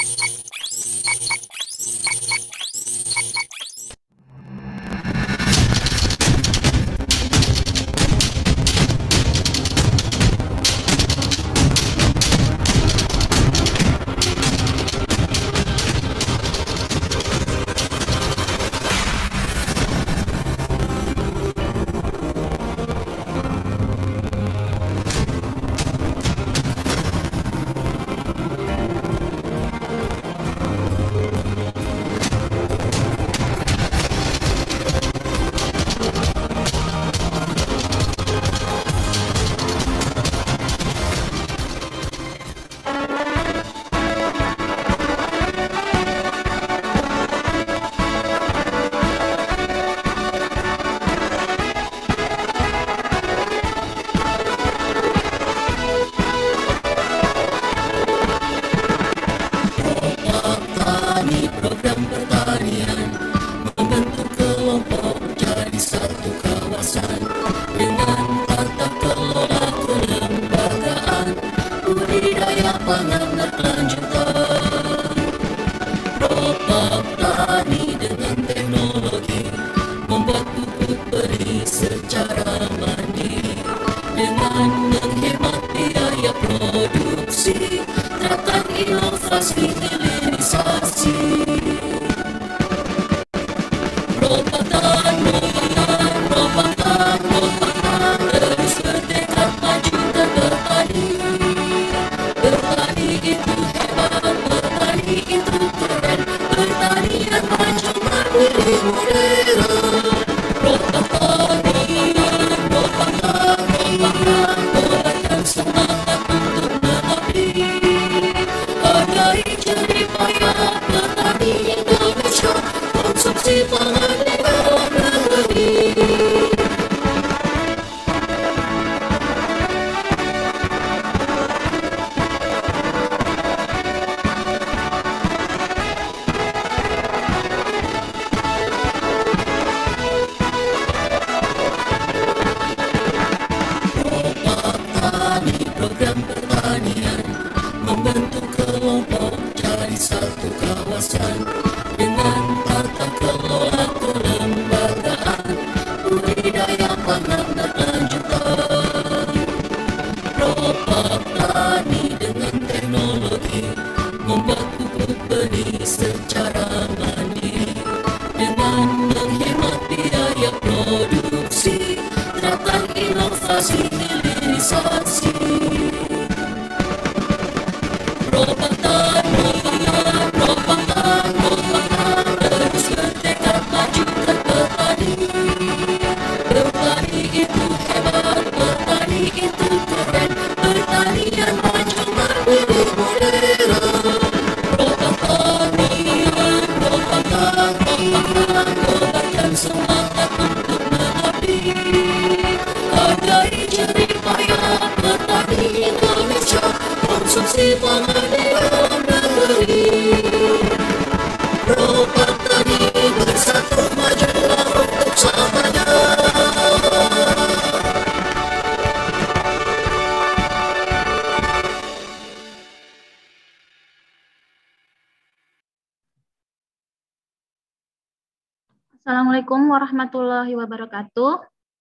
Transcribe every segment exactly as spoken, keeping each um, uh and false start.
Assalamualaikum warahmatullahi wabarakatuh.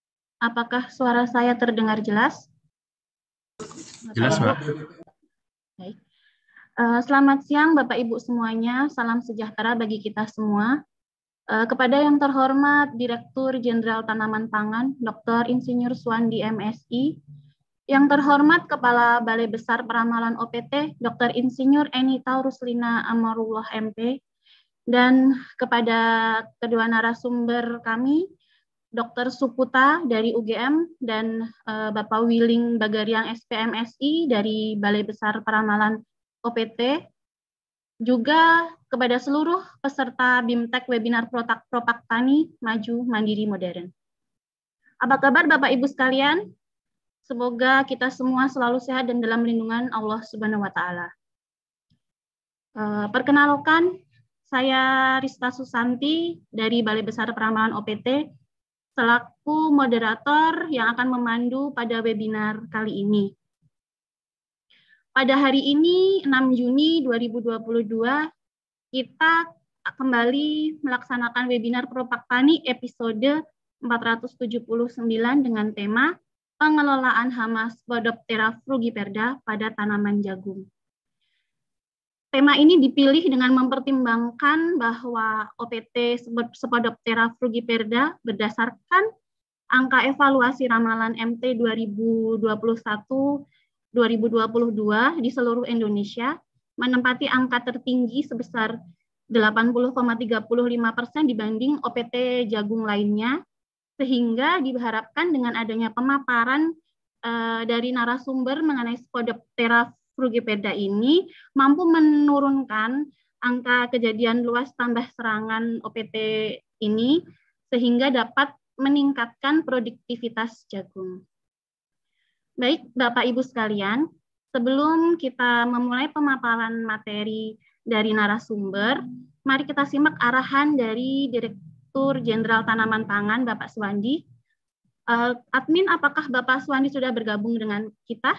Apakah suara saya terdengar jelas? Jelas, Mbak. Baik. Uh, selamat siang Bapak Ibu semuanya. Salam sejahtera bagi kita semua. Uh, kepada yang terhormat Direktur Jenderal Tanaman Pangan, Doktor Insinyur Suwandi M Si. Yang terhormat Kepala Balai Besar Peramalan O P T, Doktor Insinyur Eni Tauruslina Amarullah M P. Dan kepada kedua narasumber kami, Doktor Suputa dari U G M dan uh, Bapak Willing Bagariang S P M Si dari Balai Besar Peramalan O P T, juga kepada seluruh peserta BIMTEK Webinar Propak, Propak Tani Maju Mandiri Modern. Apa kabar Bapak Ibu sekalian? Semoga kita semua selalu sehat dan dalam lindungan Allah Subhanahu wa Ta'ala. Uh, perkenalkan, saya Rista Susanti dari Balai Besar Peramalan O P T, selaku moderator yang akan memandu pada webinar kali ini. Pada hari ini, enam Juni dua ribu dua puluh dua, kita kembali melaksanakan webinar Propak Tani episode empat ratus tujuh puluh sembilan dengan tema pengelolaan hama Spodoptera frugiperda pada tanaman jagung. Tema ini dipilih dengan mempertimbangkan bahwa O P T Spodoptera frugiperda berdasarkan angka evaluasi ramalan M T dua ribu dua puluh satu dua ribu dua puluh dua di seluruh Indonesia menempati angka tertinggi sebesar delapan puluh koma tiga lima persen dibanding O P T jagung lainnya, sehingga diharapkan dengan adanya pemaparan uh, dari narasumber mengenai Spodoptera frugiperda ini mampu menurunkan angka kejadian luas tambah serangan O P T ini sehingga dapat meningkatkan produktivitas jagung. Baik, Bapak Ibu sekalian, sebelum kita memulai pemaparan materi dari narasumber, mari kita simak arahan dari Direktur Jenderal Tanaman Pangan, Bapak Suwandi. Uh, admin, apakah Bapak Suwandi sudah bergabung dengan kita?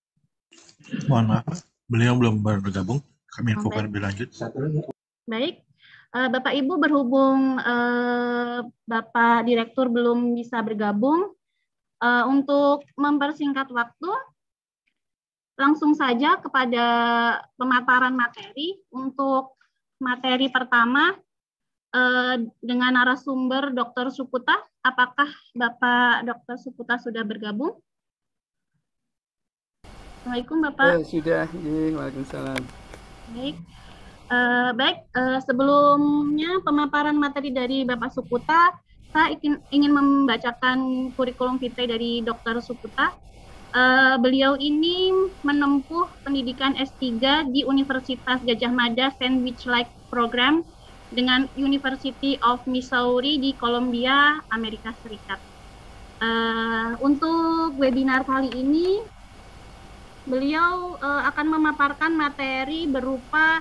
Mohon maaf, beliau belum bergabung. Kami infokan lebih lanjut. Baik, uh, Bapak Ibu berhubung uh, Bapak Direktur belum bisa bergabung, uh, untuk mempersingkat waktu, langsung saja kepada pemaparan materi. Untuk materi pertama uh, dengan narasumber Doktor Suputa. Apakah Bapak Doktor Suputa sudah bergabung? Assalamualaikum Bapak. Eh, sudah, ya, waalaikumsalam. Baik, uh, baik. Uh, sebelumnya pemaparan materi dari Bapak Suputa, saya ingin, ingin membacakan kurikulum vitae dari Doktor Suputa. Uh, beliau ini menempuh pendidikan S tiga di Universitas Gajah Mada Sandwich Like Program dengan University of Missouri di Columbia, Amerika Serikat. Uh, untuk webinar kali ini, beliau uh, akan memaparkan materi berupa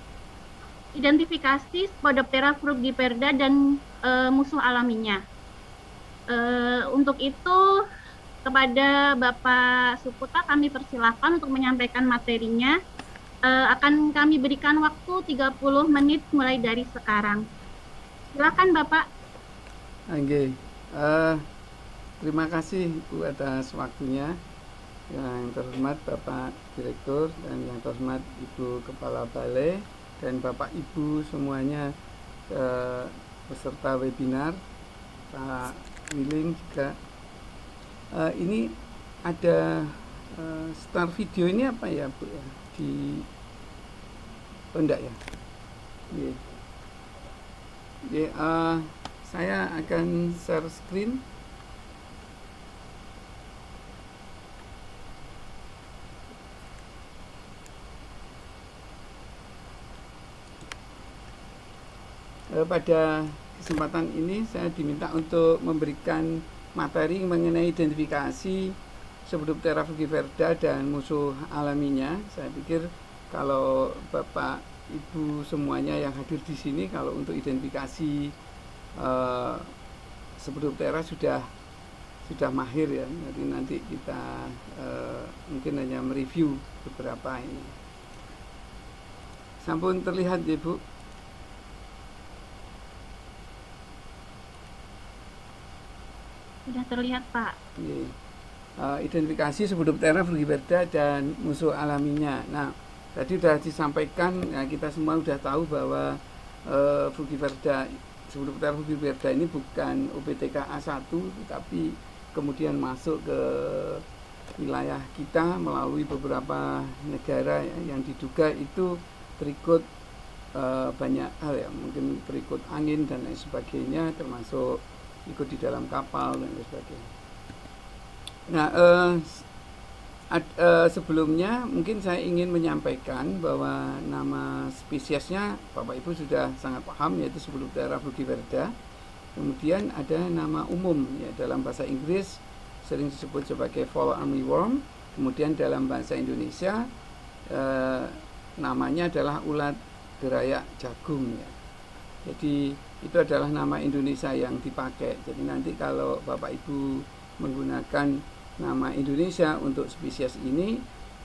identifikasi Spodoptera frugiperda dan uh, musuh alaminya. Uh, untuk itu, kepada Bapak Suputa kami persilahkan untuk menyampaikan materinya. Uh, akan kami berikan waktu tiga puluh menit mulai dari sekarang. Silakan Bapak. Oke. Uh, terima kasih Bu atas waktunya. Yang terhormat Bapak Direktur dan yang terhormat Ibu Kepala Balai dan Bapak Ibu semuanya uh, peserta webinar, Pak Wiling juga. Uh, ini ada uh, start video ini apa ya Bu ya? Di oh enggak ya? Yeah. Yeah, uh, saya akan share screen. Uh, pada kesempatan ini saya diminta untuk memberikan materi mengenai identifikasi Spodoptera frugiperda dan musuh alaminya. Saya pikir kalau Bapak Ibu semuanya yang hadir di sini, kalau untuk identifikasi uh, Spodoptera sudah sudah mahir ya. Jadi nanti kita uh, mungkin hanya mereview beberapa ini. Sampun terlihat ya Bu? Sudah terlihat Pak. Yeah. Uh, identifikasi Spodoptera frugiperda dan musuh alaminya. Nah, tadi sudah disampaikan, ya, kita semua sudah tahu bahwa uh, frugiperda, Spodoptera frugiperda ini bukan O P T K A satu, tetapi kemudian masuk ke wilayah kita melalui beberapa negara ya, yang diduga itu terikut uh, banyak hal ya, mungkin terikut angin dan lain sebagainya, termasuk ikut di dalam kapal dan lain sebagainya. Nah, eh, ad, eh, sebelumnya mungkin saya ingin menyampaikan bahwa nama spesiesnya Bapak Ibu sudah sangat paham, yaitu Spodoptera frugiperda. Kemudian ada nama umum ya, dalam bahasa Inggris sering disebut sebagai fall armyworm. Kemudian dalam bahasa Indonesia eh, namanya adalah ulat gerayak jagung ya. Jadi itu adalah nama Indonesia yang dipakai. Jadi nanti kalau Bapak Ibu menggunakan nama Indonesia untuk spesies ini,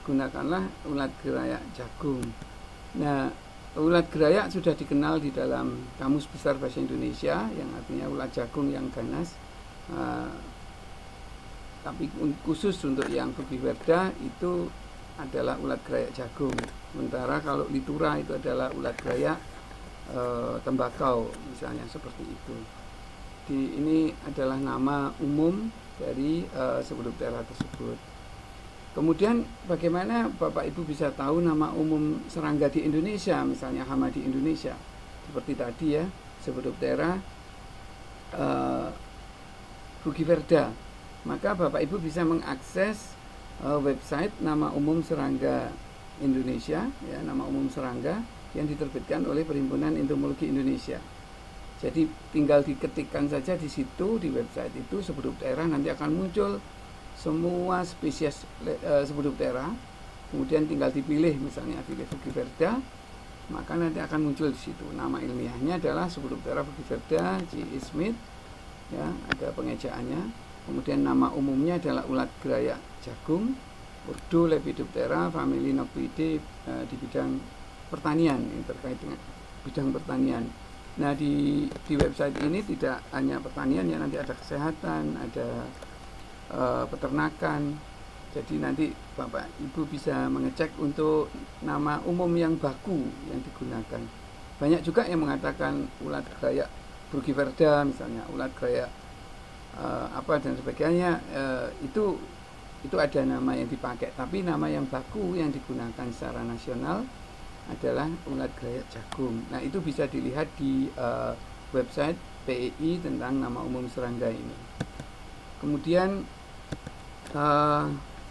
gunakanlah ulat gerayak jagung. Nah, ulat gerayak sudah dikenal di dalam Kamus Besar Bahasa Indonesia, yang artinya ulat jagung yang ganas. Uh, tapi khusus untuk yang Frugiverda itu adalah ulat gerayak jagung. Sementara kalau Litura itu adalah ulat gerayak uh, tembakau, misalnya seperti itu. Di, ini adalah nama umum dari uh, Spodoptera tersebut. Kemudian bagaimana Bapak Ibu bisa tahu nama umum serangga di Indonesia, misalnya hama di Indonesia? Seperti tadi ya, Spodoptera uh, Frugiverda. Maka Bapak Ibu bisa mengakses uh, website nama umum serangga Indonesia, ya, nama umum serangga yang diterbitkan oleh Perhimpunan Entomologi Indonesia. Jadi tinggal diketikkan saja di situ, di website itu Spodoptera, nanti akan muncul semua spesies e, Spodoptera. Kemudian tinggal dipilih, misalnya pilih Frugiverda, maka nanti akan muncul di situ. Nama ilmiahnya adalah Spodoptera frugiverda J E Smith, ya, ada pengejaannya. Kemudian nama umumnya adalah ulat gerayak jagung, ordo Lepidoptera, famili Noctuidae, e, di bidang pertanian, yang terkait dengan bidang pertanian. Nah, di, di website ini tidak hanya pertanian, ya, nanti ada kesehatan, ada uh, peternakan. Jadi nanti Bapak Ibu bisa mengecek untuk nama umum yang baku yang digunakan. Banyak juga yang mengatakan ulat gerayak Frugiverda, misalnya ulat gerayak uh, apa dan sebagainya, uh, itu itu ada nama yang dipakai, tapi nama yang baku yang digunakan secara nasional adalah ulat gerayak jagung. Nah, itu bisa dilihat di uh, website P E I tentang nama umum serangga ini. Kemudian uh,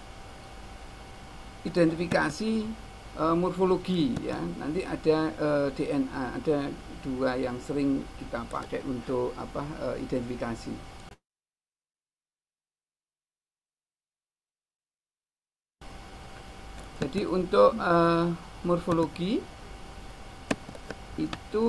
identifikasi uh, morfologi, ya, nanti ada uh, D N A, ada dua yang sering kita pakai untuk apa uh, identifikasi. Jadi untuk uh, morfologi itu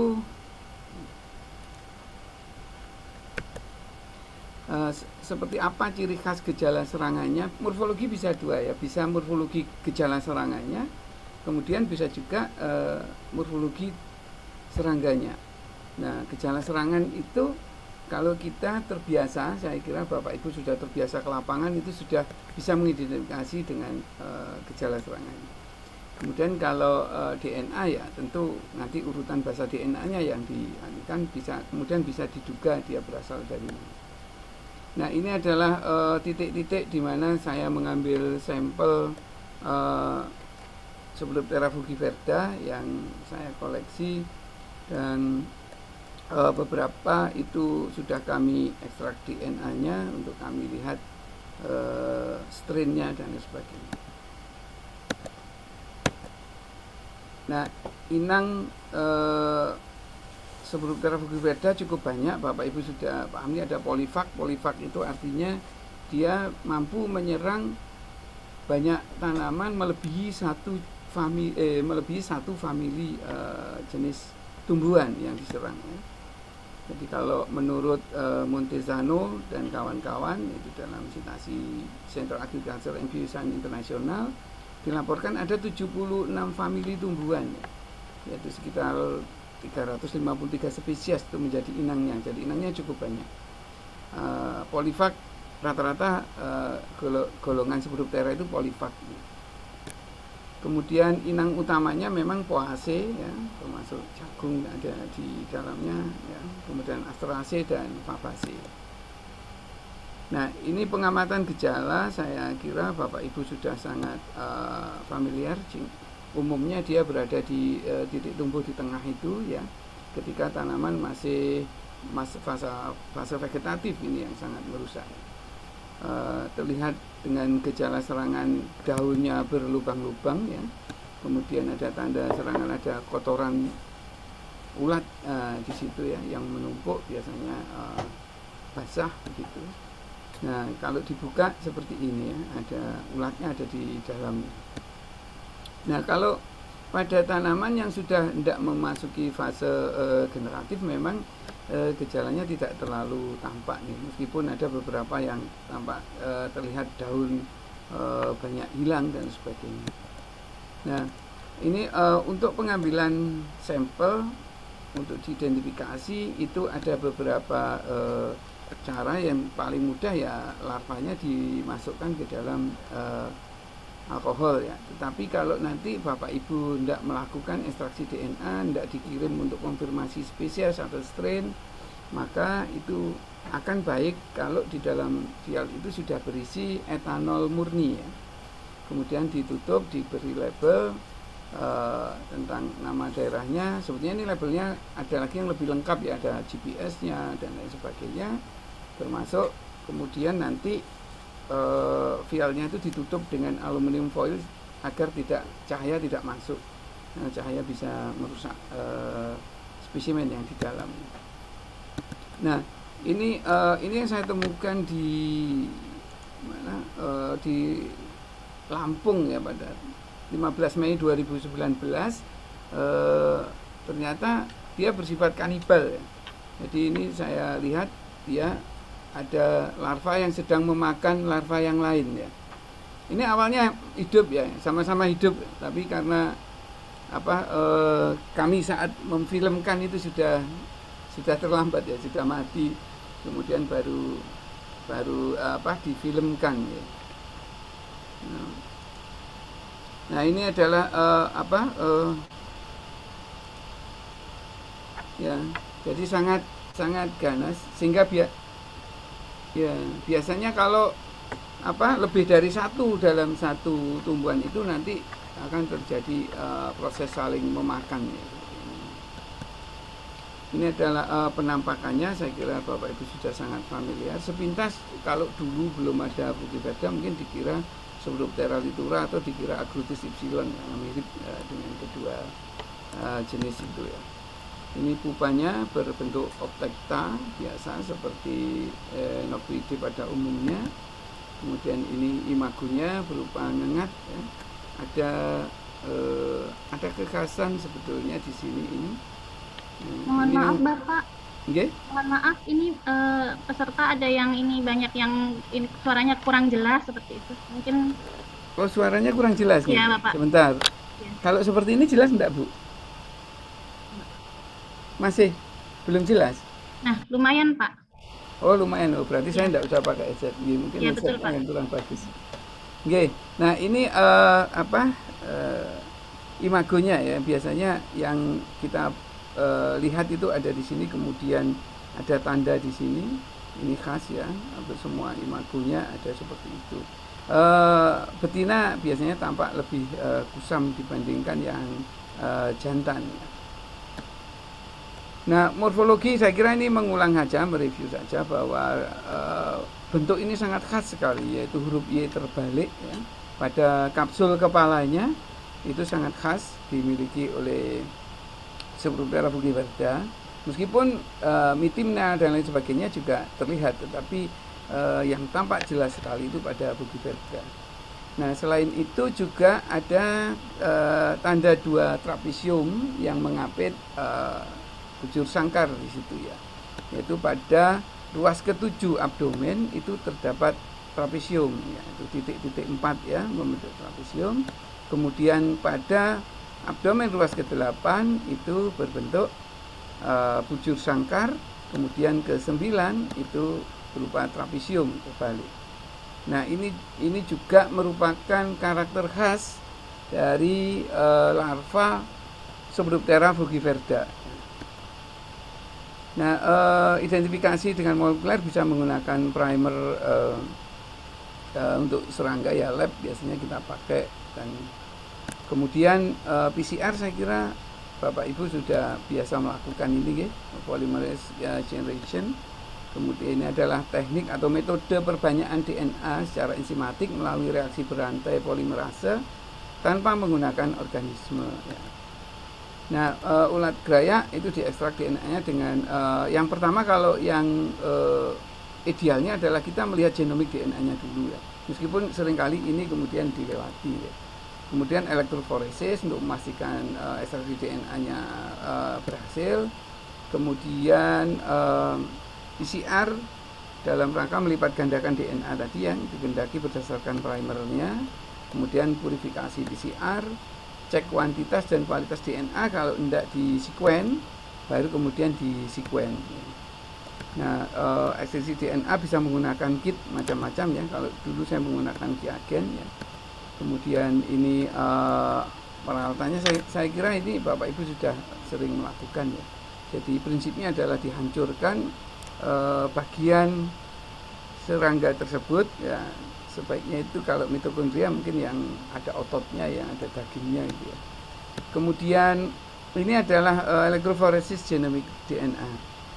uh, seperti apa ciri khas gejala serangannya. Morfologi bisa dua, ya, bisa morfologi gejala serangannya, kemudian bisa juga uh, morfologi serangganya. Nah, gejala serangan itu kalau kita terbiasa, saya kira Bapak Ibu sudah terbiasa ke lapangan, itu sudah bisa mengidentifikasi dengan uh, gejala serangannya. Kemudian kalau uh, D N A, ya, tentu nanti urutan bahasa D N A-nya yang di kan bisa kemudian bisa diduga dia berasal dari mana. Nah, ini adalah titik-titik uh, di mana saya mengambil sampel uh, Spodoptera frugiverda yang saya koleksi, dan uh, beberapa itu sudah kami ekstrak D N A-nya untuk kami lihat uh, strain-nya dan sebagainya. Nah, inang eh, Spodoptera frugiverda cukup banyak, Bapak Ibu sudah pahami ada polifag. Polifag itu artinya dia mampu menyerang banyak tanaman melebihi satu famili, eh, melebihi satu famili eh, jenis tumbuhan yang diserang. Ya. Jadi kalau menurut eh, Montesano dan kawan-kawan itu dalam citasi Central Agriculture and Bioscience International, dilaporkan ada tujuh puluh enam famili tumbuhan, ya, yaitu sekitar tiga ratus lima puluh tiga spesies itu menjadi inangnya. Jadi inangnya cukup banyak. Uh, polifag rata-rata uh, golongan Spodoptera itu polifag. Kemudian inang utamanya memang Poaceae, ya, termasuk jagung ada di dalamnya, ya, kemudian Asteraceae dan Fabaceae. Nah, ini pengamatan gejala, saya kira Bapak Ibu sudah sangat uh, familiar. Umumnya dia berada di uh, titik tumbuh di tengah itu, ya, ketika tanaman masih mas, fase, fase vegetatif ini yang sangat merusak. Uh, terlihat dengan gejala serangan daunnya berlubang-lubang, ya. Kemudian ada tanda serangan, ada kotoran ulat uh, di situ, ya, yang menumpuk, biasanya uh, basah begitu. Nah, kalau dibuka seperti ini, ya, ada ulatnya ada di dalamnya. Nah, kalau pada tanaman yang sudah tidak memasuki fase e, generatif, memang e, gejalanya tidak terlalu tampak nih, meskipun ada beberapa yang tampak e, terlihat daun e, uh, banyak hilang dan sebagainya. Nah, ini uh, untuk pengambilan sampel untuk diidentifikasi itu ada beberapa uh, cara. Yang paling mudah ya larvanya dimasukkan ke dalam uh, alkohol ya. Tetapi kalau nanti Bapak Ibu tidak melakukan ekstraksi D N A, tidak dikirim untuk konfirmasi spesies atau strain, maka itu akan baik kalau di dalam vial itu sudah berisi etanol murni ya. Kemudian ditutup, diberi label uh, tentang nama daerahnya. Sebetulnya ini labelnya ada lagi yang lebih lengkap ya, ada G P S-nya dan lain sebagainya. Termasuk kemudian nanti uh, vialnya itu ditutup dengan aluminium foil agar tidak cahaya tidak masuk. Nah, cahaya bisa merusak uh, spesimen yang di dalam. Nah, ini uh, ini yang saya temukan di mana uh, di Lampung ya pada lima belas Mei dua ribu sembilan belas. Uh, ternyata dia bersifat kanibal ya. Jadi ini saya lihat dia ada larva yang sedang memakan larva yang lain ya. Ini awalnya hidup ya, sama-sama hidup, tapi karena apa uh, kami saat memfilmkan itu sudah sudah terlambat ya, sudah mati. Kemudian baru baru apa difilmkan ya. Nah, nah ini adalah uh, apa uh, ya, jadi sangat sangat ganas sehingga biar ya biasanya kalau apa lebih dari satu dalam satu tumbuhan itu nanti akan terjadi uh, proses saling memakan ya. Ini adalah uh, penampakannya, saya kira Bapak Ibu sudah sangat familiar. Sepintas kalau dulu belum ada Fukiverda mungkin dikira Pseudoptera litura atau dikira Agrutis ypsilon yang mirip uh, dengan kedua uh, jenis itu ya. Ini pupanya berbentuk optekta biasa seperti eh, Noctuidae pada umumnya. Kemudian ini imagonya berupa ngengat ya. Ada eh, ada kekhasan sebetulnya di sini ini. Mohon ini maaf yang, Bapak. Okay? Mohon maaf, ini uh, peserta ada yang ini banyak yang ini, suaranya kurang jelas seperti itu. Mungkin. Oh, suaranya kurang jelas nih. Ya, Bapak. Sebentar. Ya. Kalau seperti ini jelas enggak, Bu? Masih belum jelas? Nah, lumayan Pak. Oh, lumayan. Oh, berarti ya. Saya enggak usah pakai headset. Mungkin ya, betul, headsetnya yang kurang bagus. Oke. Nah, ini uh, apa? Uh, imagonya ya. Biasanya yang kita Uh, lihat itu ada di sini, kemudian ada tanda di sini. Ini khas ya, hampir semua imagonya ada seperti itu. Uh, betina biasanya tampak lebih uh, kusam dibandingkan yang uh, jantan. Nah, morfologi saya kira ini mengulang saja, mereview saja bahwa uh, bentuk ini sangat khas sekali, yaitu huruf Y terbalik ya. Pada kapsul kepalanya itu sangat khas, dimiliki oleh Pseudoptera fukiverda. Meskipun uh, mitimna dan lain sebagainya juga terlihat, tetapi uh, yang tampak jelas sekali itu pada fukiverda. Nah, selain itu juga ada uh, tanda dua trapesium yang mengapit uh, bujur sangkar di situ ya. Yaitu pada ruas ketujuh abdomen itu terdapat trapesium ya, itu titik-titik empat ya membentuk trapesium. Kemudian pada abdomen ruas kedelapan itu berbentuk uh, bujur sangkar, kemudian ke sembilan itu berupa trapesium terbalik. Nah, ini ini juga merupakan karakter khas dari uh, larva Pseudoptera fukiverda. Nah, uh, identifikasi dengan molekuler bisa menggunakan primer uh, uh, untuk serangga ya, lab biasanya kita pakai. Dan kemudian uh, P C R saya kira Bapak Ibu sudah biasa melakukan ini ya, polymerase generation. Kemudian ini adalah teknik atau metode perbanyakan D N A secara enzimatik melalui reaksi berantai polimerase tanpa menggunakan organisme ya. Nah, uh, ulat gerayak itu diekstrak D N A-nya dengan uh, yang pertama, kalau yang uh, idealnya adalah kita melihat genomik D N A-nya dulu ya. Meskipun seringkali ini kemudian dilewati ya. Kemudian elektroforesis untuk memastikan uh, ekstraksi D N A-nya uh, berhasil. Kemudian uh, P C R dalam rangka melipat gandakan D N A tadi yang dikehendaki berdasarkan primernya, kemudian purifikasi P C R, cek kuantitas dan kualitas D N A, kalau tidak di sekuen baru kemudian di sekuen. Nah, uh, ekstraksi D N A bisa menggunakan kit macam-macam ya. Kalau dulu saya menggunakan Qiagen ya. Kemudian ini uh, peralatannya saya, saya kira ini Bapak Ibu sudah sering melakukan ya. Jadi prinsipnya adalah dihancurkan uh, bagian serangga tersebut ya. Sebaiknya itu kalau mitokondria mungkin yang ada ototnya, yang ada dagingnya gitu ya. Kemudian ini adalah uh, electrophoresis genomic D N A.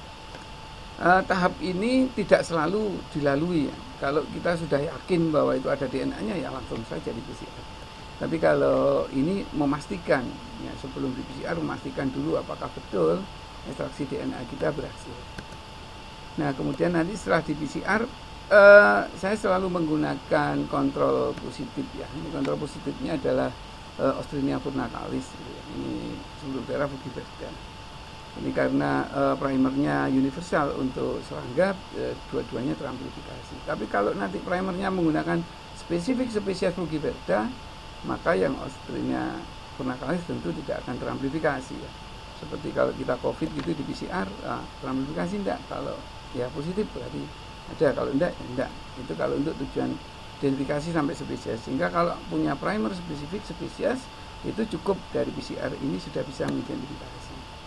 Uh, tahap ini tidak selalu dilalui ya. Kalau kita sudah yakin bahwa itu ada D N A-nya ya langsung saja di P C R. Tapi kalau ini memastikan ya, sebelum di P C R memastikan dulu apakah betul ekstraksi D N A kita berhasil. Nah, kemudian nanti setelah di P C R uh, saya selalu menggunakan kontrol positif ya. Ini kontrol positifnya adalah uh, Ostrinia furnacalis gitu ya. Ini sebelum darah Fujiberda. Ini karena uh, primernya universal untuk serangga, uh, dua-duanya teramplifikasi. Tapi kalau nanti primernya menggunakan spesifik spesies Fujiberda, maka yang Ostrinia furnacalis tentu tidak akan teramplifikasi ya. Seperti kalau kita COVID gitu di P C R, uh, teramplifikasi enggak. Kalau ya positif berarti ada, kalau enggak ya enggak. Itu kalau untuk tujuan identifikasi sampai spesies. Sehingga kalau punya primer spesifik spesies, itu cukup dari P C R ini sudah bisa mengidentifikasi.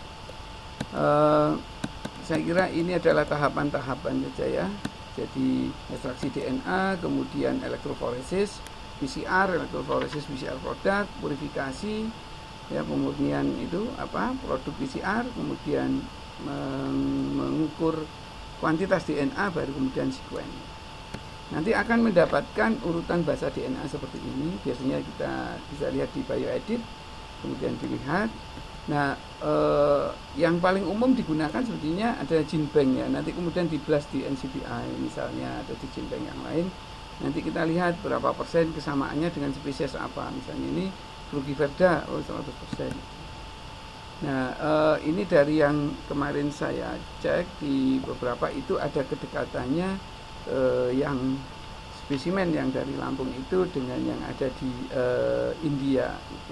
Uh, saya kira ini adalah tahapan-tahapan saja ya. Jadi ekstraksi D N A, kemudian elektroforesis, P C R, elektroforesis P C R produk, purifikasi, ya pemurnian itu apa produk P C R, kemudian mengukur kuantitas D N A, baru kemudian sekuen. Nanti akan mendapatkan urutan basa D N A seperti ini. Biasanya kita bisa lihat di bioedit, kemudian dilihat. Nah, eh, yang paling umum digunakan sebetulnya adalah gene bank ya. Nanti kemudian di blast di N C B I misalnya, atau di gene bank yang lain. Nanti kita lihat berapa persen kesamaannya dengan spesies apa. Misalnya ini Fujiberda, oh seratus persen. Nah, eh, ini dari yang kemarin saya cek di beberapa itu ada kedekatannya eh, yang spesimen yang dari Lampung itu dengan yang ada di eh, India. Gitu.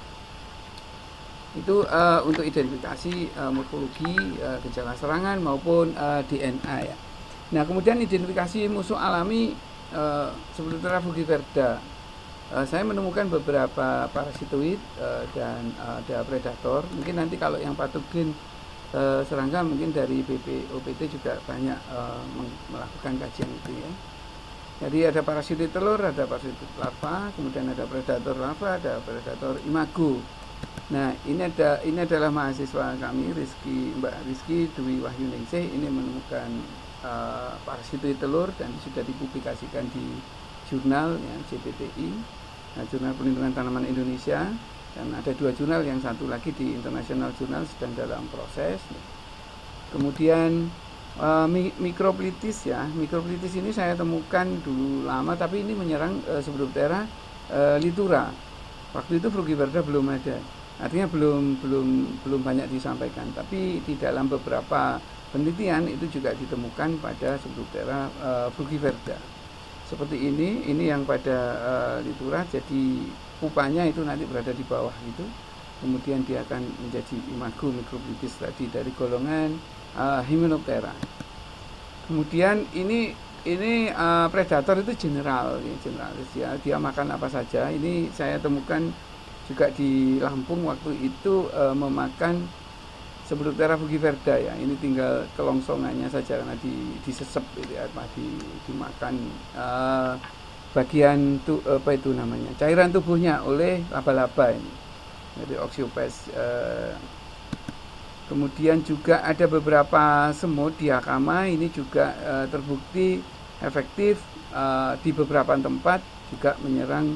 Itu uh, untuk identifikasi uh, morfologi uh, gejala serangan maupun uh, D N A ya. Nah, kemudian identifikasi musuh alami uh, Pseudoptera fujiberda. Uh, saya menemukan beberapa parasitoid uh, dan uh, ada predator. Mungkin nanti kalau yang patogen uh, serangga mungkin dari B P O P T juga banyak uh, melakukan kajian itu ya. Jadi ada parasitoid telur, ada parasitoid larva, kemudian ada predator larva, ada predator imago. Nah, ini ada ini adalah mahasiswa kami, Rizky, Mbak Rizky Dwi Wahyuningsih, ini menemukan uh, parasitoid telur dan sudah dipublikasikan di jurnal ya, J P T I, nah, Jurnal Perlindungan Tanaman Indonesia, dan ada dua jurnal, yang satu lagi di International Journal sedang dalam proses. Kemudian uh, mikroplitis ya, mikroplitis ini saya temukan dulu lama, tapi ini menyerang uh, Pseudoptera uh, litura. Waktu itu Fujiberda belum ada, artinya belum belum belum banyak disampaikan. Tapi di dalam beberapa penelitian itu juga ditemukan pada Pseudoptera uh, Fujiberda. Seperti ini, ini yang pada uh, litura. Jadi pupanya itu nanti berada di bawah itu. Kemudian dia akan menjadi imago mikroplitis tadi dari golongan uh, Hymenoptera. Kemudian ini Ini uh, predator itu general, ya, generalis ya, dia makan apa saja. Ini saya temukan juga di Lampung waktu itu uh, memakan Pseudoptera fujiberda ya. Ini tinggal kelongsongannya saja karena di, disesep itu ya, di, dimakan uh, bagian tu, apa itu namanya cairan tubuhnya oleh laba-laba ini. Jadi Oxyopes. Uh, Kemudian juga ada beberapa semut di Hakama, ini juga uh, terbukti efektif uh, di beberapa tempat juga menyerang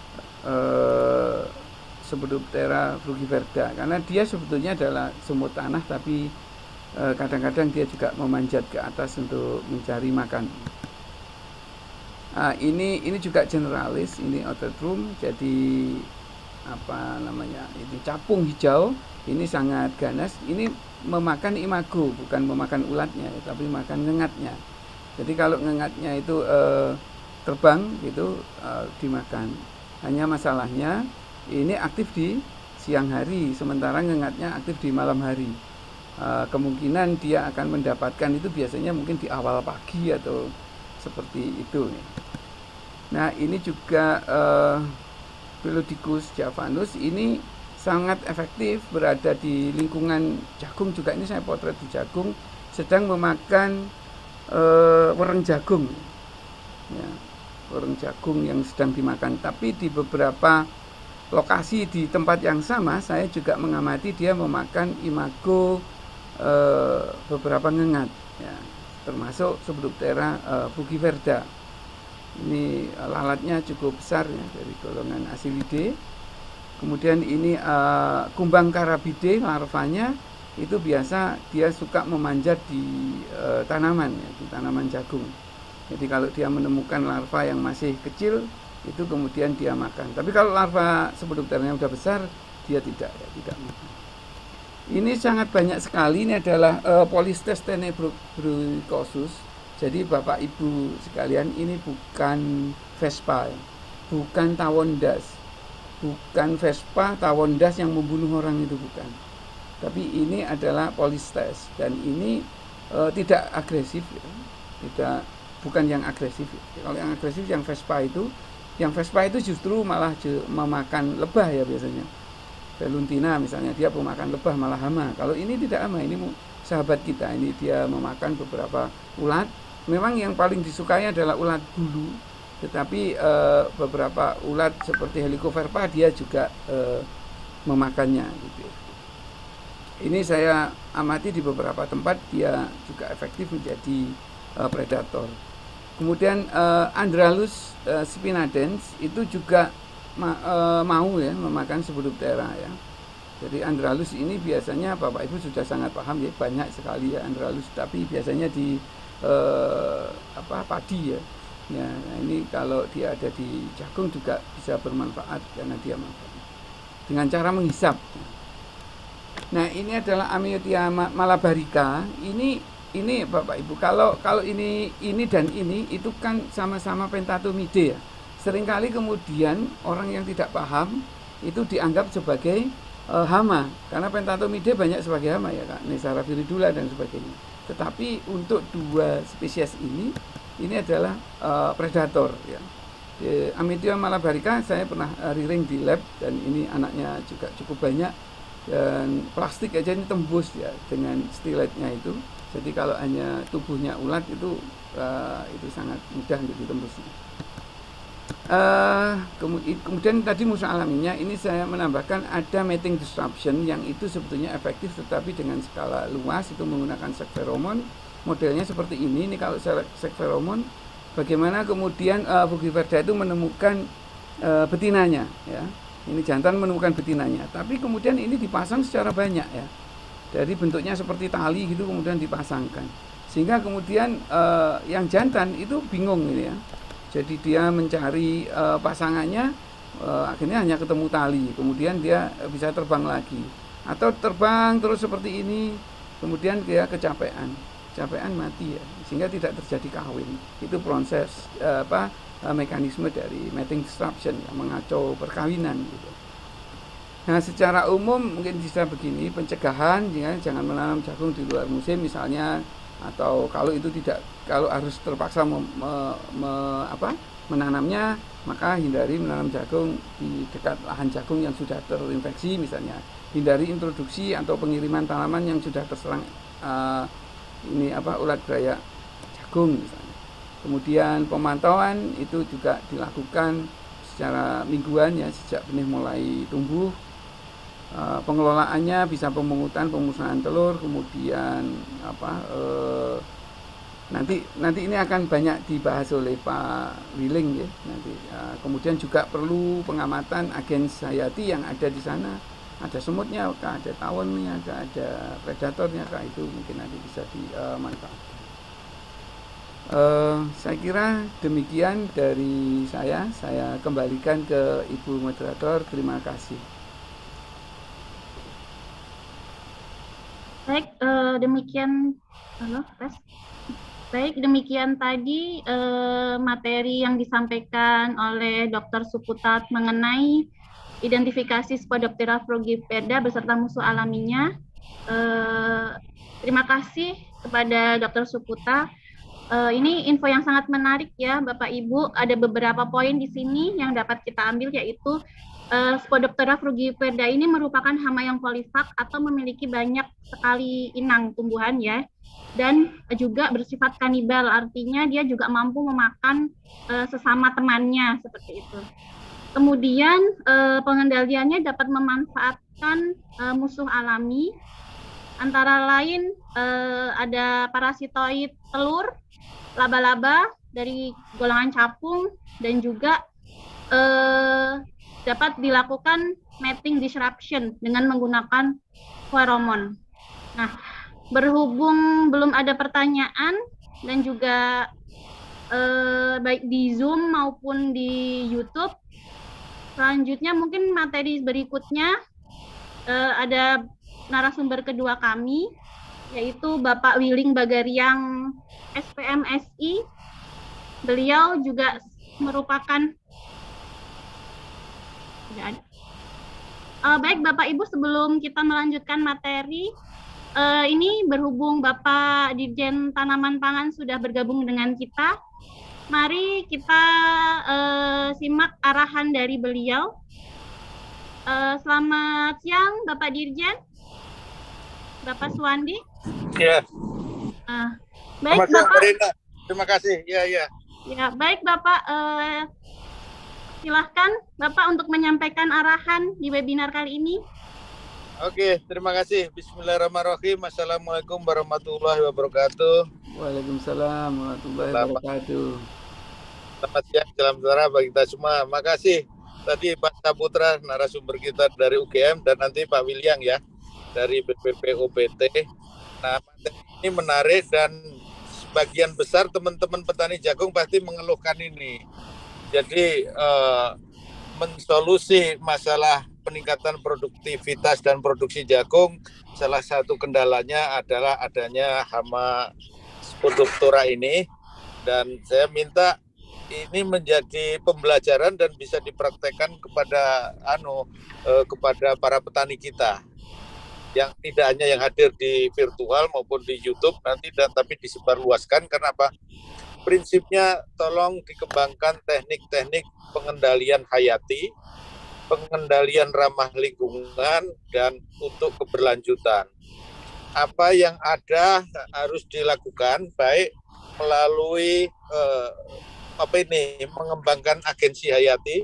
uh, Pseudoptera fujiberda, karena dia sebetulnya adalah semut tanah, tapi kadang-kadang uh, dia juga memanjat ke atas untuk mencari makan. Uh, ini ini juga generalis, ini Autotrum, jadi apa namanya, ini capung hijau. Ini sangat ganas, ini memakan imago, bukan memakan ulatnya, tapi makan ngengatnya. Jadi kalau ngengatnya itu uh, terbang itu uh, dimakan. Hanya masalahnya ini aktif di siang hari, sementara ngengatnya aktif di malam hari. Uh, kemungkinan dia akan mendapatkan itu biasanya mungkin di awal pagi atau seperti itu. Nah ini juga uh, Pelodicus javanus ini sangat efektif berada di lingkungan jagung juga. Ini saya potret di jagung sedang memakan uh, wereng jagung, ya, wereng jagung yang sedang dimakan. Tapi di beberapa lokasi di tempat yang sama saya juga mengamati dia memakan imago uh, beberapa ngengat, ya, termasuk Subdoptera uh, frugiverda. Ini lalatnya cukup besar, ya, dari golongan Asilidae. Kemudian ini uh, kumbang Carabidae, larvanya itu biasa dia suka memanjat di uh, tanaman, ya, di tanaman jagung. Jadi kalau dia menemukan larva yang masih kecil itu kemudian dia makan. Tapi kalau larva Subdopteranya udah besar dia tidak, ya, tidak makan. Ini sangat banyak sekali. Ini adalah uh, Polystes tenebrosus. Jadi Bapak Ibu sekalian, ini bukan Vespa, ya, bukan tawon das. Bukan Vespa tawon das yang membunuh orang, itu bukan. Tapi ini adalah Polystes dan ini e, tidak agresif, ya. Tidak, bukan yang agresif. Ya. Kalau yang agresif yang Vespa itu, yang Vespa itu justru malah je, memakan lebah, ya, biasanya. Veluntina misalnya dia pemakan lebah, malah hama. Kalau ini tidak hama, ini sahabat kita. Ini dia memakan beberapa ulat. Memang yang paling disukai adalah ulat bulu. Tetapi e, beberapa ulat seperti Helicoverpa dia juga e, memakannya, gitu. Ini saya amati di beberapa tempat dia juga efektif menjadi e, predator. Kemudian e, Andralus e, spinadens itu juga ma, e, mau, ya, memakan Subdoptera, ya. Jadi Andralus ini biasanya Bapak Ibu sudah sangat paham, ya, banyak sekali, ya, Andralus, tapi biasanya di e, apa padi, ya. Ya, nah ini kalau dia ada di jagung juga bisa bermanfaat karena dia makan dengan cara menghisap. Nah, ini adalah Amyotia malabarica. Ini ini Bapak Ibu, kalau kalau ini ini dan ini itu kan sama-sama Pentatomidae, ya. Seringkali kemudian orang yang tidak paham itu dianggap sebagai uh, hama karena Pentatomidae banyak sebagai hama, ya, Kak, Nesara viridula dan sebagainya. Tetapi untuk dua spesies ini ini adalah uh, predator, ya. E, Amyotia malabarica saya pernah uh, riring di lab dan ini anaknya juga cukup banyak dan plastik aja ini tembus, ya, dengan stiletnya itu. Jadi kalau hanya tubuhnya ulat itu uh, itu sangat mudah untuk ditembusnya. Uh, kemudian tadi musuh alaminya ini saya menambahkan ada mating disruption yang itu sebetulnya efektif tetapi dengan skala luas, itu menggunakan seks feromon. Modelnya seperti ini. Ini kalau seks feromon, bagaimana kemudian uh, Frugiverda itu menemukan uh, betinanya, ya. Ini jantan menemukan betinanya, tapi kemudian ini dipasang secara banyak, ya. Dari bentuknya seperti tali gitu kemudian dipasangkan. Sehingga kemudian uh, yang jantan itu bingung ini, ya. Jadi dia mencari uh, pasangannya, uh, akhirnya hanya ketemu tali. Kemudian dia bisa terbang lagi atau terbang terus seperti ini, kemudian dia kecapean. Capean mati, ya, sehingga tidak terjadi kawin. Itu proses eh, apa eh, mekanisme dari mating disruption, ya, mengacau perkawinan, gitu. Nah, secara umum mungkin bisa begini, pencegahan, ya, jangan menanam jagung di luar musim misalnya, atau kalau itu tidak, kalau harus terpaksa me, me, me, apa, menanamnya, maka hindari menanam jagung di dekat lahan jagung yang sudah terinfeksi misalnya. Hindari introduksi atau pengiriman tanaman yang sudah terserang uh, ini apa ulat berayak jagung misalnya. Kemudian pemantauan itu juga dilakukan secara mingguan, ya, sejak benih mulai tumbuh. E, pengelolaannya bisa pemungutan, pemusnahan telur, kemudian apa e, nanti nanti ini akan banyak dibahas oleh Pak Willing, ya, nanti. E, kemudian juga perlu pengamatan agens hayati yang ada di sana. Ada semutnya, kah, ada tawonnya, kah, ada predatornya, kah, itu mungkin nanti bisa dimanfaatkan. Uh, saya kira demikian dari saya. Saya kembalikan ke Ibu Moderator. Terima kasih. Baik, uh, demikian. Halo, tes. Baik, demikian tadi eh, materi yang disampaikan oleh dokter Suputat mengenai identifikasi Spodoptera frugiperda beserta musuh alaminya. Eh, terima kasih kepada dokter Suputa. Eh, ini info yang sangat menarik ya, Bapak Ibu. Ada beberapa poin di sini yang dapat kita ambil, yaitu uh, Spodoptera frugiperda ini merupakan hama yang polifag atau memiliki banyak sekali inang tumbuhan ya, dan juga bersifat kanibal, artinya dia juga mampu memakan uh, sesama temannya seperti itu. Kemudian uh, pengendaliannya dapat memanfaatkan uh, musuh alami, antara lain uh, ada parasitoid telur, laba-laba dari golongan capung, dan juga uh, dapat dilakukan mating disruption dengan menggunakan feromon. Nah, berhubung belum ada pertanyaan dan juga eh, baik di Zoom maupun di YouTube, selanjutnya mungkin materi berikutnya eh, ada narasumber kedua kami, yaitu Bapak Willing Bagariang S P M S I. Beliau juga merupakan uh, baik Bapak Ibu, sebelum kita melanjutkan materi, Uh, ini berhubung Bapak Dirjen Tanaman Pangan sudah bergabung dengan kita, mari kita uh, simak arahan dari beliau. Uh, selamat siang Bapak Dirjen, Bapak Suwandi. Ya. Uh, baik selamat Bapak. siang, terima kasih. Ya ya. Ya baik Bapak, uh, silahkan Bapak untuk menyampaikan arahan di webinar kali ini. Oke, terima kasih. Bismillahirrahmanirrahim. Assalamualaikum warahmatullahi wabarakatuh. Waalaikumsalam warahmatullahi wabarakatuh. Selamat siang, salam sejahtera bagi kita semua. Makasih tadi Pak Saputra, narasumber kita dari U G M, dan nanti Pak William ya, dari B P P O P T. Nah, ini menarik dan sebagian besar teman-teman petani jagung pasti mengeluhkan ini. Jadi, eh, mensolusi masalah peningkatan produktivitas dan produksi jagung, salah satu kendalanya adalah adanya hama Spodoptera ini, dan saya minta ini menjadi pembelajaran dan bisa dipraktekkan kepada anu eh, kepada para petani kita, yang tidak hanya yang hadir di virtual maupun di YouTube nanti, dan tapi disebarluaskan. Karena apa? Prinsipnya tolong dikembangkan teknik-teknik pengendalian hayati, pengendalian ramah lingkungan, dan untuk keberlanjutan. Apa yang ada harus dilakukan, baik melalui eh, apa ini mengembangkan agensi hayati,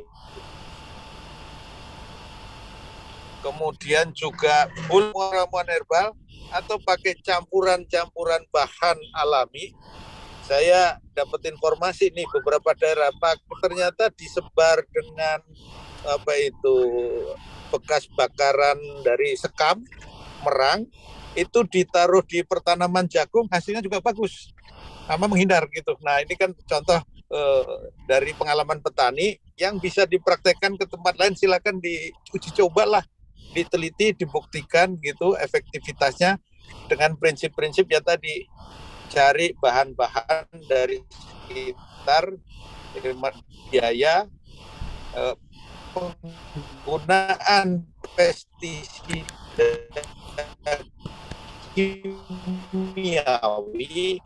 kemudian juga ramuan herbal atau pakai campuran-campuran bahan alami. Saya dapat informasi nih, beberapa daerah Pak ternyata disebar dengan apa itu bekas bakaran dari sekam, merang, itu ditaruh di pertanaman jagung, hasilnya juga bagus, sama menghindar gitu. Nah, ini kan contoh eh, dari pengalaman petani yang bisa dipraktekkan ke tempat lain. Silakan diuji cobalah, diteliti, dibuktikan gitu efektivitasnya dengan prinsip-prinsip ya tadi. Cari bahan-bahan dari sekitar, hemat biaya, eh, penggunaan pestisida kimiawi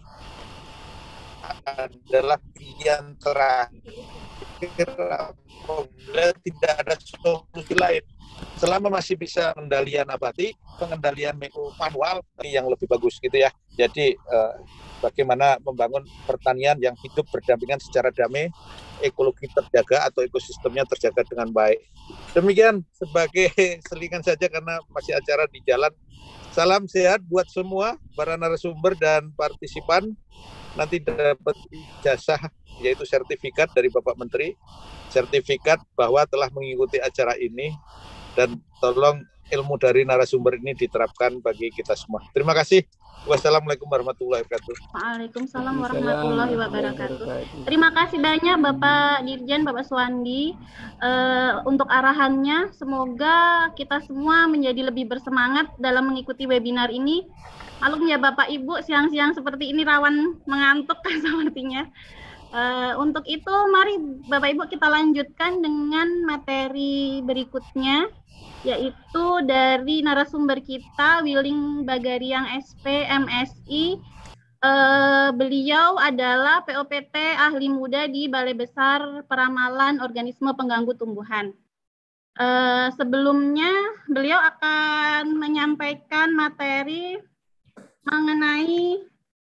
adalah pilihan terakhir apabila tidak ada solusi lain. Selama masih bisa pengendalian abadi, pengendalian manual yang lebih bagus gitu ya. Jadi eh, bagaimana membangun pertanian yang hidup berdampingan secara damai, ekologi terjaga atau ekosistemnya terjaga dengan baik. Demikian sebagai selingan saja karena masih acara di jalan. Salam sehat buat semua para narasumber dan partisipan. Nanti dapat ijazah, yaitu sertifikat dari Bapak Menteri, sertifikat bahwa telah mengikuti acara ini, dan tolong ilmu dari narasumber ini diterapkan bagi kita semua. Terima kasih. Wassalamualaikum warahmatullahi wabarakatuh. Waalaikumsalam warahmatullahi wabarakatuh. Terima kasih banyak Bapak Dirjen, Bapak Suwandi, uh, untuk arahannya. Semoga kita semua menjadi lebih bersemangat dalam mengikuti webinar ini. Malum ya Bapak Ibu, siang-siang seperti ini rawan mengantuk kan sepertinya. Uh, untuk itu mari Bapak Ibu kita lanjutkan dengan materi berikutnya, yaitu dari narasumber kita Willing Bagariang S P M Si. Uh, beliau adalah P O P T ahli muda di Balai Besar Peramalan Organisme Pengganggu Tumbuhan. Uh, sebelumnya beliau akan menyampaikan materi mengenai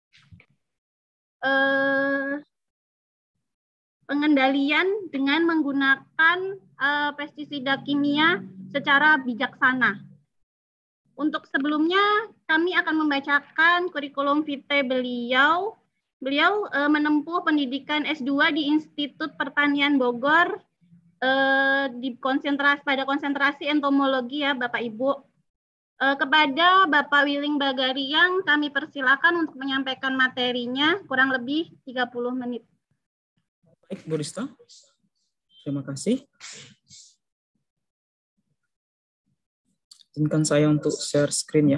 uh, pengendalian dengan menggunakan uh, pestisida kimia secara bijaksana. Untuk sebelumnya, kami akan membacakan kurikulum vitae beliau. Beliau uh, menempuh pendidikan S dua di Institut Pertanian Bogor, uh, di konsentrasi pada konsentrasi entomologi ya Bapak Ibu. Uh, kepada Bapak Willing Bagariang, kami persilakan untuk menyampaikan materinya kurang lebih tiga puluh menit. Baik, Bu Rista. Terima kasih. Izinkan saya untuk share screen ya.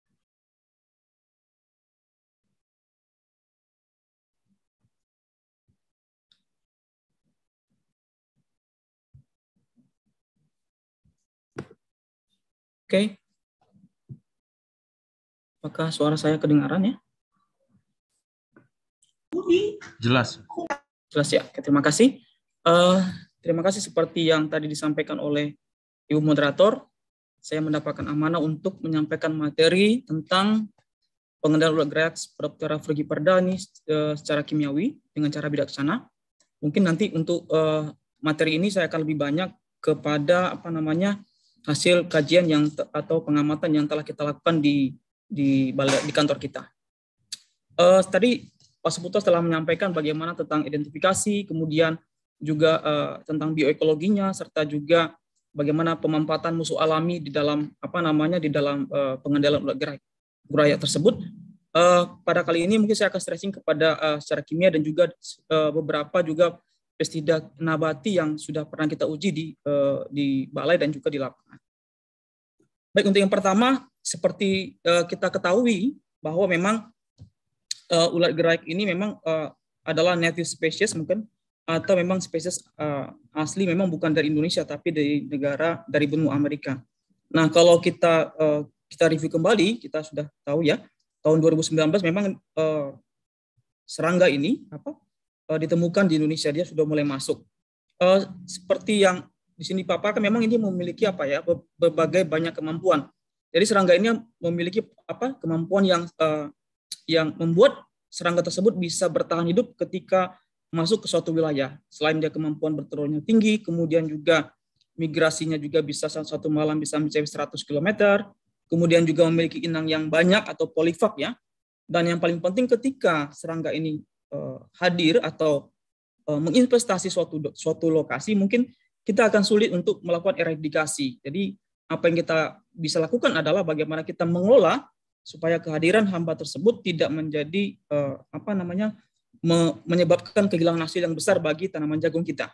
Oke. Apakah suara saya kedengaran ya? Jelas. Jelas ya. Oke, terima kasih. Uh, terima kasih seperti yang tadi disampaikan oleh Ibu Moderator. Saya mendapatkan amanah untuk menyampaikan materi tentang pengendalian ulat gerak Spodoptera frugiperda ini uh, secara kimiawi dengan cara bijaksana. Mungkin nanti untuk uh, materi ini saya akan lebih banyak kepada apa namanya hasil kajian yang atau pengamatan yang telah kita lakukan di di, di kantor kita. Uh, tadi Pak Saputra telah menyampaikan bagaimana tentang identifikasi, kemudian juga uh, tentang bioekologinya, serta juga bagaimana pemanfaatan musuh alami di dalam apa namanya di dalam uh, pengendalian ulat gerak guraya tersebut. Uh, pada kali ini mungkin saya akan stressing kepada uh, secara kimia dan juga uh, beberapa juga pestisida nabati yang sudah pernah kita uji di uh, di balai dan juga di lapangan. Baik, untuk yang pertama, seperti uh, kita ketahui bahwa memang uh, ulat gerak ini memang uh, adalah native species mungkin, atau memang spesies uh, asli memang bukan dari Indonesia tapi dari negara dari benua Amerika. Nah, kalau kita uh, kita review kembali, kita sudah tahu ya, tahun dua ribu sembilan belas memang uh, serangga ini apa uh, ditemukan di Indonesia, dia sudah mulai masuk. Uh, seperti yang di sini paparkan, memang ini memiliki apa ya berbagai banyak kemampuan. Jadi serangga ini memiliki apa kemampuan yang uh, yang membuat serangga tersebut bisa bertahan hidup ketika masuk ke suatu wilayah. Selain dia kemampuan bertelurnya tinggi, kemudian juga migrasinya juga bisa satu malam bisa mencapai seratus kilometer, kemudian juga memiliki inang yang banyak atau polifag ya. Dan yang paling penting ketika serangga ini uh, hadir atau uh, menginvestasi suatu suatu lokasi, mungkin kita akan sulit untuk melakukan eradikasi. Jadi apa yang kita bisa lakukan adalah bagaimana kita mengelola supaya kehadiran hamba tersebut tidak menjadi uh, apa namanya menyebabkan kehilangan hasil yang besar bagi tanaman jagung kita.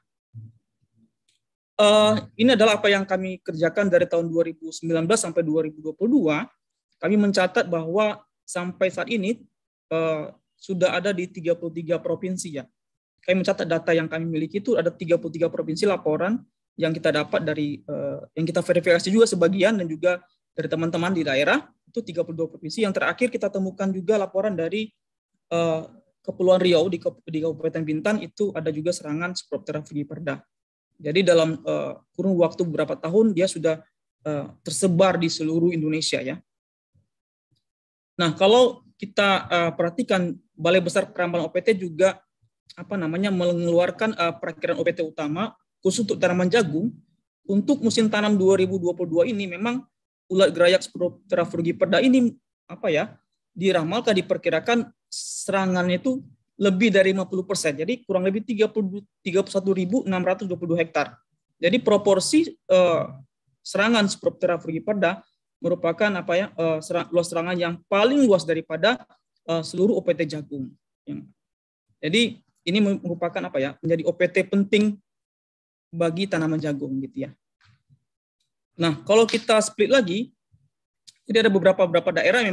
Uh, ini adalah apa yang kami kerjakan dari tahun dua ribu sembilan belas sampai dua ribu dua puluh dua. Kami mencatat bahwa sampai saat ini uh, sudah ada di tiga puluh tiga provinsi ya. Kami mencatat data yang kami miliki itu ada tiga puluh tiga provinsi laporan yang kita dapat dari uh, yang kita verifikasi juga sebagian dan juga dari teman-teman di daerah itu tiga puluh dua provinsi. Yang terakhir kita temukan juga laporan dari uh, Kepulauan Riau di, di Kabupaten Bintan itu ada juga serangan Spodoptera frugiperda. Jadi dalam uh, kurun waktu beberapa tahun dia sudah uh, tersebar di seluruh Indonesia ya. Nah, kalau kita uh, perhatikan Balai Besar Peramalan O P T juga apa namanya mengeluarkan uh, perakiraan O P T utama khusus untuk tanaman jagung untuk musim tanam dua ribu dua puluh dua ini. Memang ulat gerayak Spodoptera frugiperda ini apa ya diramalkan diperkirakan serangannya itu lebih dari lima puluh persen, jadi kurang lebih tiga puluh satu ribu enam ratus dua puluh dua hektar. Jadi proporsi eh, serangan Spodoptera frugiperda merupakan apa ya eh, serang, luas serangan yang paling luas daripada eh, seluruh O P T jagung. Jadi ini merupakan apa ya menjadi O P T penting bagi tanaman jagung gitu ya. Nah, kalau kita split lagi, jadi ada beberapa beberapa daerah memang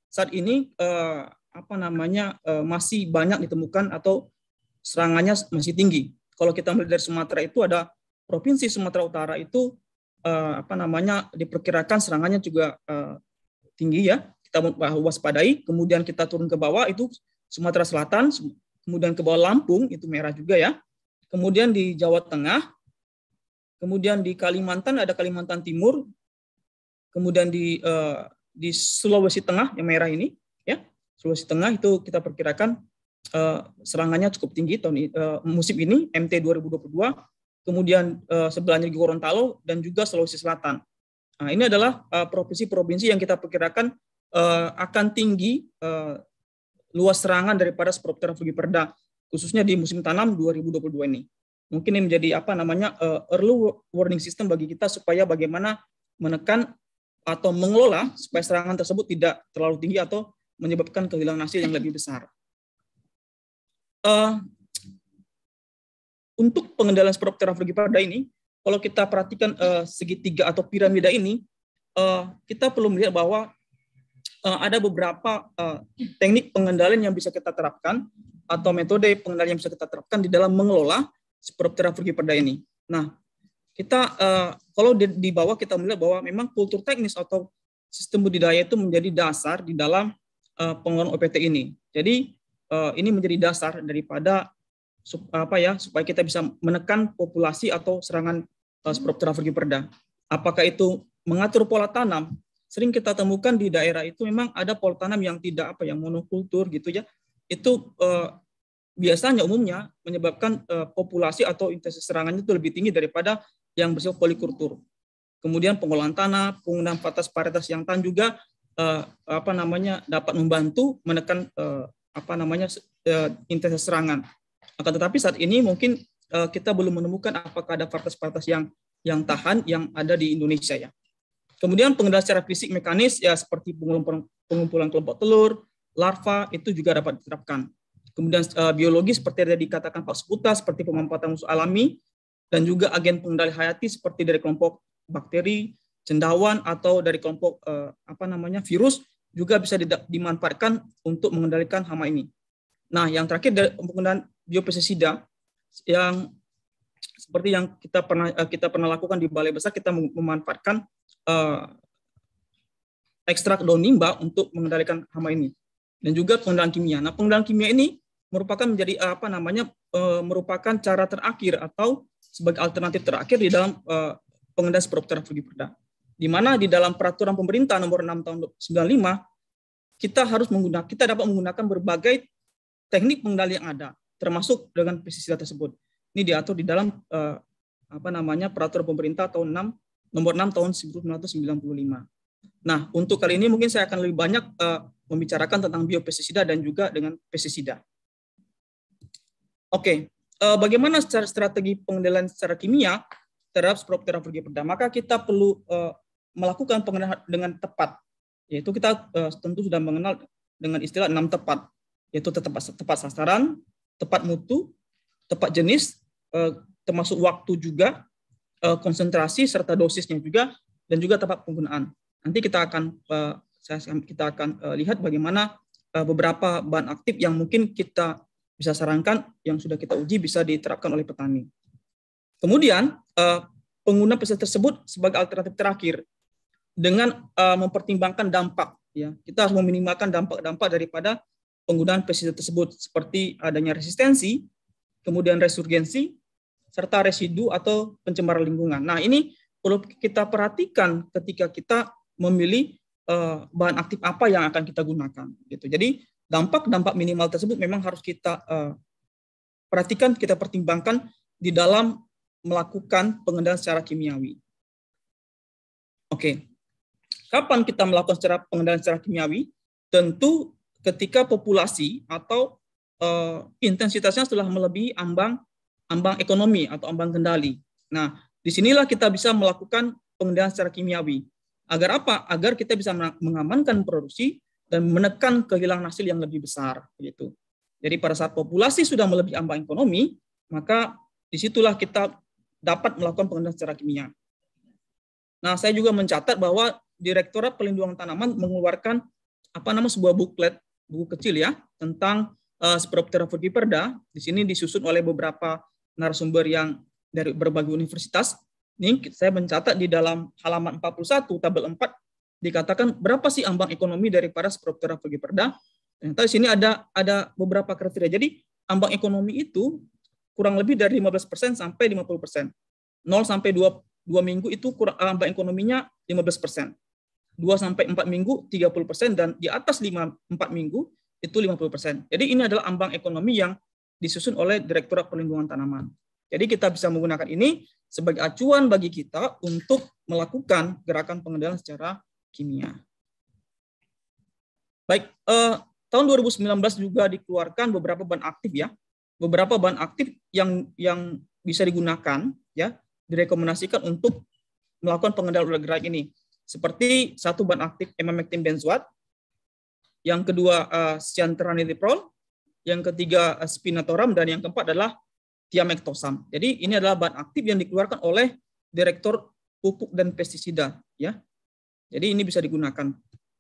saat ini eh, apa namanya eh, masih banyak ditemukan atau serangannya masih tinggi. Kalau kita melihat dari Sumatera itu ada provinsi Sumatera Utara itu eh, apa namanya diperkirakan serangannya juga eh, tinggi ya. Kita waspadai. Kemudian kita turun ke bawah itu Sumatera Selatan, kemudian ke bawah Lampung itu merah juga ya. Kemudian di Jawa Tengah, kemudian di Kalimantan ada Kalimantan Timur, kemudian di eh, di Sulawesi Tengah yang merah ini ya. Sulawesi Tengah itu kita perkirakan uh, serangannya cukup tinggi tahun uh, musim ini M T dua ribu dua puluh dua. Kemudian uh, sebelahnya di Gorontalo dan juga Sulawesi Selatan. Nah, ini adalah uh, provinsi-provinsi yang kita perkirakan uh, akan tinggi uh, luas serangan daripada Sporoptera frugiperda khususnya di musim tanam dua ribu dua puluh dua ini. Mungkin ini menjadi apa namanya uh, early warning system bagi kita supaya bagaimana menekan atau mengelola supaya serangan tersebut tidak terlalu tinggi atau menyebabkan kehilangan hasil yang lebih besar. Uh, untuk pengendalian Sporoptera frugiperda ini, kalau kita perhatikan uh, segitiga atau piramida ini, uh, kita perlu melihat bahwa uh, ada beberapa uh, teknik pengendalian yang bisa kita terapkan atau metode pengendalian yang bisa kita terapkan di dalam mengelola Sporoptera frugiperda ini. Nah, kita uh, kalau di, di bawah kita melihat bahwa memang kultur teknis atau sistem budidaya itu menjadi dasar di dalam uh, pengelolaan O P T ini. Jadi uh, ini menjadi dasar daripada sup, apa ya supaya kita bisa menekan populasi atau serangan uh, Sporoptera frugiperda. Apakah itu mengatur pola tanam? Sering kita temukan di daerah itu memang ada pola tanam yang tidak apa yang monokultur gitu ya. Itu uh, biasanya umumnya menyebabkan uh, populasi atau intensitas serangannya itu lebih tinggi daripada yang bersifat polikultur. Kemudian pengolahan tanah, penggunaan varietas-varietas yang tahan juga uh, apa namanya dapat membantu menekan uh, apa namanya uh, intensitas serangan. Akan tetapi saat ini mungkin uh, kita belum menemukan apakah ada varietas-varietas yang yang tahan yang ada di Indonesia ya. Kemudian pengendalian secara fisik mekanis ya seperti pengumpulan, pengumpulan kelompok telur, larva itu juga dapat diterapkan. Kemudian uh, biologi seperti yang dikatakan Pak Sputa seperti pemanfaatan musuh alami dan juga agen pengendali hayati seperti dari kelompok bakteri, cendawan atau dari kelompok eh, apa namanya virus juga bisa dimanfaatkan untuk mengendalikan hama ini. Nah, yang terakhir dari penggunaan biopestisida yang seperti yang kita pernah kita pernah lakukan di Balai Besar, kita memanfaatkan eh, ekstrak daun nimba untuk mengendalikan hama ini dan juga pengendalian kimia. Nah, pengendalian kimia ini merupakan menjadi apa namanya eh, merupakan cara terakhir atau sebagai alternatif terakhir di dalam uh, pengendalian Sporoptera frugiperda. Di mana di dalam peraturan pemerintah nomor enam tahun sembilan puluh lima kita harus menggunakan kita dapat menggunakan berbagai teknik pengendali yang ada termasuk dengan pestisida tersebut. Ini diatur di dalam uh, apa namanya peraturan pemerintah tahun enam nomor enam tahun seribu sembilan ratus sembilan puluh lima. Nah, untuk kali ini mungkin saya akan lebih banyak uh, membicarakan tentang biopestisida dan juga dengan pestisida. Oke. Okay. Bagaimana secara strategi pengendalian secara kimia terhadap Sporoptera frugiperda? Maka kita perlu uh, melakukan pengendalian dengan tepat. Yaitu kita uh, tentu sudah mengenal dengan istilah enam tepat, yaitu tepat, tepat sasaran, tepat mutu, tepat jenis, uh, termasuk waktu juga, uh, konsentrasi serta dosisnya juga, dan juga tepat penggunaan. Nanti kita akan uh, kita akan uh, lihat bagaimana uh, beberapa bahan aktif yang mungkin kita bisa sarankan yang sudah kita uji bisa diterapkan oleh petani. Kemudian uh, pengguna pestisida tersebut sebagai alternatif terakhir dengan uh, mempertimbangkan dampak. Ya, kita harus meminimalkan dampak-dampak daripada penggunaan pestisida tersebut seperti adanya resistensi, kemudian resurgensi, serta residu atau pencemaran lingkungan. Nah, ini perlu kita perhatikan ketika kita memilih uh, bahan aktif apa yang akan kita gunakan. Gitu. Jadi dampak-dampak minimal tersebut memang harus kita uh, perhatikan, kita pertimbangkan di dalam melakukan pengendalian secara kimiawi. Oke, kapan kita melakukan secara pengendalian secara kimiawi? Tentu ketika populasi atau uh, intensitasnya sudah melebihi ambang ambang ekonomi atau ambang kendali. Nah, disinilah kita bisa melakukan pengendalian secara kimiawi. Agar apa? Agar kita bisa mengamankan produksi dan menekan kehilangan hasil yang lebih besar, gitu. Jadi pada saat populasi sudah melebihi ambang ekonomi, maka disitulah kita dapat melakukan pengendalian secara kimia. Nah, saya juga mencatat bahwa Direktorat Pelindungan Tanaman mengeluarkan apa nama sebuah buklet buku kecil ya tentang uh, Spiroptera frugiperda. Di sini disusun oleh beberapa narasumber yang dari berbagai universitas. Ini saya mencatat di dalam halaman empat puluh satu tabel empat dikatakan berapa sih ambang ekonomi daripada Spiroptera frugiperda. Ternyata di sini ada ada beberapa kriteria. Jadi ambang ekonomi itu kurang lebih dari lima belas persen sampai lima puluh persen. nol sampai dua, dua minggu itu kurang ambang ekonominya lima belas persen. dua sampai empat minggu tiga puluh persen dan di atas lima, empat minggu itu lima puluh persen. Jadi ini adalah ambang ekonomi yang disusun oleh Direktorat Perlindungan Tanaman. Jadi kita bisa menggunakan ini sebagai acuan bagi kita untuk melakukan gerakan pengendalian secara kimia. Baik, eh, tahun dua ribu sembilan belas juga dikeluarkan beberapa bahan aktif ya, beberapa bahan aktif yang yang bisa digunakan ya, direkomendasikan untuk melakukan pengendalian ular gerak ini. Seperti satu bahan aktif emamectin benzoat, yang kedua uh, cyantranidiprol, yang ketiga uh, spinetoram, dan yang keempat adalah thiamektosam. Jadi ini adalah bahan aktif yang dikeluarkan oleh Direktur Pupuk dan Pestisida ya. Jadi ini bisa digunakan.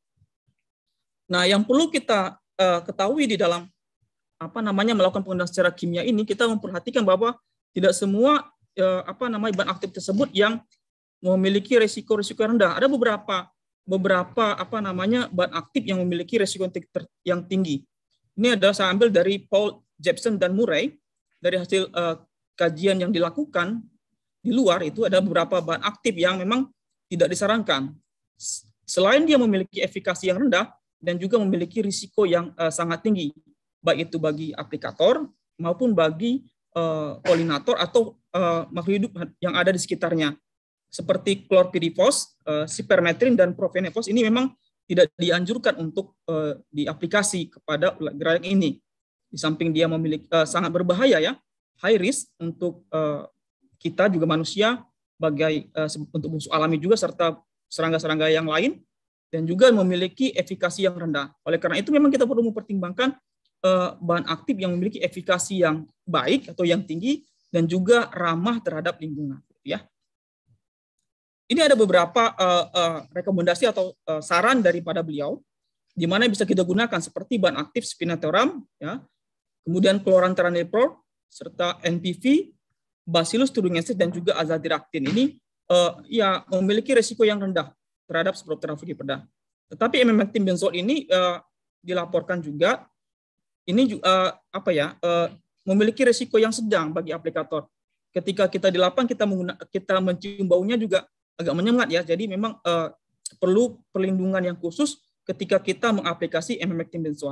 Nah, yang perlu kita uh, ketahui di dalam apa namanya melakukan pengendalian secara kimia ini, kita memperhatikan bahwa tidak semua uh, apa namanya bahan aktif tersebut yang memiliki resiko-resiko rendah. Ada beberapa beberapa apa namanya bahan aktif yang memiliki resiko yang tinggi. Ini adalah saya ambil dari Paul Jepson dan Murray. Dari hasil uh, kajian yang dilakukan di luar itu ada beberapa bahan aktif yang memang tidak disarankan. Selain dia memiliki efikasi yang rendah dan juga memiliki risiko yang uh, sangat tinggi, baik itu bagi aplikator maupun bagi uh, polinator atau uh, makhluk hidup yang ada di sekitarnya. Seperti klorpirifos, uh, sipermetrin, dan profenefos ini memang tidak dianjurkan untuk uh, diaplikasi kepada ulat gerak ini. Di samping dia memiliki uh, sangat berbahaya ya, high risk untuk uh, kita juga manusia, sebagai uh, untuk musuh alami juga serta serangga-serangga yang lain, dan juga memiliki efikasi yang rendah. Oleh karena itu memang kita perlu mempertimbangkan uh, bahan aktif yang memiliki efikasi yang baik atau yang tinggi dan juga ramah terhadap lingkungan. Ya. Ini ada beberapa uh, uh, rekomendasi atau uh, saran daripada beliau, di mana bisa kita gunakan seperti bahan aktif spinetoram, ya, kemudian chlorantraniliprol, serta N P V, Bacillus thuringiensis, dan juga azadirachtin. Ini uh, ya memiliki risiko yang rendah terhadap Spiroptera frugiperda. Tetapi emamectin benzoat ini uh, dilaporkan juga ini uh, apa ya uh, memiliki risiko yang sedang bagi aplikator. Ketika kita di lapang kita menggunakan kita mencium baunya juga agak menyengat ya. Jadi memang uh, perlu perlindungan yang khusus ketika kita mengaplikasi emamectin benzoat.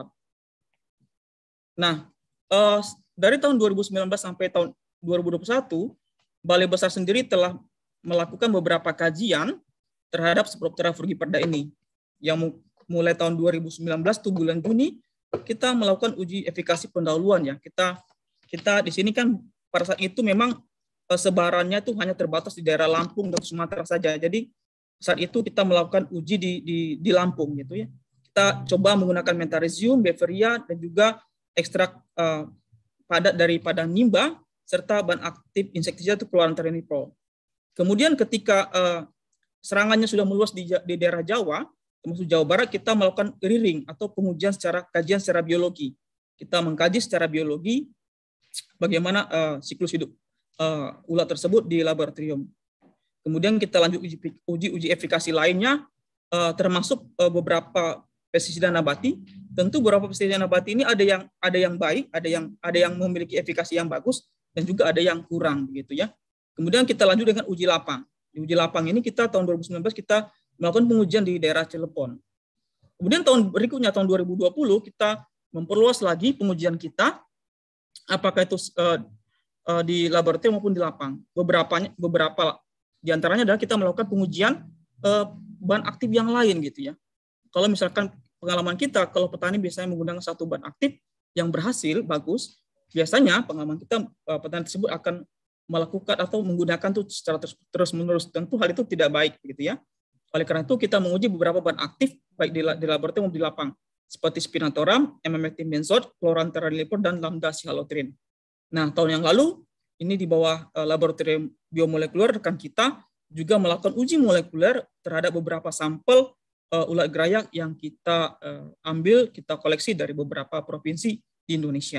Nah, uh, dari tahun dua ribu sembilan belas sampai tahun dua ribu dua puluh satu, Balai Besar sendiri telah melakukan beberapa kajian terhadap Spiroptera frugiperda ini. Yang mulai tahun dua ribu sembilan belas tuh bulan Juni kita melakukan uji efikasi pendahuluan ya. Kita kita di sini kan pada saat itu memang uh, sebarannya tuh hanya terbatas di daerah Lampung dan Sumatera saja. Jadi saat itu kita melakukan uji di di, di Lampung gitu ya. Kita coba menggunakan Metarhizium, Beveria, dan juga ekstrak uh, padat daripada nimba serta bahan aktif insektisida itu chlorantraniliprol. Kemudian ketika uh, serangannya sudah meluas di, di daerah Jawa, termasuk Jawa Barat, kita melakukan rearing atau pengujian secara kajian secara biologi. Kita mengkaji secara biologi bagaimana uh, siklus hidup uh, ulat tersebut di laboratorium. Kemudian kita lanjut uji uji, uji efikasi lainnya, uh, termasuk uh, beberapa pestisida nabati. Tentu beberapa pestisida nabati ini ada yang ada yang baik, ada yang ada yang memiliki efikasi yang bagus, dan juga ada yang kurang begitu ya. Kemudian kita lanjut dengan uji lapang. Di uji lapang ini kita tahun dua ribu sembilan belas kita melakukan pengujian di daerah Cilegon. Kemudian tahun berikutnya tahun dua ribu dua puluh kita memperluas lagi pengujian kita, apakah itu uh, uh, di laboratorium maupun di lapang. Beberapa beberapa diantaranya adalah kita melakukan pengujian uh, bahan aktif yang lain gitu ya. Kalau misalkan pengalaman kita, kalau petani biasanya menggunakan satu bahan aktif yang berhasil bagus, biasanya pengalaman kita uh, petani tersebut akan melakukan atau menggunakan itu secara terus-menerus. Tentu hal itu tidak baik gitu ya. Oleh karena itu kita menguji beberapa bahan aktif baik di, di laboratorium maupun di lapang seperti spinetoram, emamectin benzoat, chlorantraniliprol, dan lambda cihalotrin. Nah, tahun yang lalu ini di bawah uh, laboratorium biomolekuler rekan kita juga melakukan uji molekuler terhadap beberapa sampel uh, ulat gerayak yang kita uh, ambil, kita koleksi dari beberapa provinsi di Indonesia.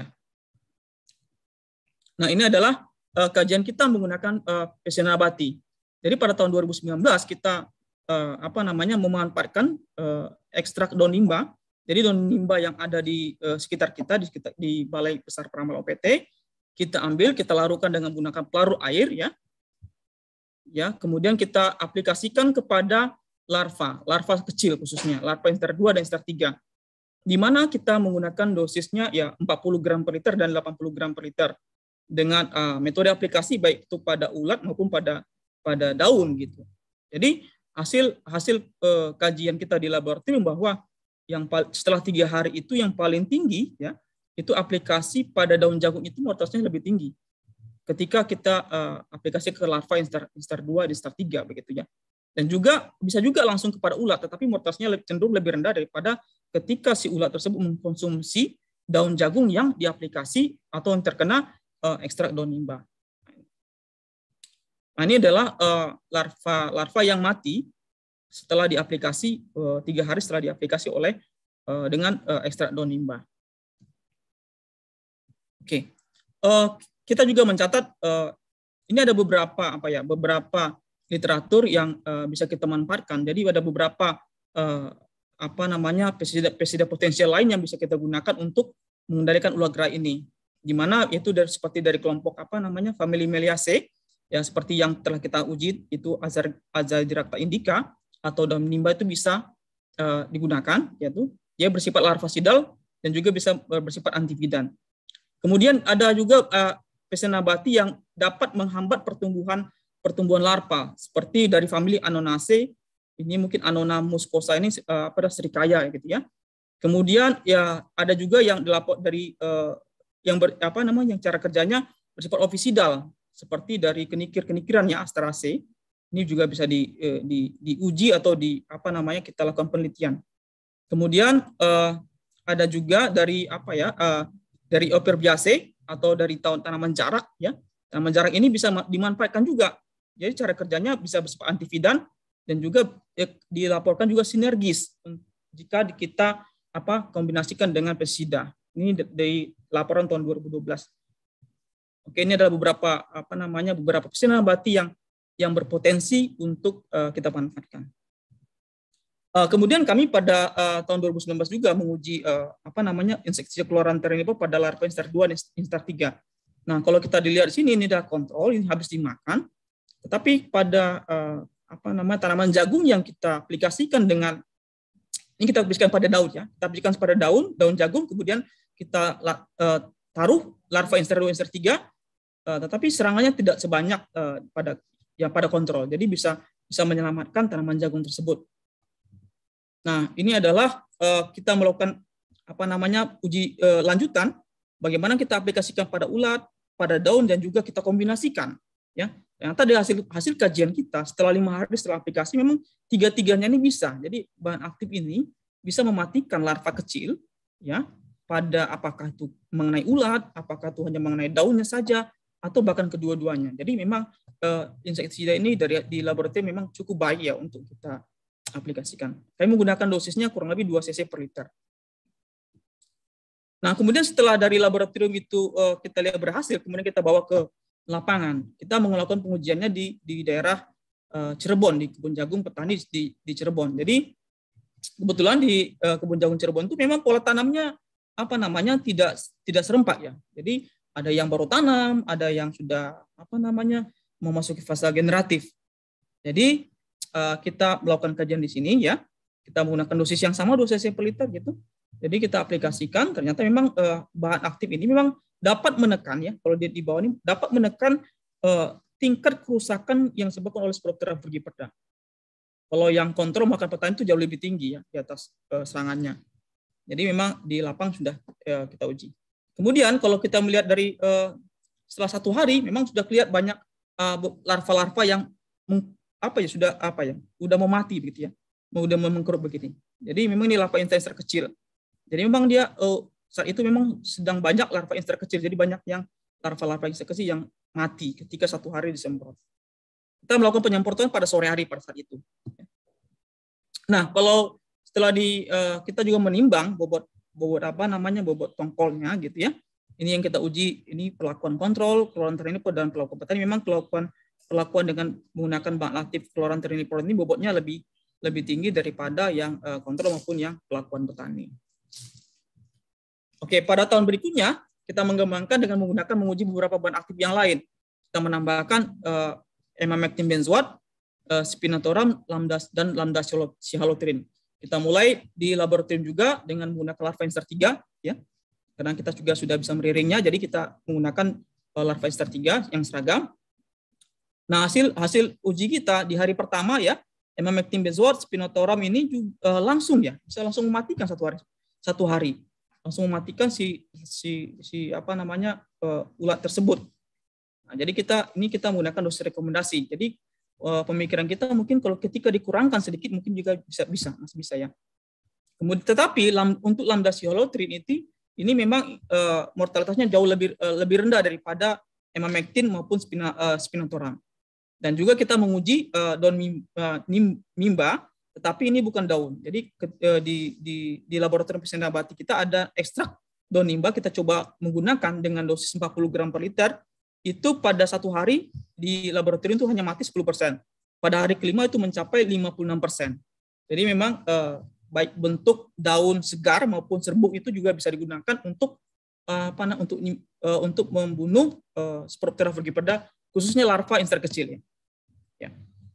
Nah, ini adalah uh, kajian kita menggunakan uh, P C nabati. Jadi pada tahun dua ribu sembilan belas kita uh, apa namanya memanfaatkan uh, ekstrak daun nimba. Jadi daun nimba yang ada di uh, sekitar kita, di sekitar di Balai Besar Peramal O P T, kita ambil, kita larutkan dengan menggunakan pelarut air, ya. Ya, kemudian kita aplikasikan kepada larva, larva kecil khususnya, larva instar dua dan instar tiga. Di mana kita menggunakan dosisnya ya empat puluh gram per liter dan delapan puluh gram per liter dengan uh, metode aplikasi baik itu pada ulat maupun pada pada daun gitu. Jadi hasil hasil uh, kajian kita di laboratorium bahwa yang setelah tiga hari itu yang paling tinggi ya itu aplikasi pada daun jagung itu mortalitasnya lebih tinggi ketika kita uh, aplikasi ke larva instar instar dua dan instar tiga begitu ya. Dan juga bisa juga langsung kepada ulat, tetapi mortalitasnya cenderung lebih rendah daripada ketika si ulat tersebut mengkonsumsi daun jagung yang diaplikasi atau yang terkena uh, ekstrak daun nimba. Nah, ini adalah uh, larva larva yang mati setelah diaplikasi uh, tiga hari setelah diaplikasi oleh uh, dengan uh, ekstrak daun nimba. Oke, uh, kita juga mencatat uh, ini ada beberapa apa ya beberapa literatur yang uh, bisa kita manfaatkan. Jadi ada beberapa uh, apa namanya pestisida pestisida potensial lain yang bisa kita gunakan untuk mengendalikan ulat gerayak ini. Di mana itu dari seperti dari kelompok apa namanya famili Meliaceae ya seperti yang telah kita uji itu Azadirachta indica atau daun nimba itu bisa uh, digunakan yaitu dia bersifat larvasidal dan juga bisa bersifat antividan. Kemudian ada juga uh, P C nabati yang dapat menghambat pertumbuhan pertumbuhan larva seperti dari famili Annonaceae, ini mungkin Annona muscosa ini uh, pada serikaya gitu ya. Kemudian ya ada juga yang dilapor dari uh, yang ber, apa namanya yang cara kerjanya bersifat ovisidal seperti dari kenikir-kenikiran ya Asteraceae. Ini juga bisa di, uh, di diuji atau di apa namanya kita lakukan penelitian. Kemudian uh, ada juga dari apa ya uh, dari Operbiaceae atau dari tanaman jarak ya. Tanaman jarak ini bisa dimanfaatkan juga. Jadi cara kerjanya bisa bersifat antividan dan juga ya, dilaporkan juga sinergis jika kita apa kombinasikan dengan pestisida. Ini dari laporan tahun dua ribu dua belas. Oke, ini adalah beberapa apa namanya beberapa pestisida nabati yang yang berpotensi untuk uh, kita manfaatkan. Uh, kemudian kami pada uh, tahun dua ribu sembilan belas juga menguji uh, apa namanya insektisida Chlorantranilipo pada larva instar dua dan instar tiga. Nah, kalau kita dilihat di sini ini adalah kontrol, ini habis dimakan. Tetapi pada uh, apa namanya tanaman jagung yang kita aplikasikan dengan ini kita aplikasikan pada daun ya, kita aplikasikan pada daun, daun jagung, kemudian kita uh, taruh larva instar dua, instar tiga, uh, tetapi serangannya tidak sebanyak uh, pada yang pada kontrol. Jadi bisa bisa menyelamatkan tanaman jagung tersebut. Nah, ini adalah uh, kita melakukan apa namanya uji uh, lanjutan, bagaimana kita aplikasikan pada ulat, pada daun dan juga kita kombinasikan, ya. Ternyata dari hasil hasil kajian kita setelah lima hari setelah aplikasi memang tiga-tiganya ini bisa. Jadi bahan aktif ini bisa mematikan larva kecil, ya, pada apakah itu mengenai ulat, apakah itu hanya mengenai daunnya saja, atau bahkan kedua-duanya. Jadi memang uh, insektisida ini dari di laboratorium memang cukup baik ya untuk kita aplikasikan. Kami menggunakan dosisnya kurang lebih dua cc per liter. Nah, kemudian setelah dari laboratorium itu uh, kita lihat berhasil, kemudian kita bawa ke lapangan. Kita melakukan pengujiannya di di daerah uh, Cirebon, di kebun jagung petani di di Cirebon. Jadi kebetulan di uh, kebun jagung Cirebon itu memang pola tanamnya apa namanya tidak tidak serempak ya. Jadi ada yang baru tanam, ada yang sudah apa namanya memasuki fase generatif. Jadi uh, kita melakukan kajian di sini ya. Kita menggunakan dosis yang sama dua cc per liter gitu. Jadi kita aplikasikan, ternyata memang uh, bahan aktif ini memang dapat menekan ya, kalau dia di bawah ini dapat menekan uh, tingkat kerusakan yang disebabkan oleh Sporophthora frugiperda. Kalau yang kontrol makan petani itu jauh lebih tinggi ya di atas uh, serangannya. Jadi memang di lapang sudah uh, kita uji. Kemudian kalau kita melihat dari uh, setelah satu hari memang sudah kelihatan banyak uh, larva-larva yang meng, apa ya sudah apa ya sudah mau mati begitu ya, mau udah mengkerup begini. Jadi memang ini larva instar kecil. Jadi memang dia uh, saat itu memang sedang banyak larva instar kecil. Jadi banyak yang larva-larva instar kecil yang mati ketika satu hari disemprot. Kita melakukan penyemprotan pada sore hari pada saat itu. Nah, kalau setelah di uh, kita juga menimbang bobot bobot apa namanya bobot tongkolnya gitu ya. Ini yang kita uji, ini perlakuan kontrol, keluaran terinipor dan perlakuan petani. Memang perlakuan perlakuan dengan menggunakan bahan aktif keluaran terinipor ini bobotnya lebih lebih tinggi daripada yang uh, kontrol maupun yang perlakuan petani. Oke, pada tahun berikutnya kita mengembangkan dengan menggunakan menguji beberapa bahan aktif yang lain. Kita menambahkan uh, emamectin benzoat, uh, spinetoram, lambda dan lambda cihalotrin. Kita mulai di laboratorium juga dengan menggunakan larva instar tiga, ya. Karena kita juga sudah bisa meriringnya, jadi kita menggunakan uh, larva instar tiga yang seragam. Nah, hasil hasil uji kita di hari pertama ya, emamectin benzoat, spinetoram ini juga, uh, langsung ya, bisa langsung mematikan satu hari, satu hari, langsung mematikan si si si apa namanya uh, ulat tersebut. Nah, jadi kita ini kita menggunakan dosis rekomendasi. Jadi uh, pemikiran kita mungkin kalau ketika dikurangkan sedikit mungkin juga bisa bisa masih bisa ya. Kemudian tetapi lam, untuk lambda cihalotrin itu ini memang uh, mortalitasnya jauh lebih uh, lebih rendah daripada emamectin maupun spina, uh, spinetoram. Dan juga kita menguji uh, daun uh, mimba, tetapi ini bukan daun. Jadi ke, uh, di, di, di laboratorium pesisir nabati kita ada ekstrak daun mimba, kita coba menggunakan dengan dosis empat puluh gram per liter, itu pada satu hari di laboratorium itu hanya mati sepuluh persen. Pada hari kelima itu mencapai lima puluh enam persen. Jadi memang uh, baik bentuk daun segar maupun serbuk itu juga bisa digunakan untuk uh, apa untuk uh, untuk membunuh uh, Sporoptera frugiperda, khususnya larva instar kecil ya. Ya.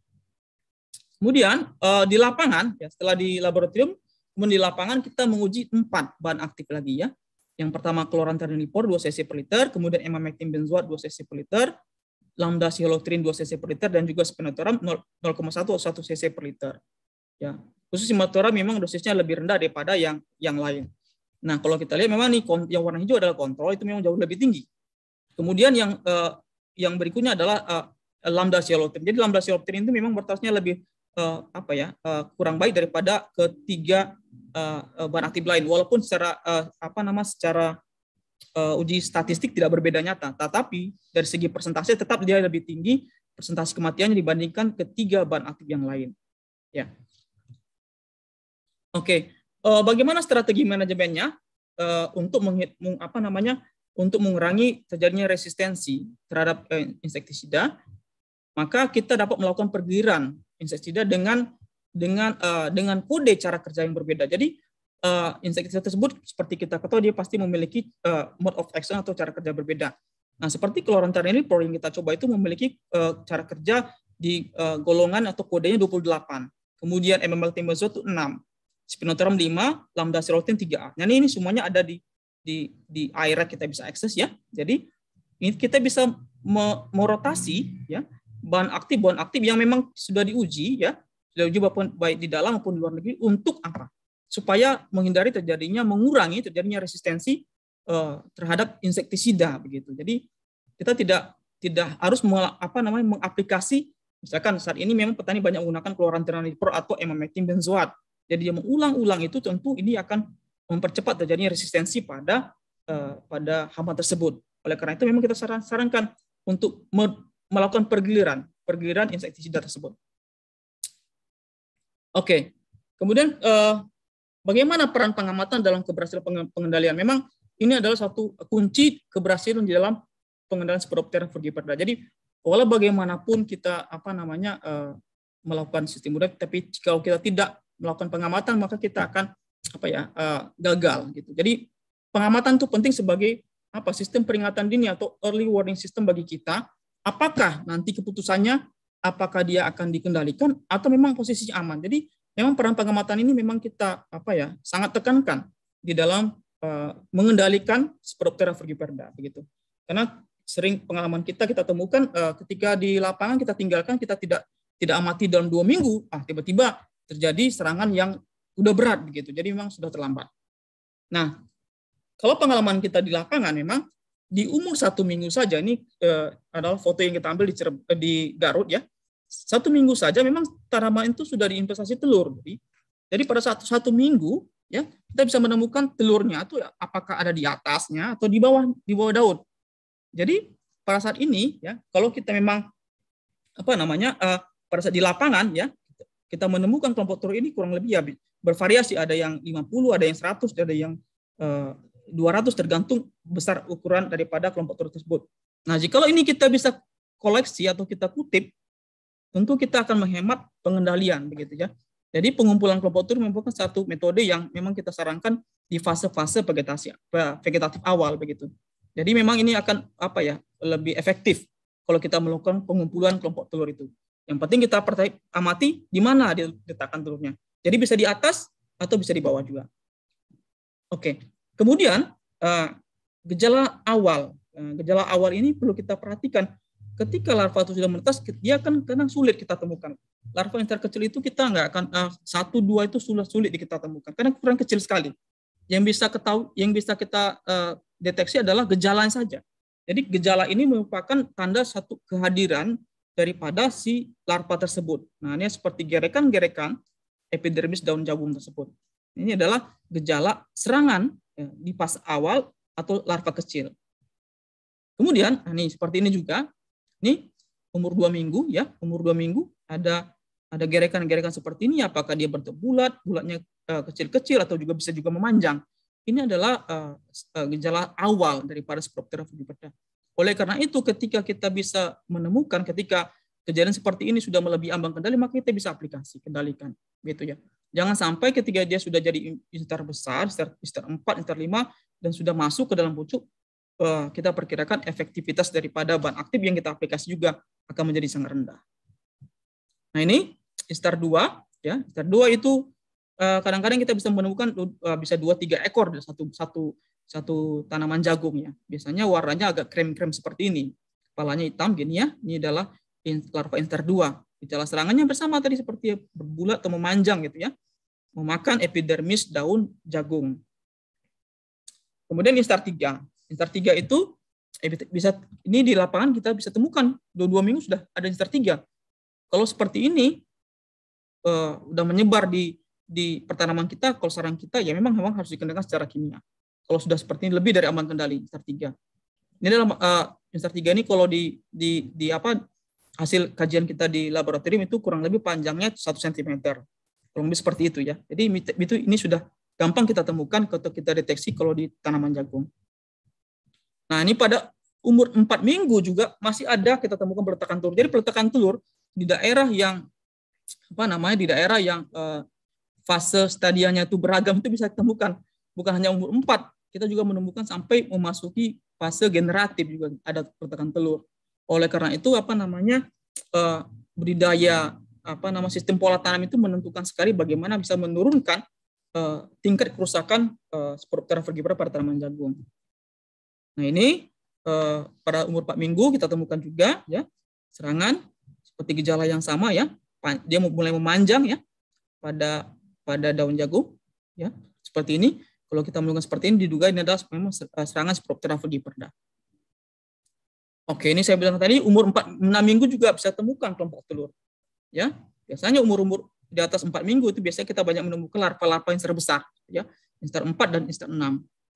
Kemudian uh, di lapangan ya, setelah di laboratorium, kemudian di lapangan kita menguji empat bahan aktif lagi ya. Yang pertama chlorantraniliprol dua cc per liter, kemudian emamectin benzoat dua cc per liter, lambda cihalotrin dua cc per liter, dan juga spinetoram nol koma satu atau satu cc per liter. Ya. Khusus spinetoram memang dosisnya lebih rendah daripada yang yang lain. Nah, kalau kita lihat memang nih yang warna hijau adalah kontrol, itu memang jauh lebih tinggi. Kemudian yang uh, yang berikutnya adalah uh, lambda cihalotrin. Jadi lambda cihalotrin itu memang mortalitasnya lebih uh, apa ya uh, kurang baik daripada ketiga uh, bahan aktif lain. Walaupun secara uh, apa nama secara uh, uji statistik tidak berbeda nyata, tetapi dari segi persentase tetap dia lebih tinggi persentase kematiannya dibandingkan ketiga bahan aktif yang lain. Ya. Oke. Okay. Uh, bagaimana strategi manajemennya uh, untuk meng, apa namanya untuk mengurangi terjadinya resistensi terhadap uh, insektisida? Maka kita dapat melakukan pergiliran insektisida dengan dengan uh, dengan kode cara kerja yang berbeda. Jadi uh, insektisida tersebut seperti kita ketahui dia pasti memiliki uh, mode of action atau cara kerja berbeda. Nah, seperti chlorantraniliprol yang kita coba itu memiliki uh, cara kerja di uh, golongan atau kodenya dua puluh delapan. Kemudian emamectin benzoat itu enam, spinetoram lima, lambda cihalotrin tiga A. Nah, ini semuanya ada di di di I R A C kita bisa akses ya. Jadi ini kita bisa merotasi ya bahan aktif bahan aktif yang memang sudah diuji ya, sudah diuji baik di dalam maupun di luar negeri untuk apa? Supaya menghindari terjadinya mengurangi terjadinya resistensi uh, terhadap insektisida begitu. Jadi kita tidak tidak harus apa namanya mengaplikasi misalkan saat ini memang petani banyak menggunakan chlorantraniliprol atau emamectin benzoat. Jadi dia mengulang-ulang itu tentu ini akan mempercepat terjadinya resistensi pada uh, pada hama tersebut. Oleh karena itu memang kita saran, sarankan untuk melakukan pergiliran, pergiliran insektisida tersebut. Oke, kemudian eh, bagaimana peran pengamatan dalam keberhasilan pengendalian? Memang ini adalah satu kunci keberhasilan di dalam pengendalian Sporoptera frugiperda. Jadi, walau bagaimanapun kita apa namanya eh, melakukan sistem mudah, tapi kalau kita tidak melakukan pengamatan maka kita akan apa ya eh, gagal gitu. Jadi pengamatan itu penting sebagai apa sistem peringatan dini atau early warning system bagi kita. Apakah nanti keputusannya, apakah dia akan dikendalikan atau memang posisinya aman. Jadi memang peran pengamatan ini memang kita apa ya sangat tekankan di dalam uh, mengendalikan Sporoptera frugiperda begitu. Karena sering pengalaman kita kita temukan uh, ketika di lapangan kita tinggalkan kita tidak tidak amati dalam dua minggu, ah tiba-tiba terjadi serangan yang udah berat begitu. Jadi memang sudah terlambat. Nah, kalau pengalaman kita di lapangan memang di umur satu minggu saja, ini eh, adalah foto yang kita ambil di, di Garut ya, satu minggu saja memang tanaman itu sudah diinvestasi telur. Jadi, jadi pada satu satu minggu ya kita bisa menemukan telurnya itu apakah ada di atasnya atau di bawah di bawah daun. Jadi pada saat ini ya kalau kita memang apa namanya eh, pada saat di lapangan ya kita menemukan kelompok telur ini kurang lebih ya bervariasi, ada yang lima puluh, ada yang seratus, ada yang uh, dua ratus, tergantung besar ukuran daripada kelompok telur tersebut. Nah, jikalau ini kita bisa koleksi atau kita kutip, tentu kita akan menghemat pengendalian begitu ya. Jadi pengumpulan kelompok telur merupakan satu metode yang memang kita sarankan di fase-fase vegetasi vegetatif awal begitu. Jadi memang ini akan apa ya lebih efektif kalau kita melakukan pengumpulan kelompok telur itu. Yang penting kita amati di mana diletakkan telurnya. Jadi bisa di atas atau bisa di bawah juga. Oke. Kemudian gejala awal, gejala awal ini perlu kita perhatikan. Ketika larva itu sudah menetas, dia akan kadang sulit kita temukan. Larva yang terkecil itu kita nggak akan satu dua itu sulit sulit kita temukan karena ukuran kecil sekali. Yang bisa ketahui, yang bisa kita uh, deteksi adalah gejalanya saja. Jadi gejala ini merupakan tanda satu kehadiran daripada si larva tersebut. Nah, ini seperti gerekan-gerekan epidermis daun jagung tersebut. Ini adalah gejala serangan ya, di fase awal atau larva kecil. Kemudian, nah ini seperti ini juga. Ini umur dua minggu ya, umur dua minggu ada ada gerekan-gerekan seperti ini. Apakah dia bentuk bulat, bulatnya uh, kecil-kecil atau juga bisa juga memanjang. Ini adalah uh, uh, gejala awal daripada Sproptera frugiperda. Oleh karena itu, ketika kita bisa menemukan ketika kejadian seperti ini sudah melebihi ambang kendali, maka kita bisa aplikasi, kendalikan, gitu ya. Jangan sampai ketika dia sudah jadi instar besar, instar empat, instar lima, dan sudah masuk ke dalam pucuk, kita perkirakan efektivitas daripada bahan aktif yang kita aplikasi juga akan menjadi sangat rendah. Nah ini instar dua, ya instar dua itu kadang-kadang kita bisa menemukan bisa dua tiga ekor dari satu satu satu tanaman jagung ya. Biasanya warnanya agak krem-krem seperti ini, kepalanya hitam gini ya. Ini adalah larva instar dua. Gejala serangannya bersama tadi seperti berbulat atau memanjang gitu ya, memakan epidermis daun jagung. Kemudian instar tiga. Instar tiga itu eh, bisa ini di lapangan kita bisa temukan dua dua minggu sudah ada instar tiga. Kalau seperti ini uh, udah menyebar di di pertanaman kita, kalau sarang kita ya memang memang harus dikendalikan secara kimia. Kalau sudah seperti ini lebih dari ambang kendali instar tiga. Ini adalah uh, instar tiga ini kalau di di di apa hasil kajian kita di laboratorium itu kurang lebih panjangnya satu sentimeter. Kurang lebih seperti itu ya. Jadi itu ini sudah gampang kita temukan atau kita deteksi kalau di tanaman jagung. Nah, ini pada umur empat minggu juga masih ada kita temukan peletakan telur. Jadi peletakan telur di daerah yang apa namanya di daerah yang eh, fase stadianya itu beragam itu bisa ditemukan. Bukan hanya umur empat, kita juga menemukan sampai memasuki fase generatif juga ada peletakan telur. Oleh karena itu apa namanya eh, budidaya apa nama sistem pola tanam itu menentukan sekali bagaimana bisa menurunkan eh, tingkat kerusakan eh, Sproptera frugiperda pada tanaman jagung. Nah ini eh, pada umur empat minggu kita temukan juga ya serangan seperti gejala yang sama ya, dia mulai memanjang ya pada pada daun jagung ya seperti ini. Kalau kita melakukan seperti ini diduga ini adalah memang serangan Sproptera frugiperda. Oke, ini saya bilang tadi umur empat enam minggu juga bisa temukan kelompok telur ya. Biasanya umur-umur di atas empat minggu itu biasanya kita banyak menemukan larva-larva yang terbesar ya, instar empat dan instar enam.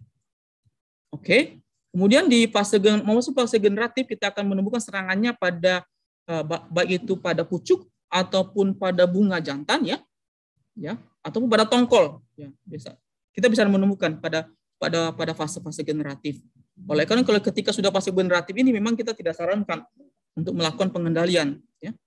Oke. Kemudian di fase memasuki fase generatif kita akan menemukan serangannya pada baik itu pada pucuk ataupun pada bunga jantan ya, ya ataupun pada tongkol ya biasa. Kita bisa menemukan pada pada pada fase-fase generatif. Oleh karena kalau ketika sudah fase generatif ini memang kita tidak sarankan untuk melakukan pengendalian ya.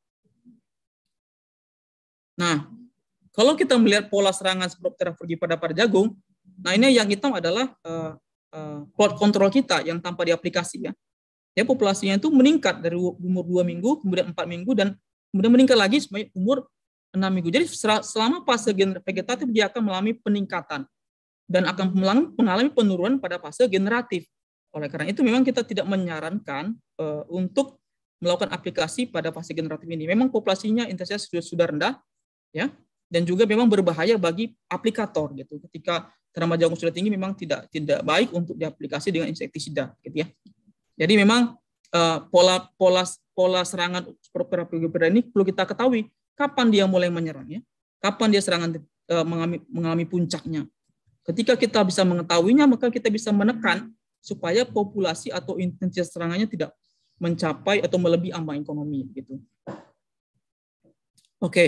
Nah, kalau kita melihat pola serangan Sproptera frugiperda pada jagung, nah ini yang hitam adalah uh, Uh, plot kontrol kita yang tanpa di aplikasi ya. Ya populasinya itu meningkat dari umur dua minggu, kemudian empat minggu dan kemudian meningkat lagi sampai umur enam minggu. Jadi selama fase vegetatif dia akan mengalami peningkatan dan akan mengalami penurunan pada fase generatif. Oleh karena itu memang kita tidak menyarankan uh, untuk melakukan aplikasi pada fase generatif ini. Memang populasinya intensitas sudah sudah rendah ya dan juga memang berbahaya bagi aplikator gitu. Ketika tanaman jagung sudah tinggi memang tidak tidak baik untuk diaplikasi dengan insektisida gitu ya. Jadi memang uh, pola pola pola serangan Sproptera frugiperda ini perlu kita ketahui kapan dia mulai menyerang ya. Kapan dia serangan uh, mengalami, mengalami puncaknya. Ketika kita bisa mengetahuinya maka kita bisa menekan supaya populasi atau intensitas serangannya tidak mencapai atau melebihi ambang ekonomi gitu. Oke.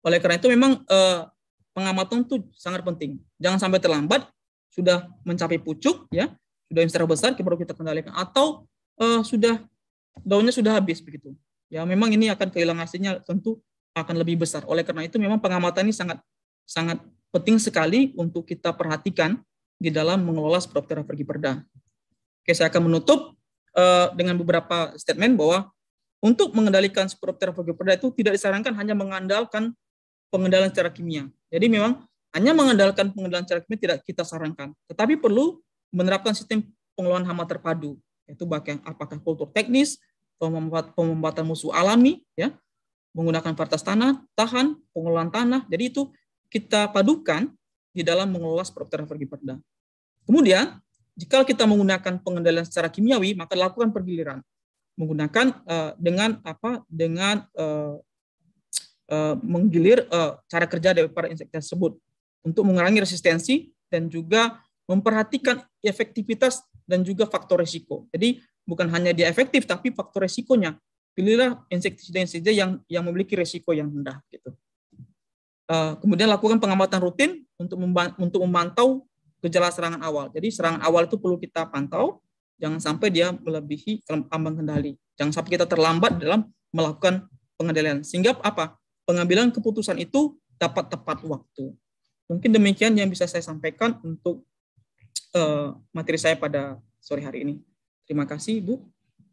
Oleh karena itu memang eh, pengamatan itu sangat penting. Jangan sampai terlambat, sudah mencapai pucuk, ya, sudah secara besar, baru kita kendalikan, atau eh, sudah daunnya sudah habis begitu. Ya, memang ini akan kehilangan hasilnya tentu akan lebih besar. Oleh karena itu memang pengamatan ini sangat sangat penting sekali untuk kita perhatikan di dalam mengelola Sporoptera frugiperda. Oke, saya akan menutup uh, dengan beberapa statement bahwa untuk mengendalikan Sporoptera frugiperda itu tidak disarankan hanya mengandalkan pengendalian secara kimia. Jadi memang hanya mengandalkan pengendalian secara kimia tidak kita sarankan, tetapi perlu menerapkan sistem pengelolaan hama terpadu, yaitu bagian apakah kultur teknis, pemobatan musuh alami, ya, menggunakan varietas tanah, tahan, pengelolaan tanah. Jadi itu kita padukan di dalam mengelola Sporoptera frugiperda. Kemudian, jika kita menggunakan pengendalian secara kimiawi, maka lakukan pergiliran menggunakan uh, dengan apa? Dengan uh, uh, menggilir uh, cara kerja dari para insektisida tersebut untuk mengurangi resistensi dan juga memperhatikan efektivitas dan juga faktor risiko. Jadi bukan hanya dia efektif, tapi faktor risikonya. Pilihlah insektisida-insektisida yang yang memiliki risiko yang rendah, gitu. Uh, kemudian lakukan pengamatan rutin untuk untuk memantau gejala serangan awal. Jadi serangan awal itu perlu kita pantau, jangan sampai dia melebihi ambang kendali. Jangan sampai kita terlambat dalam melakukan pengendalian. Sehingga apa? Pengambilan keputusan itu dapat tepat waktu. Mungkin demikian yang bisa saya sampaikan untuk uh, materi saya pada sore hari ini. Terima kasih, Bu.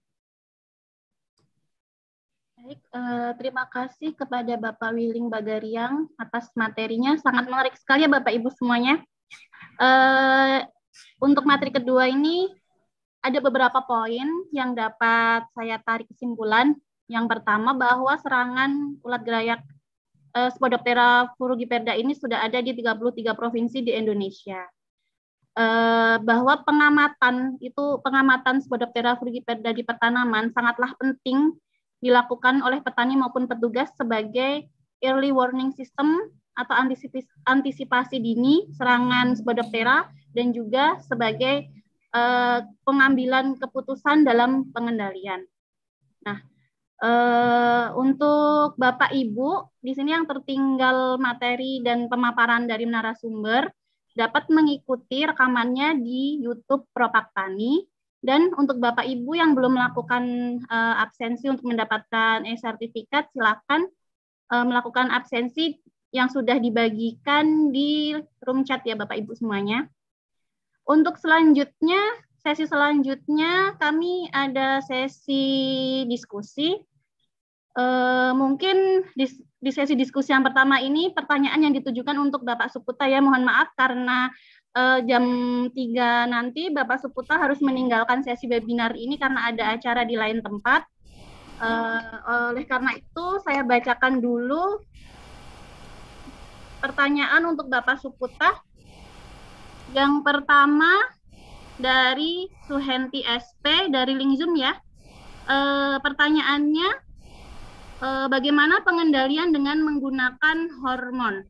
Baik, eh, terima kasih kepada Bapak Wiling Bagariang atas materinya. Sangat menarik sekali ya Bapak Ibu semuanya. Eh, untuk materi kedua ini ada beberapa poin yang dapat saya tarik kesimpulan. Yang pertama bahwa serangan ulat gerayak eh, Spodoptera frugiperda ini sudah ada di tiga puluh tiga provinsi di Indonesia. Eh, bahwa pengamatan itu pengamatan Spodoptera frugiperda di pertanaman sangatlah penting dilakukan oleh petani maupun petugas sebagai early warning system atau antisipasi dini serangan Spodoptera dan juga sebagai uh, pengambilan keputusan dalam pengendalian. Nah, uh, untuk Bapak Ibu di sini yang tertinggal materi dan pemaparan dari narasumber dapat mengikuti rekamannya di YouTube Propaktani. Dan untuk Bapak Ibu yang belum melakukan uh, absensi untuk mendapatkan e-sertifikat, silakan uh, melakukan absensi yang sudah dibagikan di room chat ya Bapak Ibu semuanya. Untuk selanjutnya, sesi selanjutnya kami ada sesi diskusi. Uh, mungkin di, di sesi diskusi yang pertama ini pertanyaan yang ditujukan untuk Bapak Suputa ya, mohon maaf karena uh, jam tiga nanti Bapak Suputa harus meninggalkan sesi webinar ini karena ada acara di lain tempat. Uh, oleh karena itu saya bacakan dulu pertanyaan untuk Bapak Suputa. Yang pertama dari Suhenti S P dari link Zoom ya. E, pertanyaannya, e, bagaimana pengendalian dengan menggunakan hormon?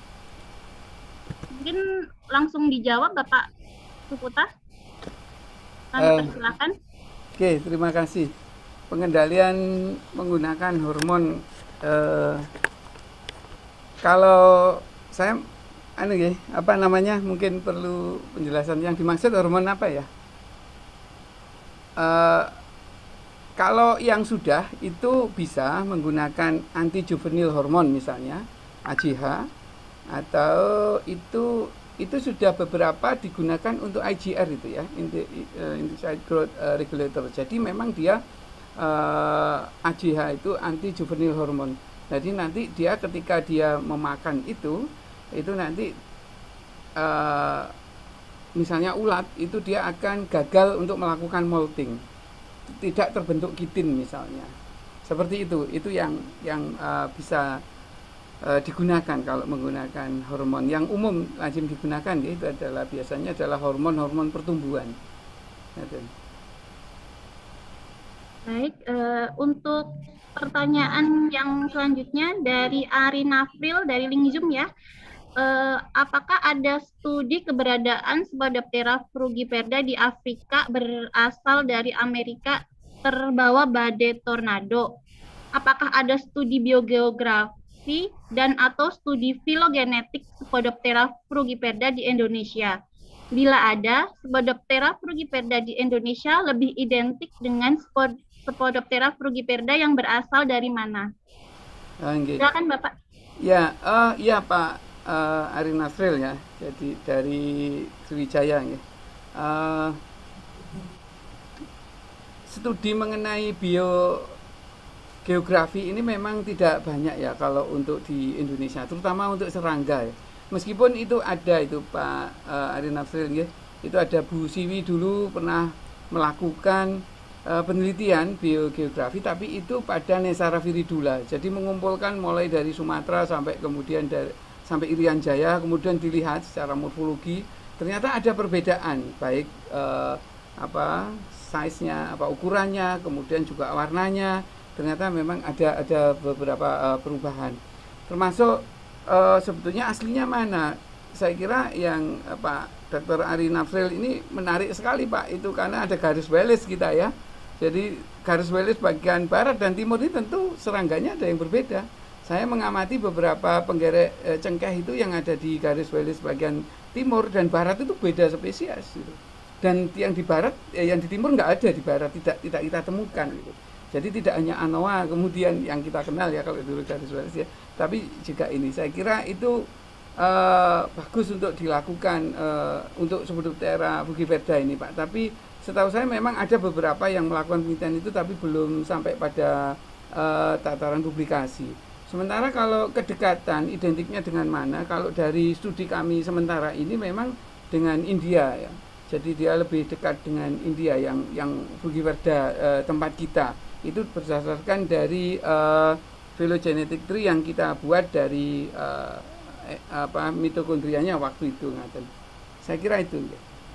Mungkin langsung dijawab Bapak Suputa. Kami persilakan. Uh, Oke, okay, terima kasih. Pengendalian menggunakan hormon. Uh, Kalau saya, anu ya, apa namanya, mungkin perlu penjelasan yang dimaksud hormon apa ya? Uh, kalau yang sudah itu bisa menggunakan anti juvenil hormon misalnya A J H, atau itu itu sudah beberapa digunakan untuk I G R itu ya, inside growth regulator. Jadi memang dia uh, A J H itu anti juvenil hormon. Jadi nanti dia ketika dia memakan itu, itu nanti uh, misalnya ulat itu dia akan gagal untuk melakukan molting, tidak terbentuk kitin misalnya, seperti itu. Itu yang yang uh, bisa uh, digunakan kalau menggunakan hormon. Yang umum lazim digunakan itu adalah biasanya adalah hormon-hormon pertumbuhan. Baik, uh, untuk pertanyaan yang selanjutnya dari Ari Nafril dari link Zoom ya. Eh, apakah ada studi keberadaan Spodoptera frugiperda di Afrika berasal dari Amerika terbawa badai tornado? Apakah ada studi biogeografi deskripsi dan atau studi filogenetik Spodoptera frugiperda di Indonesia? Bila ada, Spodoptera frugiperda di Indonesia lebih identik dengan Spodoptera frugiperda yang berasal dari mana? Okay. Silakan Bapak. Ya, uh, ya Pak uh, Ari Nasril ya, jadi dari Sriwijaya ya. Uh, studi mengenai biogeografi ini memang tidak banyak ya kalau untuk di Indonesia, terutama untuk serangga ya. Meskipun itu ada itu Pak uh, Ari Nasril ya, itu ada Bu Siwi dulu pernah melakukan uh, penelitian biogeografi, tapi itu pada Nesara Viridula. Jadi mengumpulkan mulai dari Sumatera sampai kemudian dari sampai Irian Jaya, kemudian dilihat secara morfologi, ternyata ada perbedaan baik uh, apa size-nya, apa ukurannya, kemudian juga warnanya, ternyata memang ada ada beberapa uh, perubahan. Termasuk uh, sebetulnya aslinya mana? Saya kira yang uh, Pak Doktor Ari Nasril ini menarik sekali Pak, itu karena ada garis Wallace kita ya. Jadi garis Wallace bagian barat dan timur ini tentu serangganya ada yang berbeda. Saya mengamati beberapa penggerek uh, cengkeh itu yang ada di garis Wallace bagian timur dan barat itu beda spesies gitu. Dan yang di barat, eh, yang di timur nggak ada di barat, tidak tidak kita temukan gitu. Jadi tidak hanya anoa kemudian yang kita kenal ya kalau dulu garis Wallace ya, tapi juga ini. Saya kira itu uh, bagus untuk dilakukan uh, untuk Spodoptera frugiperda ini Pak. Tapi setahu saya memang ada beberapa yang melakukan penelitian itu tapi belum sampai pada uh, tataran publikasi. Sementara kalau kedekatan identiknya dengan mana? Kalau dari studi kami sementara ini memang dengan India ya. Jadi dia lebih dekat dengan India yang yang frugiperda uh, tempat kita. Itu berdasarkan dari uh, phylogenetic tree yang kita buat dari uh, eh, apa mitokondrianya waktu itu ngaten. Saya kira itu.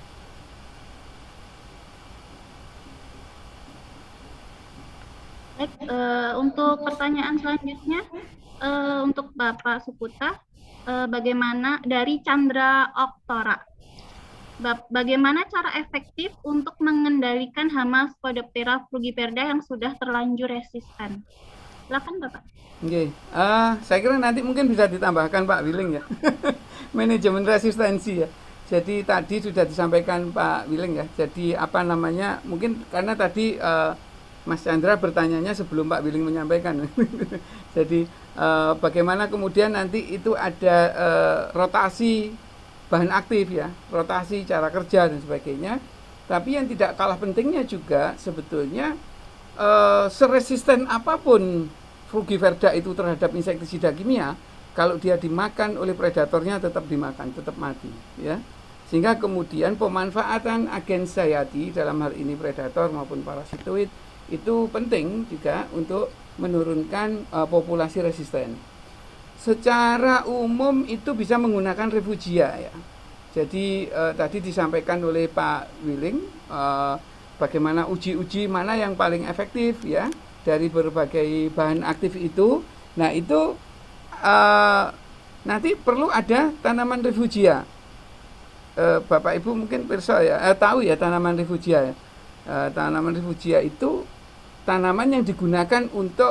Baik, uh, untuk pertanyaan selanjutnya uh, untuk Bapak Suputa, uh, bagaimana dari Chandra Oktora? Bagaimana cara efektif untuk mengendalikan hama Spodoptera frugiperda yang sudah terlanjur resisten? Silakan Bapak. Oke, okay. uh, saya kira nanti mungkin bisa ditambahkan Pak Willing ya, manajemen resistensi ya. Jadi tadi sudah disampaikan Pak Willing ya. Jadi apa namanya? Mungkin karena tadi uh, Mas Chandra bertanyanya sebelum Pak Willing menyampaikan. Jadi uh, bagaimana kemudian nanti itu ada uh, rotasi bahan aktif ya, rotasi cara kerja dan sebagainya. Tapi yang tidak kalah pentingnya juga sebetulnya uh, seresisten apapun frugiperda itu terhadap insektisida kimia, kalau dia dimakan oleh predatornya tetap dimakan, tetap mati ya. Sehingga kemudian pemanfaatan agen sayati dalam hal ini predator maupun parasitoid itu penting juga untuk menurunkan uh, populasi resisten. Secara umum itu bisa menggunakan refugia ya. Jadi eh, tadi disampaikan oleh Pak Willing eh, bagaimana uji-uji mana yang paling efektif ya dari berbagai bahan aktif itu. Nah itu eh, nanti perlu ada tanaman refugia. Eh, Bapak Ibu mungkin pirsa ya eh, tahu ya tanaman refugia ya. Eh, tanaman refugia itu tanaman yang digunakan untuk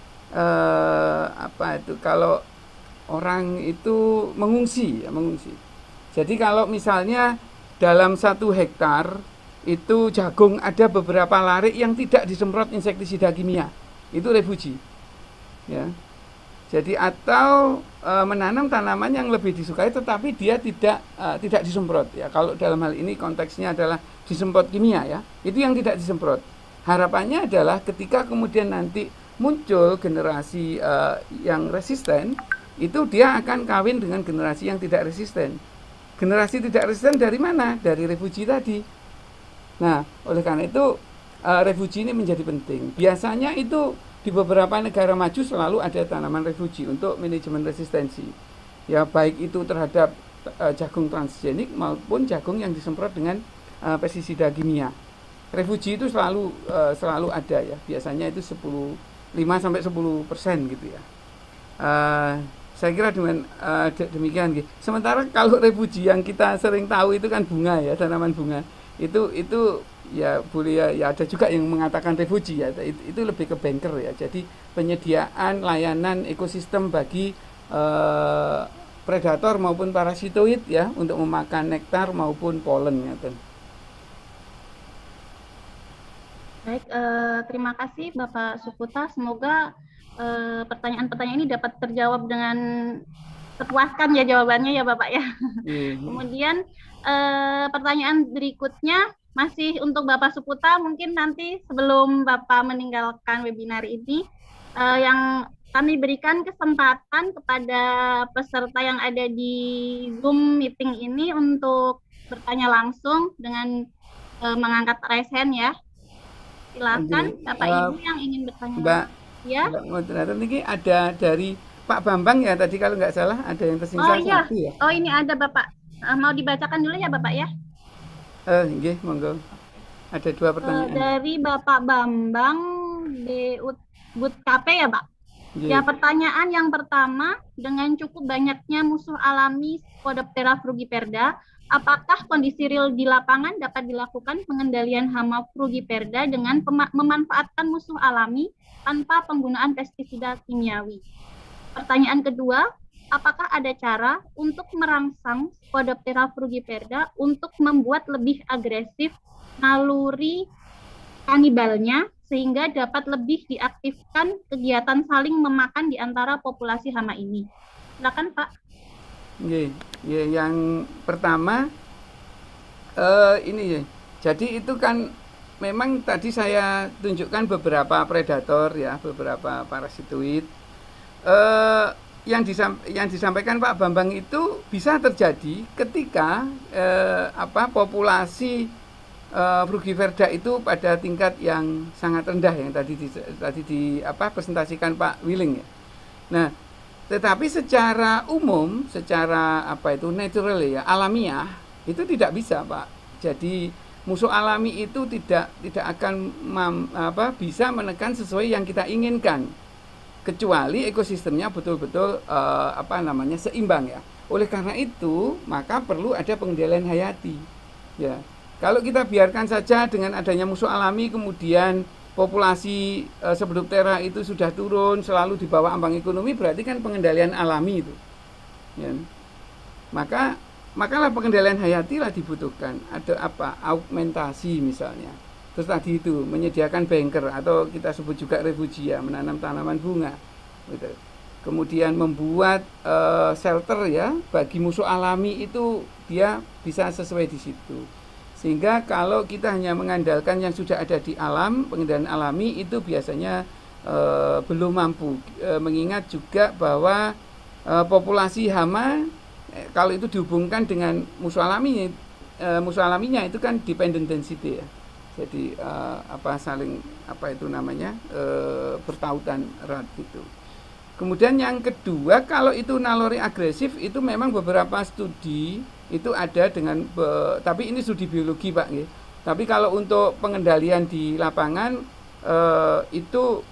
eh, apa itu kalau orang itu mengungsi ya, mengungsi. Jadi kalau misalnya dalam satu hektar itu jagung ada beberapa larik yang tidak disemprot insektisida kimia, itu refugi. Ya. Jadi atau e, menanam tanaman yang lebih disukai tetapi dia tidak e, tidak disemprot ya. Kalau dalam hal ini konteksnya adalah disemprot kimia ya, itu yang tidak disemprot. Harapannya adalah ketika kemudian nanti muncul generasi e, yang resisten, itu dia akan kawin dengan generasi yang tidak resisten. Generasi tidak resisten dari mana? Dari refugi tadi. Nah, oleh karena itu uh, refugi ini menjadi penting. Biasanya itu di beberapa negara maju selalu ada tanaman refugi untuk manajemen resistensi. Ya, baik itu terhadap uh, jagung transgenik maupun jagung yang disemprot dengan uh, pestisida kimia. Refugi itu selalu uh, selalu ada ya. Biasanya itu sepuluh, lima sampai sepuluh persen gitu ya. Uh, Saya kira dengan uh, demikian gitu. Sementara kalau refugi yang kita sering tahu itu kan bunga ya, tanaman bunga. Itu itu ya boleh ya, ya ada juga yang mengatakan refugi ya, itu, itu lebih ke banker ya. Jadi penyediaan layanan ekosistem bagi eh, predator maupun parasitoid ya untuk memakan nektar maupun polen ya. Baik, eh, terima kasih Bapak Suputa. Semoga eh, pertanyaan-pertanyaan ini dapat terjawab dengan terpuaskan ya jawabannya ya Bapak ya. Mm. Kemudian eh, pertanyaan berikutnya masih untuk Bapak Suputa, mungkin nanti sebelum Bapak meninggalkan webinar ini, eh, yang kami berikan kesempatan kepada peserta yang ada di Zoom meeting ini untuk bertanya langsung dengan eh, mengangkat raise hand ya. Silakan Bapak uh, Ibu yang ingin bertanya. Mbak, ya. Mbak moderator ini ada dari Pak Bambang ya tadi kalau nggak salah ada yang tersinggung. Oh iya. Ya? Oh ini ada Bapak. Uh, mau dibacakan dulu ya Bapak ya? Eh, uh, nggih, monggo. Ada dua pertanyaan. Uh, dari Bapak Bambang di But K P ya Pak. Yeah. Ya pertanyaan yang pertama, dengan cukup banyaknya musuh alami Spodoptera frugiperda, apakah kondisi real di lapangan dapat dilakukan pengendalian hama frugiperda dengan memanfaatkan musuh alami tanpa penggunaan pestisida kimiawi? Pertanyaan kedua, apakah ada cara untuk merangsang Spodoptera frugiperda untuk membuat lebih agresif naluri kanibalnya sehingga dapat lebih diaktifkan kegiatan saling memakan di antara populasi hama ini? Silakan Pak. Oke, ya, yang pertama uh, ini ya. Jadi itu kan memang tadi saya tunjukkan beberapa predator ya, beberapa parasitoid. Uh, yang, disam, yang disampaikan Pak Bambang itu bisa terjadi ketika uh, apa populasi uh, frugiperda itu pada tingkat yang sangat rendah yang tadi di, tadi di apa presentasikan Pak Willing ya. Nah, tetapi secara umum, secara apa itu natural ya, alamiah itu tidak bisa Pak. Jadi musuh alami itu tidak tidak akan mam, apa bisa menekan sesuai yang kita inginkan, kecuali ekosistemnya betul-betul uh, apa namanya seimbang ya. Oleh karena itu maka perlu ada pengendalian hayati. Ya, kalau kita biarkan saja dengan adanya musuh alami kemudian populasi e, Spodoptera itu sudah turun selalu di bawah ambang ekonomi, berarti kan pengendalian alami itu ya. Maka makalah pengendalian hayati lah dibutuhkan. Ada apa? Augmentasi misalnya. Terus tadi itu menyediakan banker atau kita sebut juga refugia, menanam tanaman bunga gitu. Kemudian membuat e, shelter ya bagi musuh alami itu dia bisa sesuai di situ. Sehingga kalau kita hanya mengandalkan yang sudah ada di alam, pengendalian alami itu biasanya e, belum mampu. E, mengingat juga bahwa e, populasi hama e, kalau itu dihubungkan dengan musuh alaminya, e, musuh alaminya itu kan dependent density ya. Jadi e, apa saling apa itu namanya e, bertautan erat gitu. Kemudian yang kedua, kalau itu naluri agresif itu memang beberapa studi itu ada dengan be, tapi ini studi biologi Pak ya. Tapi kalau untuk pengendalian di lapangan eh, itu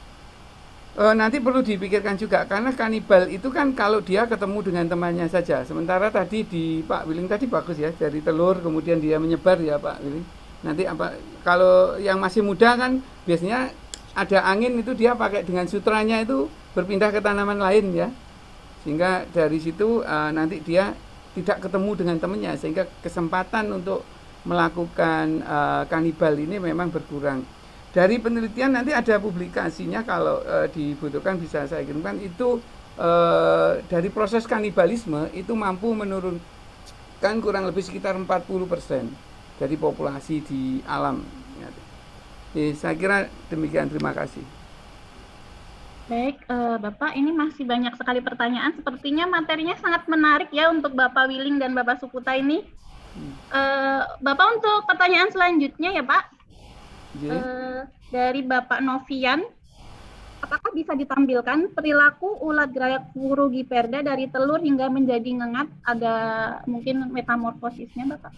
eh, nanti perlu dipikirkan juga, karena kanibal itu kan kalau dia ketemu dengan temannya saja. Sementara tadi di Pak Willing tadi bagus ya, dari telur kemudian dia menyebar ya Pak Willing. Nanti apa kalau yang masih muda kan biasanya ada angin itu dia pakai dengan sutranya itu berpindah ke tanaman lain ya. Sehingga dari situ eh, nanti dia tidak ketemu dengan temannya, sehingga kesempatan untuk melakukan uh, kanibal ini memang berkurang. Dari penelitian nanti ada publikasinya kalau uh, dibutuhkan bisa saya kirimkan, itu uh, dari proses kanibalisme itu mampu menurunkan kurang lebih sekitar empat puluh persen dari populasi di alam. Jadi, saya kira demikian, terima kasih. Baik, uh, Bapak, ini masih banyak sekali pertanyaan. Sepertinya materinya sangat menarik ya untuk Bapak Willing dan Bapak Suputa ini. Uh, Bapak, untuk pertanyaan selanjutnya ya Pak, yeah. uh, dari Bapak Novian, apakah bisa ditampilkan perilaku ulat gerayak frugiperda dari telur hingga menjadi ngengat? Ada mungkin metamorfosisnya Bapak?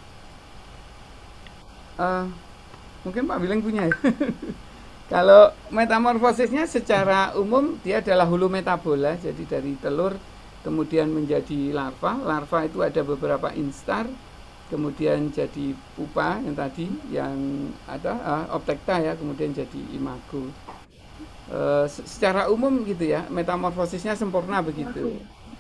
Uh, mungkin Pak Willing punya ya. Kalau metamorfosisnya secara umum dia adalah hulu metabola, jadi dari telur kemudian menjadi larva. Larva itu ada beberapa instar, kemudian jadi pupa yang tadi yang ada uh, optekta ya, kemudian jadi imago. Uh, secara umum gitu ya, metamorfosisnya sempurna begitu.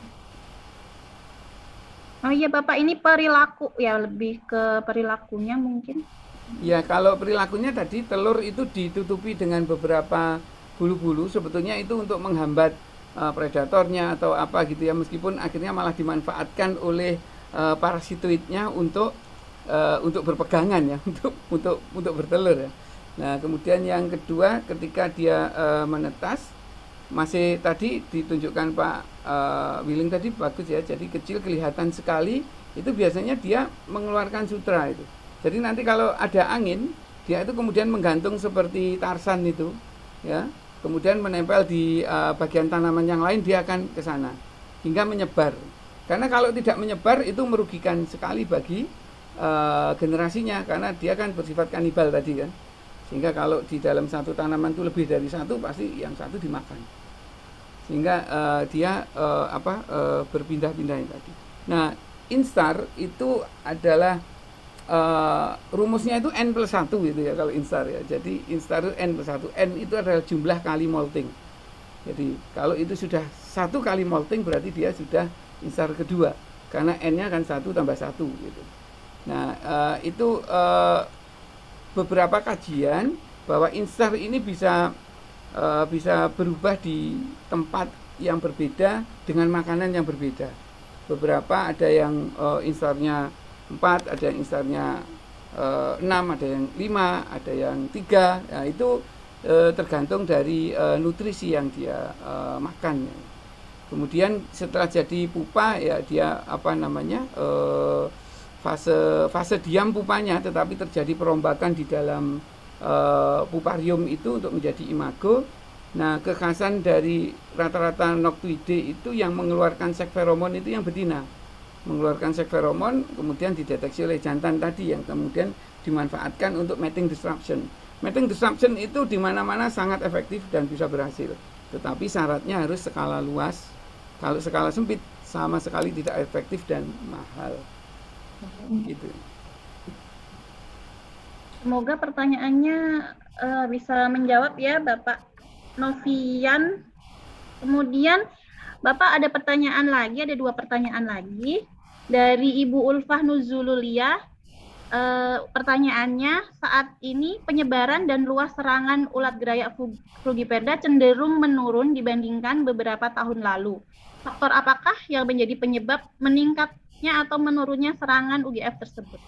Oh iya Bapak, ini perilaku ya, lebih ke perilakunya mungkin. Ya, kalau perilakunya tadi telur itu ditutupi dengan beberapa bulu-bulu, sebetulnya itu untuk menghambat uh, predatornya atau apa gitu ya, meskipun akhirnya malah dimanfaatkan oleh uh, parasitoidnya untuk uh, untuk berpegangan ya, untuk untuk untuk bertelur ya. Nah, kemudian yang kedua ketika dia uh, menetas, masih tadi ditunjukkan Pak uh, Willing tadi bagus ya, jadi kecil kelihatan sekali, itu biasanya dia mengeluarkan sutra itu. Jadi nanti kalau ada angin, dia itu kemudian menggantung seperti Tarsan itu, ya. Kemudian menempel di uh, bagian tanaman yang lain, dia akan ke sana hingga menyebar. Karena kalau tidak menyebar itu merugikan sekali bagi uh, generasinya, karena dia kan bersifat kanibal tadi kan. Sehingga kalau di dalam satu tanaman itu lebih dari satu, pasti yang satu dimakan. Sehingga uh, dia uh, apa uh, berpindah-pindah tadi. Nah, instar itu adalah Uh, rumusnya itu N plus satu gitu ya kalau instar ya. Jadi instar itu N plus satu. N itu adalah jumlah kali molting. Jadi kalau itu sudah satu kali molting berarti dia sudah instar kedua. Karena N-nya kan satu tambah satu gitu. Nah uh, itu uh, beberapa kajian bahwa instar ini bisa uh, bisa berubah di tempat yang berbeda dengan makanan yang berbeda. Beberapa ada yang uh, instarnya empat, ada yang instarnya uh, enam, ada yang lima, ada yang tiga. Nah, itu uh, tergantung dari uh, nutrisi yang dia uh, makan. Kemudian setelah jadi pupa ya dia apa namanya uh, fase fase diam pupanya, tetapi terjadi perombakan di dalam uh, puparium itu untuk menjadi imago. Nah, kekhasan dari rata-rata noctuidae itu yang mengeluarkan seks feromon itu yang betina. Mengeluarkan seks feromon kemudian dideteksi oleh jantan tadi yang kemudian dimanfaatkan untuk mating disruption. Mating disruption itu di mana-mana sangat efektif dan bisa berhasil. Tetapi syaratnya harus skala luas. Kalau skala sempit sama sekali tidak efektif dan mahal. Gitu. Semoga pertanyaannya uh, bisa menjawab ya Bapak Novian. Kemudian Bapak ada pertanyaan lagi, ada dua pertanyaan lagi dari Ibu Ulfah Nuzululia. E, pertanyaannya, saat ini penyebaran dan luas serangan ulat gerayak frugiperda cenderung menurun dibandingkan beberapa tahun lalu. Faktor apakah yang menjadi penyebab meningkatnya atau menurunnya serangan U G F tersebut?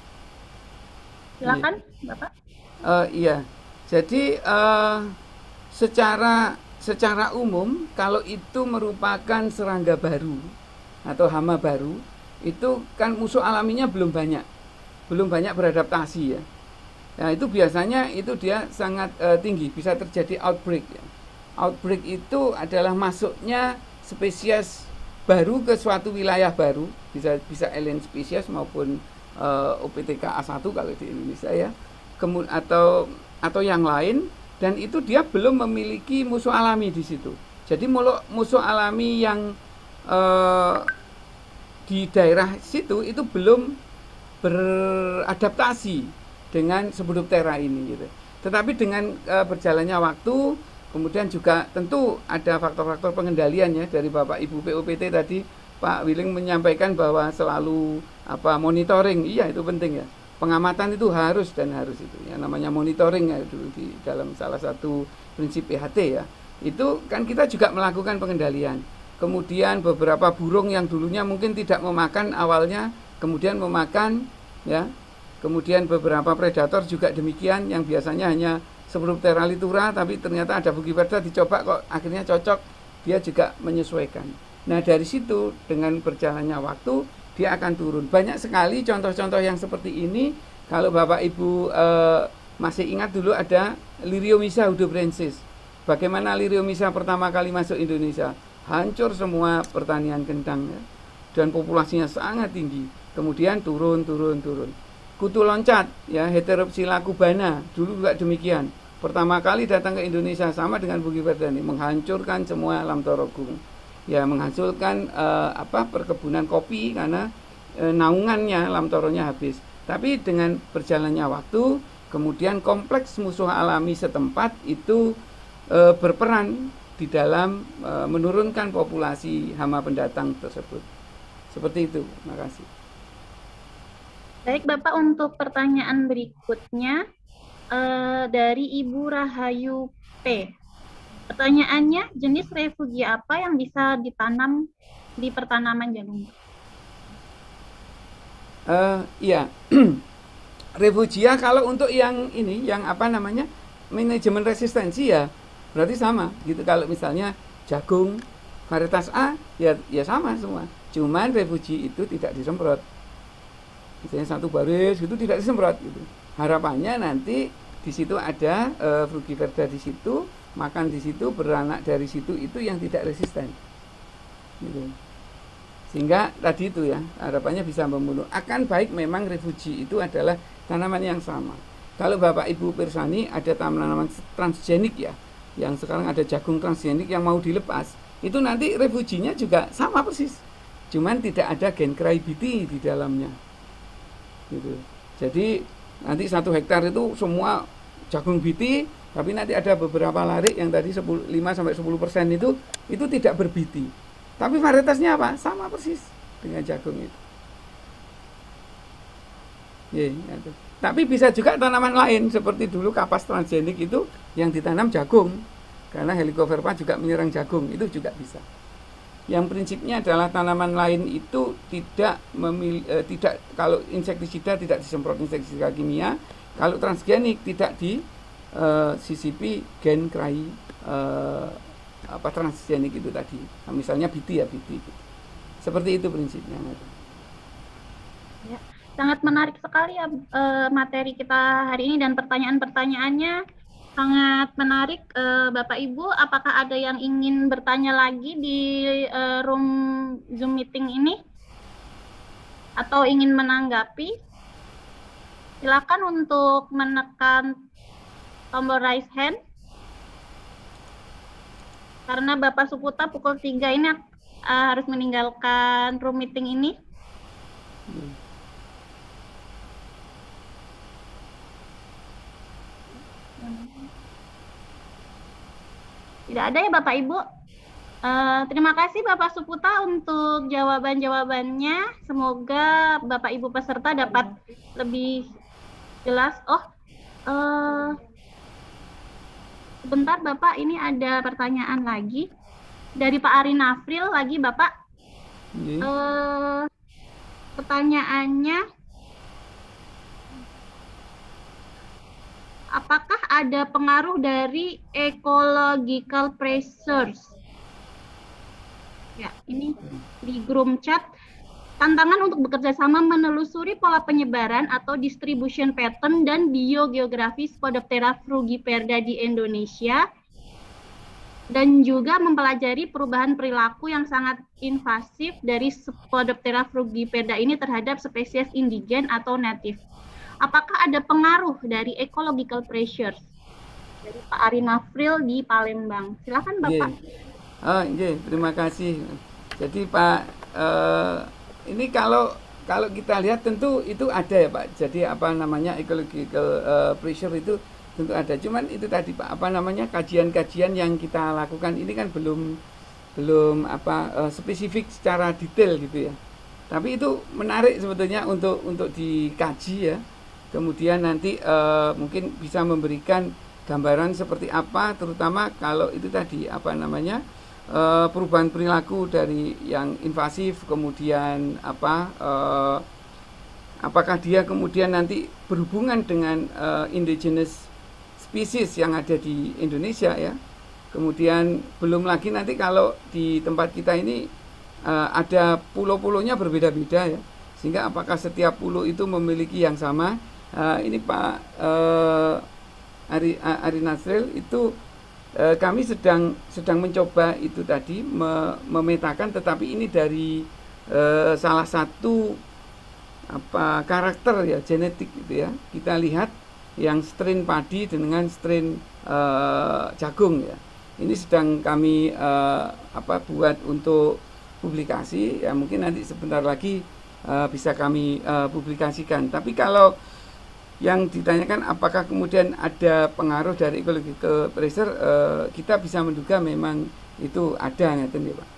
Silakan, Bapak. Uh, iya, jadi uh, secara Secara umum, kalau itu merupakan serangga baru atau hama baru, itu kan musuh alaminya belum banyak, belum banyak beradaptasi ya. Nah itu biasanya itu dia sangat uh, tinggi, bisa terjadi outbreak. Ya. Outbreak itu adalah masuknya spesies baru ke suatu wilayah baru, bisa bisa alien spesies maupun uh, O P T K A satu kalau di Indonesia ya, kemudian atau atau yang lain. Dan itu dia belum memiliki musuh alami di situ. Jadi musuh alami yang eh, di daerah situ itu belum beradaptasi dengan Subodoptera ini gitu. Tetapi dengan eh, berjalannya waktu, kemudian juga tentu ada faktor-faktor pengendalian ya dari Bapak Ibu P O P T tadi, Pak Willing menyampaikan bahwa selalu apa monitoring, iya itu penting ya. Pengamatan itu harus dan harus itu ya, namanya monitoring ya dulu di dalam salah satu prinsip P H T ya. Itu kan kita juga melakukan pengendalian. Kemudian beberapa burung yang dulunya mungkin tidak memakan awalnya kemudian memakan ya. Kemudian beberapa predator juga demikian yang biasanya hanya Subodoptera litura tapi ternyata ada Frugiperda dicoba kok akhirnya cocok, dia juga menyesuaikan. Nah, dari situ dengan berjalannya waktu dia akan turun. Banyak sekali contoh-contoh yang seperti ini. Kalau Bapak Ibu eh, masih ingat dulu ada Liriomyza hudobrensis. Bagaimana Liriomyza pertama kali masuk Indonesia? Hancur semua pertanian kentang ya. Dan populasinya sangat tinggi. Kemudian turun, turun, turun. Kutu loncat ya, Heteropsila cubana dulu juga demikian. Pertama kali datang ke Indonesia sama dengan Frugiperda ini, menghancurkan semua alam Torogung. Ya menghasilkan uh, apa perkebunan kopi karena e, naungannya lamtoronya habis. Tapi dengan berjalannya waktu, kemudian kompleks musuh alami setempat itu e, berperan di dalam e, menurunkan populasi hama pendatang tersebut. Seperti itu. Terima kasih. Baik Bapak, untuk pertanyaan berikutnya uh, dari Ibu Rahayu P. Pertanyaannya, jenis refugia apa yang bisa ditanam di pertanaman jagung? Uh, iya, refugia kalau untuk yang ini, yang apa namanya, manajemen resistensi ya berarti sama gitu. Kalau misalnya jagung varietas A ya ya sama semua. Cuman refugi itu tidak disemprot. Misalnya satu baris itu tidak disemprot gitu. Harapannya nanti di situ ada uh, Frugiverda di situ, makan di situ, beranak dari situ, itu yang tidak resisten. Gitu. Sehingga tadi itu ya, harapannya bisa membunuh. Akan baik memang refugi itu adalah tanaman yang sama. Kalau Bapak Ibu Pirsani ada tanaman transgenik ya, yang sekarang ada jagung transgenik yang mau dilepas, itu nanti refuginya juga sama persis. Cuman tidak ada gen crybaby di dalamnya. Gitu. Jadi nanti satu hektar itu semua jagung biti, tapi nanti ada beberapa larik yang tadi lima sampai sepuluh persen itu itu tidak berbiti. Tapi varietasnya apa? Sama persis dengan jagung itu. Ya, gitu. Tapi bisa juga tanaman lain seperti dulu kapas transgenik itu yang ditanam jagung. Karena Helicoverpa juga menyerang jagung, itu juga bisa. Yang prinsipnya adalah tanaman lain itu tidak memil, eh, tidak kalau insektisida tidak disemprot insektisida kimia, kalau transgenik tidak di eh, sisipi gen cry eh, apa transgenik itu tadi. Nah, misalnya biti ya biti. Seperti itu prinsipnya. Ya, sangat menarik sekali ya eh, materi kita hari ini dan pertanyaan-pertanyaannya sangat menarik. eh, Bapak Ibu, apakah ada yang ingin bertanya lagi di eh, room Zoom meeting ini? Atau ingin menanggapi? Silakan untuk menekan tombol raise hand. Karena Bapak Suputa pukul tiga ini uh, harus meninggalkan room meeting ini. Hmm. Tidak ada ya Bapak Ibu. Uh, terima kasih Bapak Suputa untuk jawaban-jawabannya. Semoga Bapak Ibu peserta dapat lebih jelas. Oh, uh, sebentar Bapak, ini ada pertanyaan lagi dari Pak Ari Nafril lagi Bapak. Hmm. Uh, pertanyaannya, apakah ada pengaruh dari ecological pressures? Ya, ini di grup chat. Tantangan untuk bekerja sama menelusuri pola penyebaran atau distribution pattern dan biogeografi Spodoptera frugiperda di Indonesia, dan juga mempelajari perubahan perilaku yang sangat invasif dari Spodoptera frugiperda ini terhadap spesies indigen atau native. Apakah ada pengaruh dari ecological pressures? Dari Pak Ari Nafril di Palembang. Silakan Bapak. Yeah. Oh, yeah. Terima kasih. Jadi Pak, uh, ini kalau kalau kita lihat tentu itu ada ya Pak. Jadi apa namanya ecological uh, pressure itu tentu ada. Cuman itu tadi Pak, apa namanya kajian-kajian yang kita lakukan ini kan belum belum apa uh, spesifik secara detail gitu ya. Tapi itu menarik sebetulnya untuk untuk dikaji ya. Kemudian nanti uh, mungkin bisa memberikan gambaran seperti apa, terutama kalau itu tadi apa namanya uh, perubahan perilaku dari yang invasif, kemudian apa uh, apakah dia kemudian nanti berhubungan dengan uh, indigenous species yang ada di Indonesia ya. Kemudian belum lagi nanti kalau di tempat kita ini uh, ada pulau-pulaunya berbeda-beda ya, sehingga apakah setiap pulau itu memiliki yang sama. Uh, ini Pak uh, Ari, Ari Nasril itu uh, kami sedang sedang mencoba itu tadi me, memetakan, tetapi ini dari uh, salah satu apa karakter ya genetik gitu ya. Kita lihat yang strain padi dengan strain uh, jagung ya. Ini sedang kami uh, apa buat untuk publikasi ya, mungkin nanti sebentar lagi uh, bisa kami uh, publikasikan. Tapi kalau yang ditanyakan apakah kemudian ada pengaruh dari ecological pressure, uh, kita bisa menduga memang itu ada, ngeten ya Pak.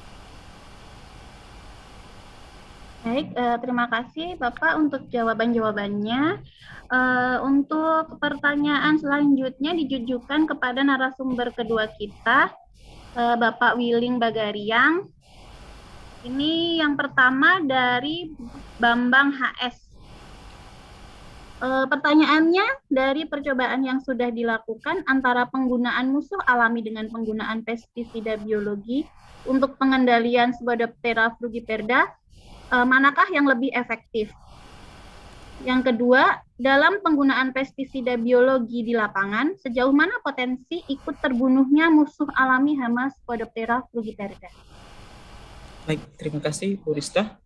Baik, eh, terima kasih Bapak untuk jawaban-jawabannya. Eh, untuk pertanyaan selanjutnya ditujukan kepada narasumber kedua kita, eh, Bapak Willing Bagariang. Ini yang pertama dari Bambang H S. Eh, pertanyaannya, dari percobaan yang sudah dilakukan antara penggunaan musuh alami dengan penggunaan pestisida biologi untuk pengendalian Spodoptera frugiperda, Uh, manakah yang lebih efektif? Yang kedua, dalam penggunaan pestisida biologi di lapangan, sejauh mana potensi ikut terbunuhnya musuh alami hama Spodoptera frugiperda? Baik, terima kasih Bu Rista.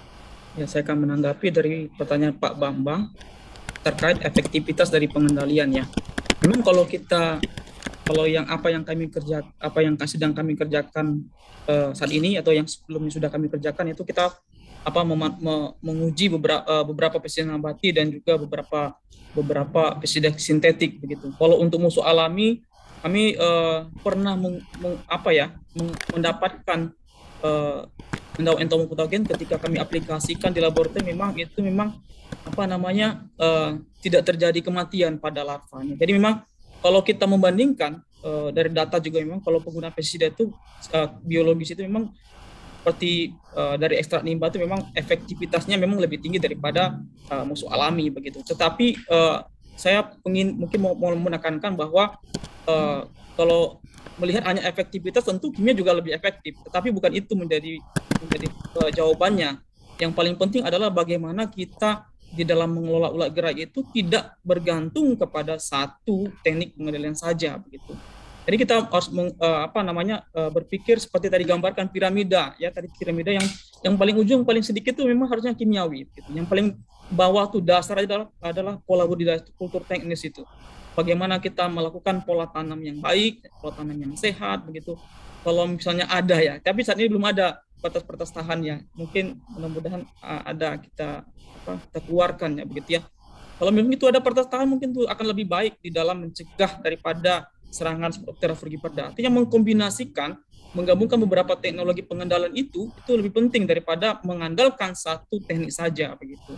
Ya, saya akan menanggapi dari pertanyaan Pak Bambang terkait efektivitas dari pengendalian ya. Memang kalau kita kalau yang apa yang kami kerja apa yang sedang kami kerjakan uh, saat ini atau yang sebelumnya sudah kami kerjakan itu kita apa mem- me- menguji beberapa uh, beberapa pestisida nabati dan juga beberapa beberapa pestisida sintetik begitu. Kalau untuk musuh alami kami uh, pernah meng, meng, apa ya meng, mendapatkan uh, entomopatogen ketika kami aplikasikan di laboratorium, memang itu memang apa namanya uh, tidak terjadi kematian pada larvanya. Jadi memang kalau kita membandingkan uh, dari data juga memang kalau penggunaan pestisida itu uh, biologis itu memang seperti uh, dari ekstrak limbah itu memang efektivitasnya memang lebih tinggi daripada uh, musuh alami begitu. Tetapi uh, saya ingin mungkin mau, mau menekankan bahwa uh, kalau melihat hanya efektivitas tentu kimia juga lebih efektif. Tetapi bukan itu menjadi menjadi uh, jawabannya. Yang paling penting adalah bagaimana kita di dalam mengelola ulat gerai itu tidak bergantung kepada satu teknik pengendalian saja begitu. Jadi kita harus meng, uh, apa namanya uh, berpikir seperti tadi gambarkan piramida ya, tadi piramida yang yang paling ujung paling sedikit itu memang harusnya kimiawi gitu. Yang paling bawah tuh dasar adalah adalah pola budidaya kultur teknis itu. Bagaimana kita melakukan pola tanam yang baik, pola tanam yang sehat begitu. Kalau misalnya ada ya, tapi saat ini belum ada batas-batas tahannya. Mungkin mudah-mudahan uh, ada kita apa kita keluarkan ya begitu ya. Kalau memang itu ada batas tahan mungkin itu akan lebih baik di dalam mencegah daripada serangan Spodoptera frugiperda. Artinya mengkombinasikan, menggabungkan beberapa teknologi pengendalian itu, itu lebih penting daripada mengandalkan satu teknik saja begitu.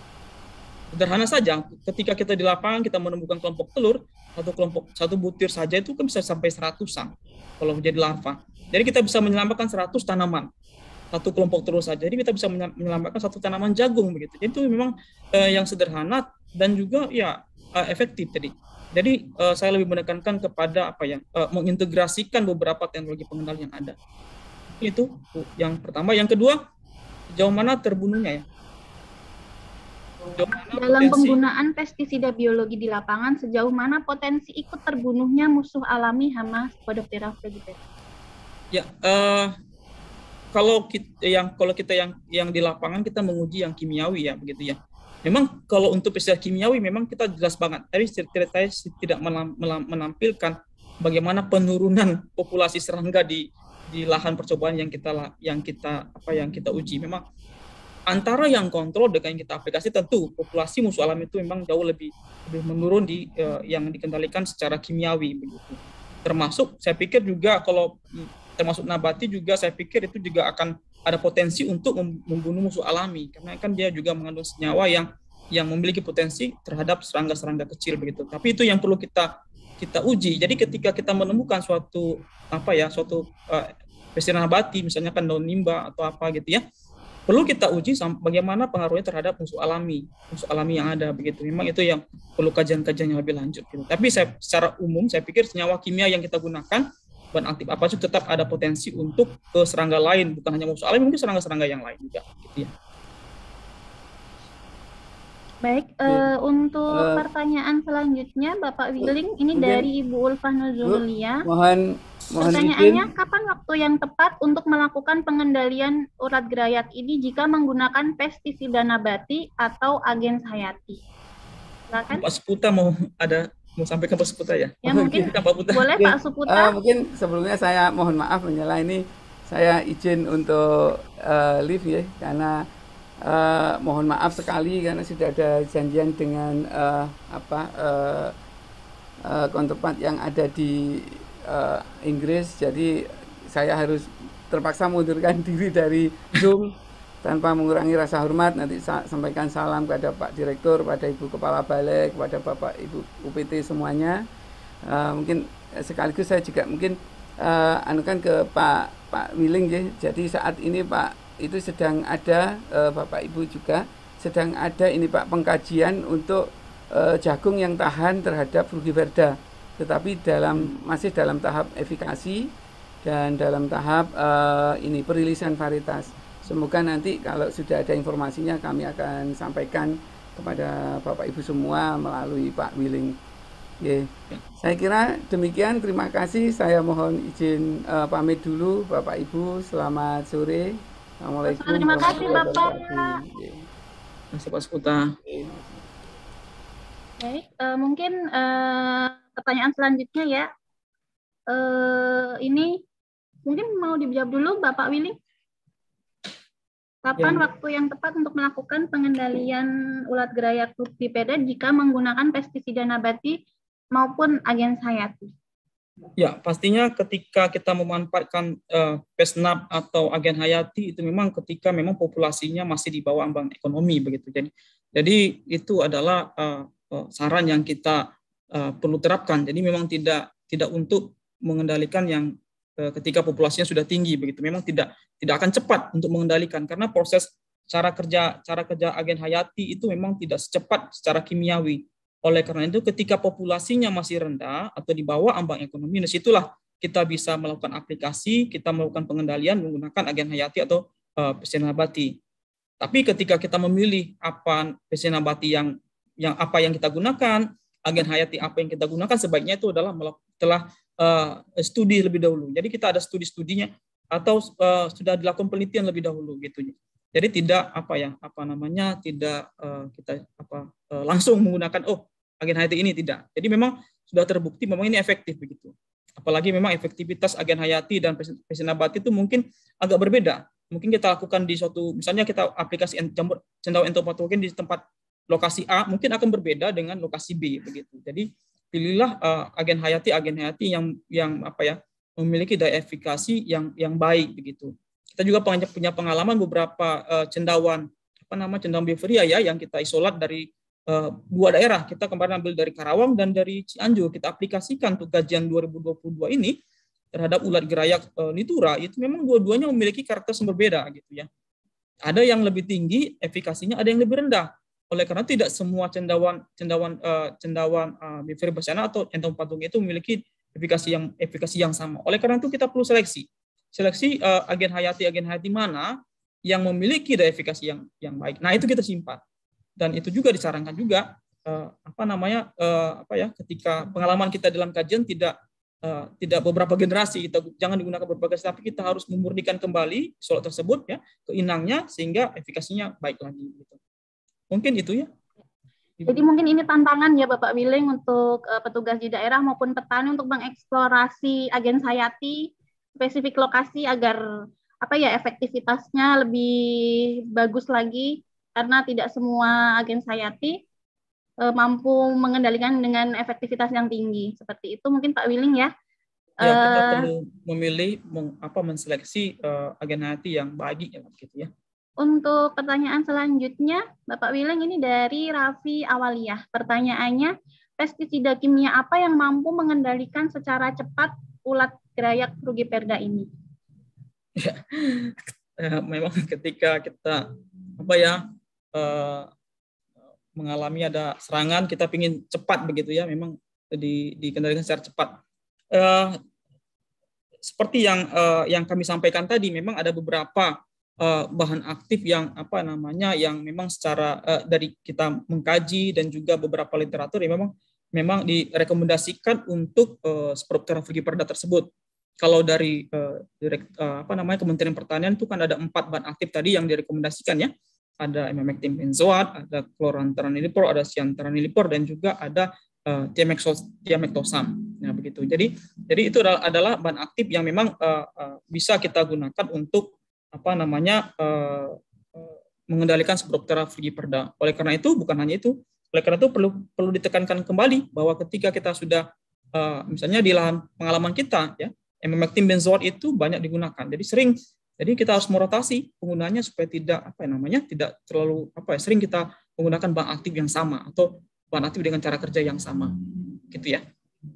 Sederhana saja, ketika kita di lapangan kita menemukan kelompok telur, satu kelompok satu butir saja itu kan bisa sampai seratusan kalau menjadi larva. Jadi kita bisa menyelamatkan seratus tanaman satu kelompok telur saja. Jadi kita bisa menyelamatkan satu tanaman jagung begitu. Jadi itu memang eh, yang sederhana dan juga ya eh, efektif tadi. Jadi uh, saya lebih menekankan kepada apa ya uh, mengintegrasikan beberapa teknologi pengendalian yang ada. Itu yang pertama. Yang kedua, sejauh mana terbunuhnya ya? Mana dalam potensi, penggunaan pestisida biologi di lapangan, sejauh mana potensi ikut terbunuhnya musuh alami hama Spodoptera frugiperda? Ya, uh, kalau kita yang kalau kita yang yang di lapangan kita menguji yang kimiawi ya begitu ya. Memang kalau untuk pestisida kimiawi memang kita jelas banget. Tapi saya tidak menampilkan bagaimana penurunan populasi serangga di di lahan percobaan yang kita yang kita apa yang kita uji. Memang antara yang kontrol dengan yang kita aplikasi tentu populasi musuh alami itu memang jauh lebih lebih menurun di uh, yang dikendalikan secara kimiawi begitu. Termasuk saya pikir juga kalau termasuk nabati juga saya pikir itu juga akan ada potensi untuk membunuh musuh alami karena kan dia juga mengandung senyawa yang yang memiliki potensi terhadap serangga-serangga kecil begitu. Tapi itu yang perlu kita kita uji. Jadi ketika kita menemukan suatu apa ya suatu uh, pestisida nabati misalnya kan daun nimba atau apa gitu ya, perlu kita uji bagaimana pengaruhnya terhadap musuh alami musuh alami yang ada begitu. Memang itu yang perlu kajian-kajian yang lebih lanjut gitu. Tapi saya secara umum saya pikir senyawa kimia yang kita gunakan bahan aktif apa sih tetap ada potensi untuk ke serangga lain, bukan hanya musuh alami, mungkin serangga-serangga yang lain juga gitu ya. Baik, uh, untuk uh, pertanyaan selanjutnya Bapak Willing, ini mungkin, dari Ibu Ulfah Nuzulia. Mohon, mohon Pertanyaannya, izin. Kapan waktu yang tepat untuk melakukan pengendalian ulat gerayat ini jika menggunakan pestisida nabati atau agen hayati? Silakan. Pak Suputa mau ada mau sampaikan Pak Suputa ya? Ya mungkin Pak boleh Pak Suputa. Uh, mungkin sebelumnya saya mohon maaf menyela ini saya izin untuk uh, live ya karena uh, mohon maaf sekali karena sudah ada janjian dengan uh, apa uh, uh, counterpart yang ada di uh, Inggris, jadi saya harus terpaksa mundurkan diri dari Zoom. Tanpa mengurangi rasa hormat, nanti sa sampaikan salam kepada Pak Direktur, pada Ibu Kepala Balai, kepada Bapak Ibu U P T semuanya. Uh, mungkin sekaligus saya juga mungkin uh, anukan ke Pak Pak Willing ya. Jadi saat ini Pak itu sedang ada uh, Bapak Ibu juga sedang ada ini Pak pengkajian untuk uh, jagung yang tahan terhadap Frugiverda, tetapi dalam masih dalam tahap efikasi dan dalam tahap uh, ini perilisan varietas. Semoga nanti kalau sudah ada informasinya kami akan sampaikan kepada Bapak Ibu semua melalui Pak Willing. Oke. Saya kira demikian, terima kasih. Saya mohon izin uh, pamit dulu Bapak Ibu. Selamat sore. Assalamualaikum. Terima kasih Bapak. Terima kasih Pak Sputa. Baik, uh, mungkin uh, pertanyaan selanjutnya ya. Uh, ini mungkin mau dijawab dulu Bapak Willing. Kapan ya. waktu yang tepat untuk melakukan pengendalian ulat gerayak Frugiverda jika menggunakan pestisida nabati maupun agen hayati? Ya, pastinya ketika kita memanfaatkan uh, pesnab atau agen hayati itu memang ketika memang populasinya masih di bawah ambang ekonomi begitu. Jadi, jadi itu adalah uh, uh, saran yang kita uh, perlu terapkan. Jadi memang tidak tidak untuk mengendalikan yang ketika populasinya sudah tinggi begitu, memang tidak tidak akan cepat untuk mengendalikan karena proses cara kerja cara kerja agen hayati itu memang tidak secepat secara kimiawi. Oleh karena itu ketika populasinya masih rendah atau di bawah ambang ekonomi, disitulah kita bisa melakukan aplikasi, kita melakukan pengendalian menggunakan agen hayati atau uh, pestisida nabati. Tapi ketika kita memilih apa pestisida nabati yang yang apa yang kita gunakan, agen hayati apa yang kita gunakan, sebaiknya itu adalah telah Uh, studi lebih dahulu. Jadi kita ada studi-studinya atau uh, sudah dilakukan penelitian lebih dahulu gitu. Jadi tidak apa ya apa namanya tidak uh, kita apa uh, langsung menggunakan oh agen hayati ini, tidak. Jadi memang sudah terbukti memang ini efektif begitu. Apalagi memang efektivitas agen hayati dan pestisida nabati itu mungkin agak berbeda. Mungkin kita lakukan di suatu misalnya kita aplikasi cendawan entopatogen di tempat lokasi A mungkin akan berbeda dengan lokasi B begitu. Jadi pilihlah uh, agen hayati agen hayati yang yang apa ya memiliki daya efikasi yang yang baik begitu. Kita juga punya pengalaman beberapa uh, cendawan apa nama cendawan beveria ya yang kita isolat dari uh, dua daerah. Kita kemarin ambil dari Karawang dan dari Cianjur. Kita aplikasikan untuk kajian dua ribu dua puluh dua ini terhadap ulat gerayak uh, Nitura. Itu memang dua-duanya memiliki karakter yang berbeda gitu ya. Ada yang lebih tinggi efikasinya, ada yang lebih rendah. Oleh karena tidak semua cendawan cendawan uh, cendawan uh, beveria bassiana atau entopatogen itu memiliki efikasi yang efikasi yang sama. Oleh karena itu kita perlu seleksi. Seleksi uh, agen hayati agen hayati mana yang memiliki daya efikasi yang yang baik. Nah, itu kita simpan. Dan itu juga disarankan juga uh, apa namanya uh, apa ya ketika pengalaman kita dalam kajian tidak uh, tidak beberapa generasi kita jangan digunakan berbagai tapi kita harus memurnikan kembali isolat tersebut ya ke inangnya sehingga efikasinya baik lagi gitu. Mungkin itu ya. Jadi mungkin ini tantangan ya Bapak Willing untuk uh, petugas di daerah maupun petani untuk mengeksplorasi agen hayati spesifik lokasi agar apa ya efektivitasnya lebih bagus lagi karena tidak semua agen hayati uh, mampu mengendalikan dengan efektivitas yang tinggi. Seperti itu mungkin Pak Willing ya. Ya, kita uh, perlu memilih meng, apa menseleksi uh, agen hayati yang baik ya gitu ya. Untuk pertanyaan selanjutnya, Bapak Willing ini dari Raffi Awaliyah. Pertanyaannya, pestisida kimia apa yang mampu mengendalikan secara cepat ulat gerayak Frugiverda ini? Ya, memang ketika kita apa ya uh, mengalami ada serangan, kita ingin cepat begitu ya, memang di, dikendalikan secara cepat. Uh, seperti yang uh, yang kami sampaikan tadi, memang ada beberapa Uh, bahan aktif yang apa namanya yang memang secara uh, dari kita mengkaji dan juga beberapa literatur yang memang memang direkomendasikan untuk uh, Sporoptera frugiperda tersebut. Kalau dari uh, direct, uh, apa namanya Kementerian Pertanian itu kan ada empat bahan aktif tadi yang direkomendasikan ya. Ada emamectin benzoat, ada chlorantraniliprol, ada cyantaraniliprol dan juga ada uh, thiamethoxam. Nah begitu. Jadi jadi itu adalah, adalah bahan aktif yang memang uh, uh, bisa kita gunakan untuk apa namanya uh, uh, mengendalikan Spodoptera frugiperda. Oleh karena itu, bukan hanya itu, oleh karena itu perlu perlu ditekankan kembali bahwa ketika kita sudah uh, misalnya di lahan pengalaman kita ya, emamectin benzoat itu banyak digunakan. Jadi sering jadi kita harus merotasi penggunaannya supaya tidak apa ya namanya tidak terlalu apa ya sering kita menggunakan bahan aktif yang sama atau bahan aktif dengan cara kerja yang sama. Gitu ya.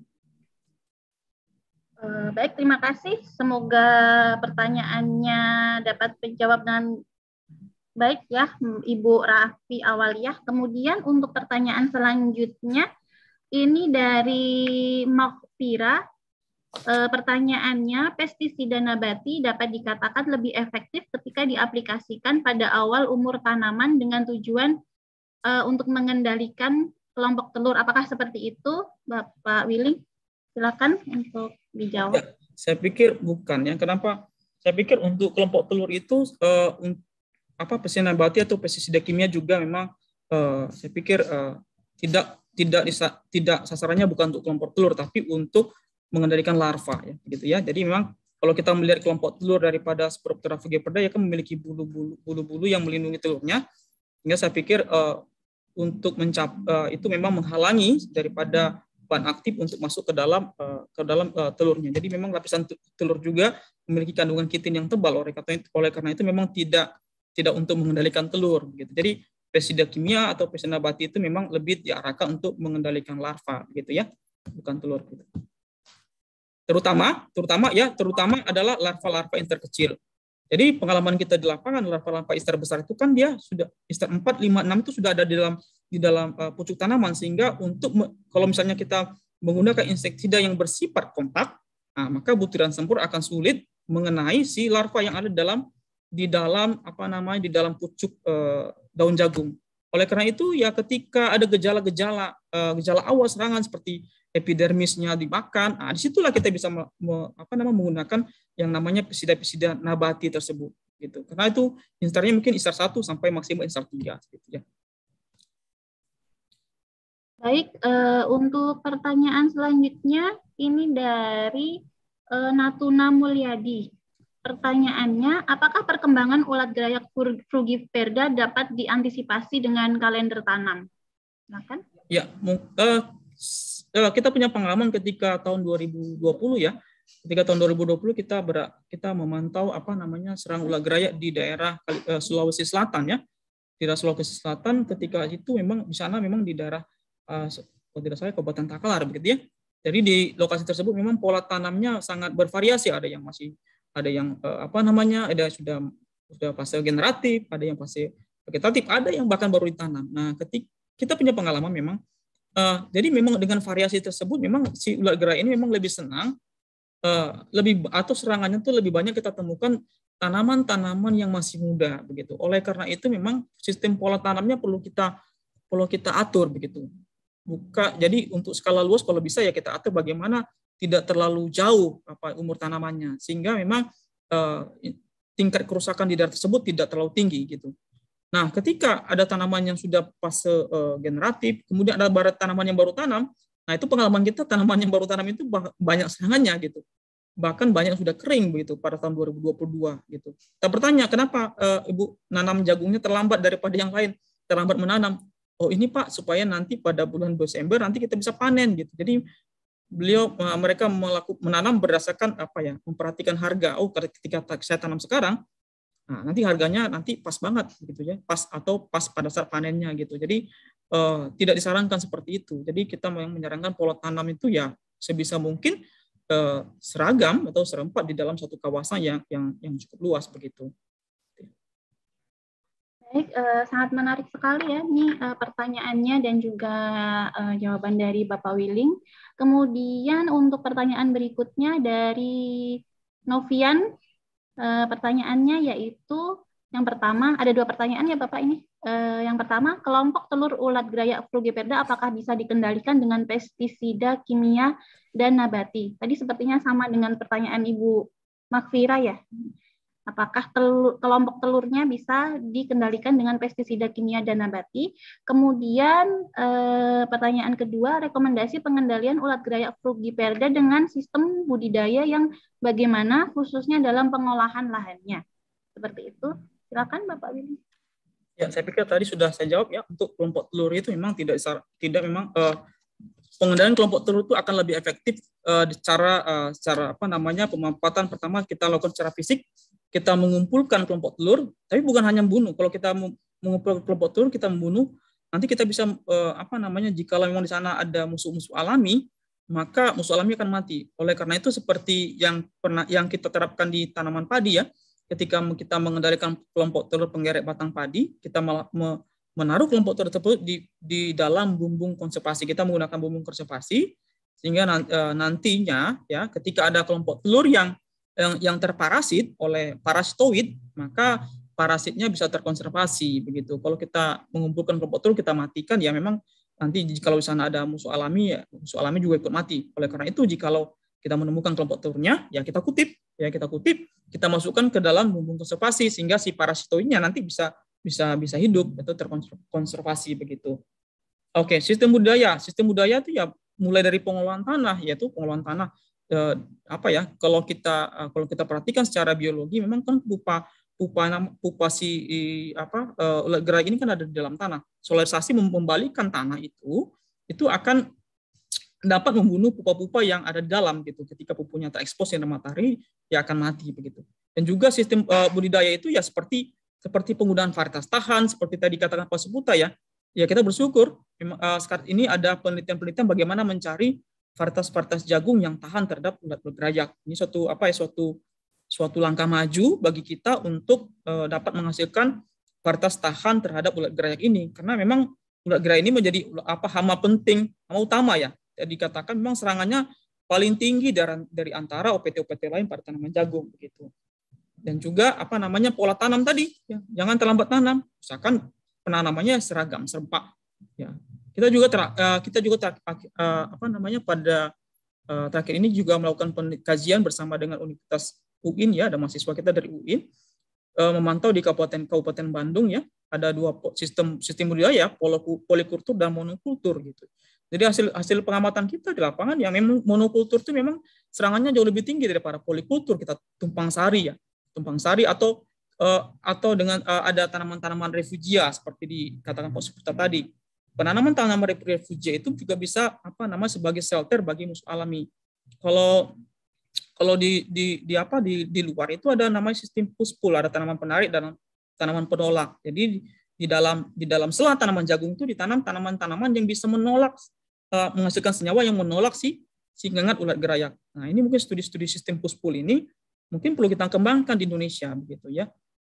Uh, baik, terima kasih. Semoga pertanyaannya dapat dijawab dengan baik ya, Ibu Rafi Awaliyah. Kemudian untuk pertanyaan selanjutnya, ini dari Makfira. E, pertanyaannya, pestisida nabati dapat dikatakan lebih efektif ketika diaplikasikan pada awal umur tanaman dengan tujuan e, untuk mengendalikan kelompok telur. Apakah seperti itu, Bapak Willy? Silakan untuk dijawab. Ya, saya pikir bukan ya. Kenapa? Saya pikir untuk kelompok telur itu uh, apa pestisida nabati atau pestisida kimia juga memang uh, saya pikir uh, tidak tidak disa, tidak sasarannya bukan untuk kelompok telur tapi untuk mengendalikan larva ya gitu ya. Jadi memang kalau kita melihat kelompok telur daripada Spodoptera frugiperda ya kan memiliki bulu-bulu bulu-bulu yang melindungi telurnya. Sehingga saya pikir uh, untuk mencap uh, itu memang menghalangi daripada bahan aktif untuk masuk ke dalam uh, ke dalam uh, telurnya. Jadi memang lapisan telur juga memiliki kandungan kitin yang tebal. Oleh karena itu, oleh karena itu memang tidak tidak untuk mengendalikan telur gitu. Jadi pestisida kimia atau pestisida nabati itu memang lebih diarahkan untuk mengendalikan larva gitu ya, bukan telur gitu. Terutama terutama ya, terutama adalah larva-larva yang terkecil. Jadi pengalaman kita di lapangan larva-larva istar besar itu kan dia sudah istar empat, lima, enam itu sudah ada di dalam di dalam uh, pucuk tanaman sehingga untuk me, kalau misalnya kita menggunakan insektisida yang bersifat kontak, nah, maka butiran sempur akan sulit mengenai si larva yang ada dalam di dalam apa namanya di dalam pucuk uh, daun jagung. Oleh karena itu ya ketika ada gejala-gejala uh, gejala awal serangan seperti epidermisnya dimakan, nah, disitulah kita bisa me, me, apa namanya menggunakan yang namanya pestisida-pestisida nabati tersebut gitu. Karena itu instarnya mungkin instar satu sampai maksimal instar tiga gitu ya. Baik, uh, untuk pertanyaan selanjutnya ini dari uh, Natuna Mulyadi. Pertanyaannya, apakah perkembangan ulat grayak frugiperda dapat diantisipasi dengan kalender tanam? Silakan. Ya, uh, kita punya pengalaman ketika tahun dua ribu dua puluh ya. Ketika tahun dua ribu dua puluh kita ber, kita memantau apa namanya serang ulat grayak di daerah uh, Sulawesi Selatan ya. Di daerah Sulawesi Selatan ketika itu memang di sana memang di daerah uh, kalau tidak salah Kabupaten Takalar begitu ya. Jadi di lokasi tersebut memang pola tanamnya sangat bervariasi, ada yang masih ada yang uh, apa namanya ada sudah sudah fase generatif, ada yang fase vegetatif, ada yang bahkan baru ditanam. Nah, ketika kita punya pengalaman memang uh, jadi memang dengan variasi tersebut memang si ulat grayak ini memang lebih senang uh, lebih atau serangannya itu lebih banyak kita temukan tanaman-tanaman yang masih muda begitu. Oleh karena itu memang sistem pola tanamnya perlu kita perlu kita atur begitu. Buka jadi untuk skala luas kalau bisa ya kita atur bagaimana tidak terlalu jauh apa umur tanamannya sehingga memang uh, tingkat kerusakan di daerah tersebut tidak terlalu tinggi gitu. Nah, ketika ada tanaman yang sudah fase uh, generatif, kemudian ada barat tanaman yang baru tanam, nah itu pengalaman kita tanaman yang baru tanam itu banyak serangannya gitu. Bahkan banyak sudah kering begitu pada tahun dua ribu dua puluh dua gitu. Kita bertanya kenapa uh, Ibu nanam jagungnya terlambat daripada yang lain, terlambat menanam. Oh ini Pak supaya nanti pada bulan Desember nanti kita bisa panen gitu. Jadi beliau mereka melakukan menanam berdasarkan apa ya memperhatikan harga. Oh ketika saya tanam sekarang, nah nanti harganya nanti pas banget gitu ya, pas atau pas pada saat panennya gitu. Jadi eh, tidak disarankan seperti itu. Jadi kita yang menyarankan pola tanam itu ya sebisa mungkin eh, seragam atau serempat di dalam satu kawasan yang yang yang cukup luas begitu. Baik, eh, sangat menarik sekali ya ini eh, pertanyaannya dan juga eh, jawaban dari Bapak Willing. Kemudian untuk pertanyaan berikutnya dari Novian, eh, pertanyaannya yaitu yang pertama, ada dua pertanyaan ya Bapak ini. Eh, yang pertama, kelompok telur ulat grayak frugiperda apakah bisa dikendalikan dengan pestisida kimia dan nabati? Tadi sepertinya sama dengan pertanyaan Ibu Makfira ya. Apakah telur, kelompok telurnya bisa dikendalikan dengan pestisida kimia dan nabati? Kemudian eh, pertanyaan kedua, rekomendasi pengendalian ulat grayak frugiperda dengan sistem budidaya yang bagaimana khususnya dalam pengolahan lahannya. Seperti itu. Silakan Bapak Willy. Ya, saya pikir tadi sudah saya jawab ya. Untuk kelompok telur itu memang tidak tidak memang uh, pengendalian kelompok telur itu akan lebih efektif uh, secara uh, secara apa namanya pemanfaatan. Pertama kita lakukan secara fisik, kita mengumpulkan kelompok telur, tapi bukan hanya membunuh. Kalau kita mengumpulkan kelompok telur, kita membunuh, nanti kita bisa uh, apa namanya jika memang di sana ada musuh-musuh alami, maka musuh alami akan mati. Oleh karena itu seperti yang pernah yang kita terapkan di tanaman padi ya. Ketika kita mengendalikan kelompok telur penggerek batang padi, kita malah menaruh kelompok telur tersebut di, di dalam bumbung konservasi. Kita menggunakan bumbung konservasi, sehingga nantinya ya ketika ada kelompok telur yang yang, yang terparasit oleh parasitoid, maka parasitnya bisa terkonservasi begitu. Kalau kita mengumpulkan kelompok telur, kita matikan, ya memang nanti kalau di sana ada musuh alami, ya musuh alami juga ikut mati. Oleh karena itu, jikalau kita menemukan kelompok telurnya, ya kita kutip, ya kita kutip, kita masukkan ke dalam bumbung konservasi sehingga si parasitoidnya nanti bisa bisa bisa hidup atau terkonservasi begitu. Oke, sistem budaya, sistem budaya itu ya mulai dari pengelolaan tanah, yaitu pengelolaan tanah eh, apa ya? Kalau kita kalau kita perhatikan secara biologi, memang kan pupa pupa pupa si apa ulat gerai ini kan ada di dalam tanah. Solarisasi membalikan tanah itu itu akan dapat membunuh pupa-pupa yang ada di dalam gitu. Ketika pupunya terekspos sinar matahari, ya akan mati begitu. Dan juga sistem uh, budidaya itu ya seperti seperti penggunaan varietas tahan, seperti tadi katakan Pak Suputa ya. Ya kita bersyukur uh, saat ini ada penelitian-penelitian bagaimana mencari varietas-varietas jagung yang tahan terhadap ulat berayak. Ini suatu apa ya suatu suatu langkah maju bagi kita untuk uh, dapat menghasilkan varietas tahan terhadap ulat berayak ini, karena memang ulat gerai ini menjadi apa hama penting, hama utama ya. Dikatakan memang serangannya paling tinggi dari, dari antara O P T O P T lain pada tanaman jagung begitu. Dan juga apa namanya pola tanam tadi, ya, jangan terlambat tanam, misalkan penanamannya seragam serempak. Ya, kita juga ter, uh, kita juga ter, uh, apa namanya pada uh, terakhir ini juga melakukan kajian bersama dengan Universitas U I N ya, ada mahasiswa kita dari U I N uh, memantau di Kabupaten Kabupaten Bandung ya, ada dua sistem sistem budidaya, polikultur dan monokultur gitu. Jadi hasil hasil pengamatan kita di lapangan yang memang monokultur itu memang serangannya jauh lebih tinggi daripada polikultur. Kita tumpang sari ya, tumpang sari atau uh, atau dengan uh, ada tanaman-tanaman refugia seperti dikatakan Pak Suputa tadi. Penanaman tanaman refugia itu juga bisa apa namanya sebagai shelter bagi musuh alami. Kalau kalau di di di apa di di luar itu ada namanya sistem push pull, ada tanaman penarik dan tanaman penolak. Jadi di dalam di dalam sela tanaman jagung itu ditanam tanaman-tanaman yang bisa menolak menghasilkan senyawa yang menolak si si ngengat ulat gerayak. Nah, ini mungkin studi-studi sistem push pull ini mungkin perlu kita kembangkan di Indonesia begitu ya.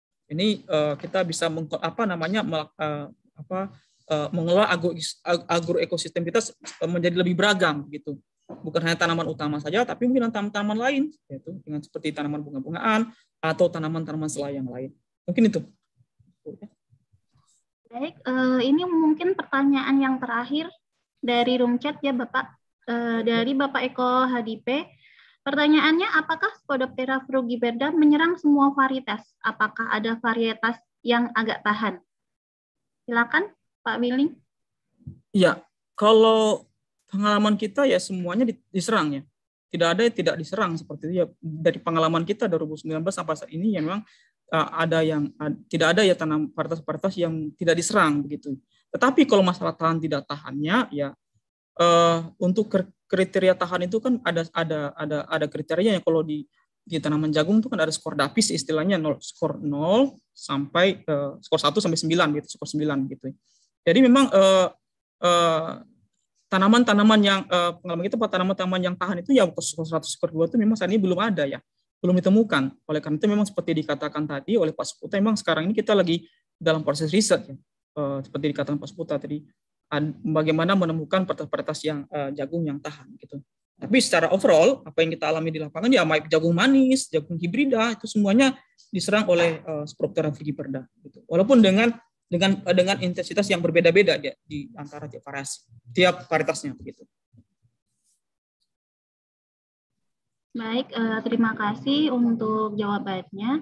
Ini uh, kita bisa meng, apa namanya uh, apa uh, mengelola agro, agroekosistem kita menjadi lebih beragam gitu. Bukan hanya tanaman utama saja, tapi mungkin tanaman-tanaman lain yaitu dengan seperti tanaman bunga-bungaan atau tanaman-tanaman selai yang lain. Mungkin itu. Baik, uh, ini mungkin pertanyaan yang terakhir dari room chat ya Bapak, e, dari Bapak Eko H D P. Pertanyaannya, apakah Spodoptera frugiperda menyerang semua varietas? Apakah ada varietas yang agak tahan? Silakan Pak Willing. Ya, kalau pengalaman kita ya semuanya diserang ya. Tidak ada yang tidak diserang seperti itu ya. Dari pengalaman kita dua ribu sembilan belas sampai saat ini ya memang uh, ada yang uh, tidak ada ya tanam varietas-varietas yang tidak diserang begitu. Tetapi kalau masalah tahan tidak tahannya, ya uh, untuk kriteria tahan itu kan ada ada ada ada kriterianya. Kalau di di tanaman jagung itu kan ada skor DAPIS istilahnya nol, skor nol sampai uh, skor satu sampai sembilan gitu, skor sembilan gitu. Jadi memang uh, uh, tanaman-tanaman yang uh, pengalaman kita tanaman-tanaman yang tahan itu ya skor satu skor dua itu memang saat ini belum ada ya, belum ditemukan. Oleh karena itu memang seperti dikatakan tadi oleh Pak Suputa, memang sekarang ini kita lagi dalam proses riset ya. Uh, seperti dikatakan Pak Suputa tadi, uh, bagaimana menemukan varietas-varietas yang uh, jagung yang tahan gitu. Tapi secara overall apa yang kita alami di lapangan ya jagung manis, jagung hibrida itu semuanya diserang oleh uh, Spodoptera frugiperda gitu. Walaupun dengan dengan uh, dengan intensitas yang berbeda-beda di, di antara tiap variasi, tiap varietasnya begitu. Baik, uh, terima kasih untuk jawabannya.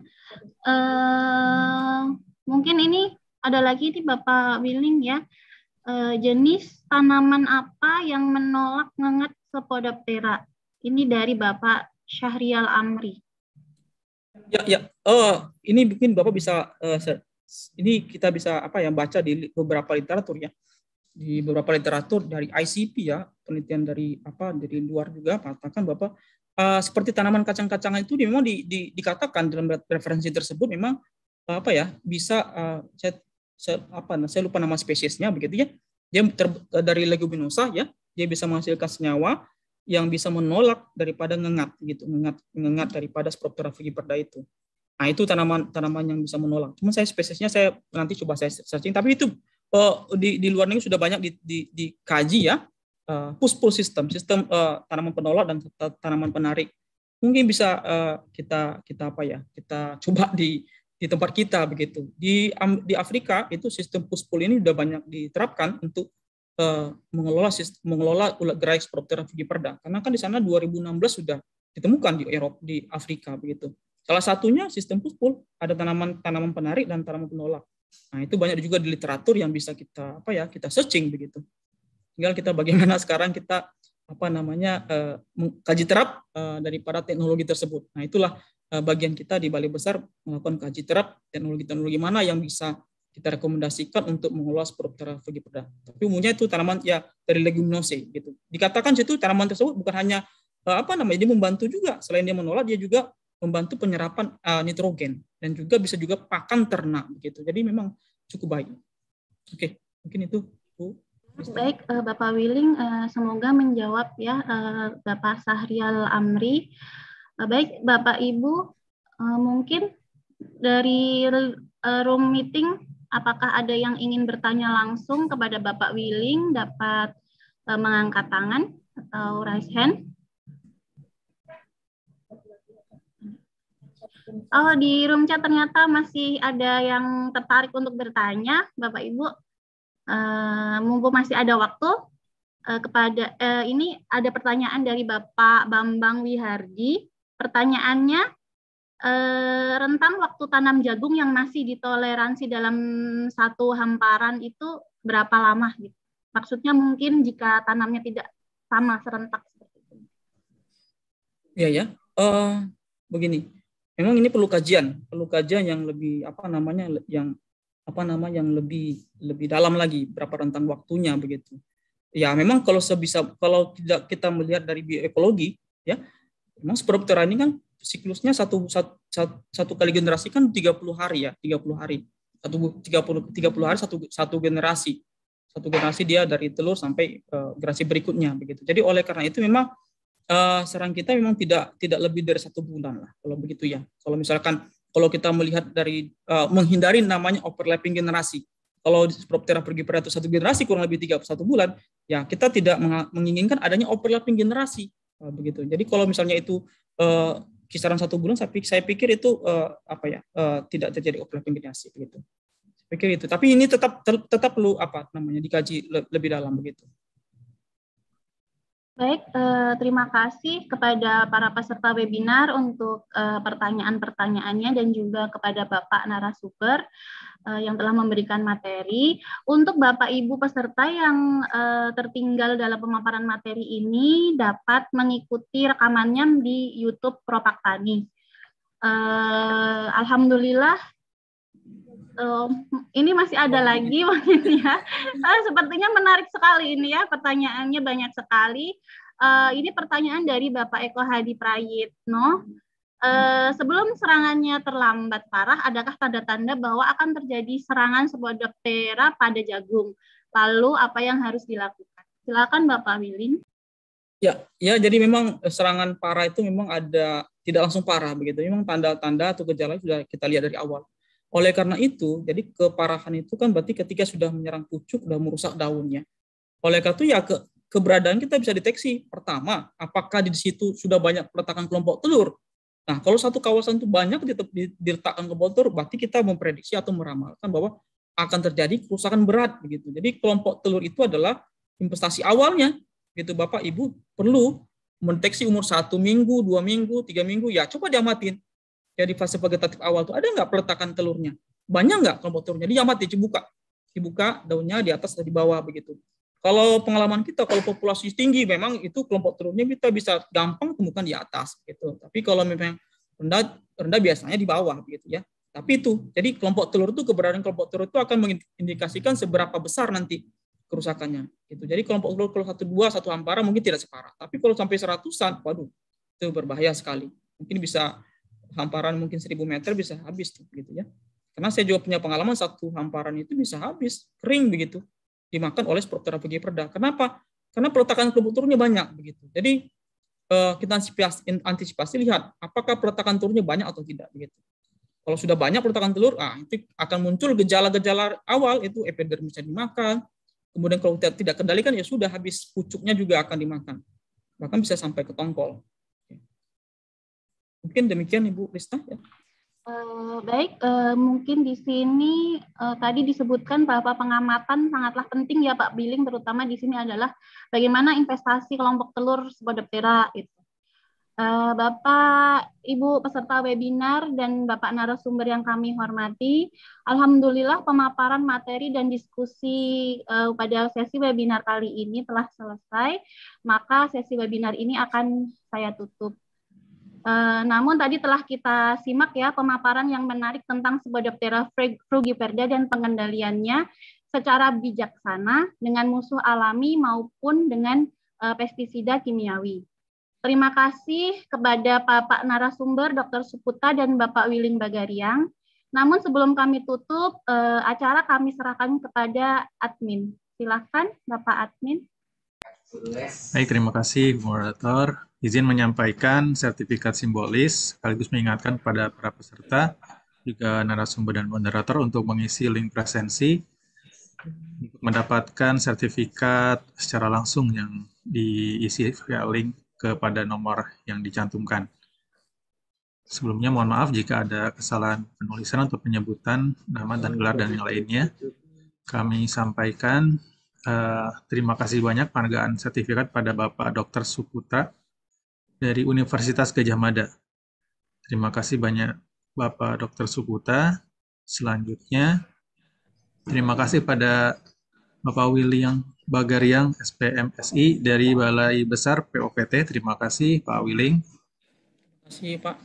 Uh, mungkin ini ada lagi nih Bapak Willing ya, e, jenis tanaman apa yang menolak ngengat Spodoptera? Ini dari Bapak Syahrial Amri. Ya, ya. Oh, ini mungkin Bapak bisa uh, ini kita bisa apa ya baca di beberapa literatur ya, di beberapa literatur dari I C P ya, penelitian dari apa dari luar juga mengatakan bahwa uh, seperti tanaman kacang-kacangan itu memang di, di, dikatakan dalam referensi tersebut memang uh, apa ya bisa uh, saya, saya apa saya lupa nama spesiesnya begitu ya, dia ter, dari leguminosa ya, dia bisa menghasilkan senyawa yang bisa menolak daripada ngengat gitu, ngengat ngengat daripada Sproptera frugiperda itu. Nah, itu tanaman-tanaman yang bisa menolak. Cuma saya spesiesnya saya nanti coba saya searching, tapi itu uh, di di luar negeri sudah banyak di, di, dikaji ya. Uh, push-pull system, sistem uh, tanaman penolak dan tanaman penarik. Mungkin bisa uh, kita kita apa ya? Kita coba di di tempat kita begitu. Di di Afrika itu sistem push-pull ini sudah banyak diterapkan untuk Uh, mengelola sistem, mengelola ulat gerai Sproptera frugiperda, karena kan di sana dua ribu enam belas sudah ditemukan di Eropa, di Afrika begitu. Salah satunya sistem push-pull, ada tanaman tanaman penarik dan tanaman penolak. Nah, itu banyak juga di literatur yang bisa kita apa ya kita searching begitu. Tinggal kita bagaimana sekarang kita apa namanya uh, kaji terap uh, daripada teknologi tersebut. Nah, itulah uh, bagian kita di Balai Besar melakukan kaji terap teknologi-teknologi mana yang bisa kita rekomendasikan untuk mengelola Sproptera frugiperda. Tapi umumnya itu tanaman ya dari leguminosae gitu. Dikatakan situ tanaman tersebut bukan hanya uh, apa namanya dia membantu juga, selain dia menolak dia juga membantu penyerapan uh, nitrogen dan juga bisa juga pakan ternak begitu. Jadi memang cukup baik. Oke, mungkin itu Bu. Baik, uh, Bapak Willing, uh, semoga menjawab ya uh, Bapak Sahrial Amri. Uh, baik, Bapak Ibu, uh, mungkin dari uh, room meeting apakah ada yang ingin bertanya langsung kepada Bapak Willing, dapat uh, mengangkat tangan atau raise hand? Oh, di room chat ternyata masih ada yang tertarik untuk bertanya, Bapak Ibu. Uh, mumpung masih ada waktu, uh, kepada uh, ini ada pertanyaan dari Bapak Bambang Wihardi. Pertanyaannya, Eh, rentan waktu tanam jagung yang masih ditoleransi dalam satu hamparan itu berapa lama? Gitu. Maksudnya mungkin jika tanamnya tidak sama serentak seperti itu. Ya ya, uh, begini. Memang ini perlu kajian, perlu kajian yang lebih apa namanya, yang apa nama yang lebih lebih dalam lagi berapa rentang waktunya begitu. Ya memang kalau sebisa kalau tidak kita melihat dari bioekologi ya, memang Sproptera ini kan siklusnya satu, satu, satu kali generasi kan tiga puluh hari ya, tiga puluh hari. Satu tiga puluh tiga puluh hari satu satu generasi. Satu generasi dia dari telur sampai uh, generasi berikutnya begitu. Jadi oleh karena itu memang uh, saran kita memang tidak tidak lebih dari satu bulan lah kalau begitu ya. Kalau misalkan kalau kita melihat dari uh, menghindari namanya overlapping generasi. Kalau Sproptera frugiperda itu satu generasi kurang lebih tiga puluh satu bulan, ya kita tidak menginginkan adanya overlapping generasi uh, begitu. Jadi kalau misalnya itu uh, kisaran satu bulan, saya pikir, saya pikir itu uh, apa ya uh, tidak terjadi overlapping generasi begitu. Saya pikir itu. Tapi ini tetap tetap perlu apa namanya dikaji le, lebih dalam begitu. Baik, eh, terima kasih kepada para peserta webinar untuk eh, pertanyaan-pertanyaannya dan juga kepada Bapak narasumber eh, yang telah memberikan materi. Untuk Bapak Ibu peserta yang eh, tertinggal dalam pemaparan materi ini dapat mengikuti rekamannya di YouTube Propak Tani. Eh, Alhamdulillah. Uh, ini masih ada lagi mungkin ya. Uh, sepertinya menarik sekali ini ya, pertanyaannya banyak sekali. Uh, ini pertanyaan dari Bapak Eko Hadi Prayitno. Uh, sebelum serangannya terlambat parah, adakah tanda-tanda bahwa akan terjadi serangan sebuah diphtheria pada jagung? Lalu apa yang harus dilakukan? Silakan Bapak Willing. Ya, ya jadi memang serangan parah itu memang ada, tidak langsung parah begitu. Memang tanda-tanda atau gejala sudah kita lihat dari awal. Oleh karena itu, jadi keparahan itu kan berarti ketika sudah menyerang pucuk, sudah merusak daunnya. Oleh karena itu ya ke, keberadaan kita bisa deteksi. Pertama, apakah di situ sudah banyak peletakan kelompok telur? Nah, kalau satu kawasan itu banyak diletakkan kelompok telur, berarti kita memprediksi atau meramalkan bahwa akan terjadi kerusakan berat begitu. Jadi kelompok telur itu adalah investasi awalnya, gitu Bapak Ibu perlu mendeteksi umur satu minggu, dua minggu, tiga minggu, ya coba diamatin. Ya di fase vegetatif awal tuh ada nggak peletakan telurnya? Banyak nggak kelompok telurnya? Diamati, dibuka. Dibuka daunnya di atas dan di bawah begitu. Kalau pengalaman kita, kalau populasi tinggi memang itu kelompok telurnya kita bisa gampang temukan di atas gitu. Tapi kalau memang rendah rendah biasanya di bawah begitu ya. Tapi itu, jadi kelompok telur itu, keberadaan kelompok telur itu akan mengindikasikan seberapa besar nanti kerusakannya. Gitu. Jadi kelompok telur kalau satu dua satu hamparan mungkin tidak separah. Tapi kalau sampai seratusan, waduh, itu berbahaya sekali. Mungkin bisa hamparan mungkin seribu meter bisa habis tuh, gitu ya. Karena saya juga punya pengalaman satu hamparan itu bisa habis, kering begitu, dimakan oleh Sporophthora vigiperda. Kenapa? Karena peletakan kelompok telurnya banyak begitu. Jadi kita antisipasi, antisipasi lihat apakah peletakan telurnya banyak atau tidak begitu. Kalau sudah banyak peletakan telur, ah, itu akan muncul gejala-gejala awal, itu epidermisnya dimakan. Kemudian kalau tidak kendalikan ya sudah habis, pucuknya juga akan dimakan. Bahkan bisa sampai ke tongkol. Mungkin demikian Ibu Rista ya. Uh, baik, uh, mungkin di sini uh, tadi disebutkan bahwa pengamatan sangatlah penting ya Pak Billing, terutama di sini adalah bagaimana investasi kelompok telur Spodoptera itu. Uh, Bapak, Ibu peserta webinar dan Bapak narasumber yang kami hormati, alhamdulillah pemaparan materi dan diskusi uh, pada sesi webinar kali ini telah selesai, maka sesi webinar ini akan saya tutup. Uh, namun tadi telah kita simak ya pemaparan yang menarik tentang Spodoptera frugiperda dan pengendaliannya secara bijaksana dengan musuh alami maupun dengan uh, pestisida kimiawi. Terima kasih kepada Bapak narasumber Doktor Suputa dan Bapak Willing Bagariang. Namun sebelum kami tutup uh, acara, kami serahkan kepada admin. Silakan Bapak admin. Baik, terima kasih moderator. Izin menyampaikan sertifikat simbolis, sekaligus mengingatkan kepada para peserta, juga narasumber dan moderator untuk mengisi link presensi, untuk mendapatkan sertifikat secara langsung yang diisi via link kepada nomor yang dicantumkan. Sebelumnya mohon maaf jika ada kesalahan penulisan atau penyebutan nama dan gelar dan yang lainnya. Kami sampaikan uh, terima kasih banyak penghargaan sertifikat pada Bapak Doktor Suputra dari Universitas Gadjah Mada. Terima kasih banyak Bapak Doktor Suputa. Selanjutnya, terima kasih pada Bapak William Bagariang, S P M S I dari Balai Besar P O P T. Terima kasih Pak Willing. Terima kasih Pak.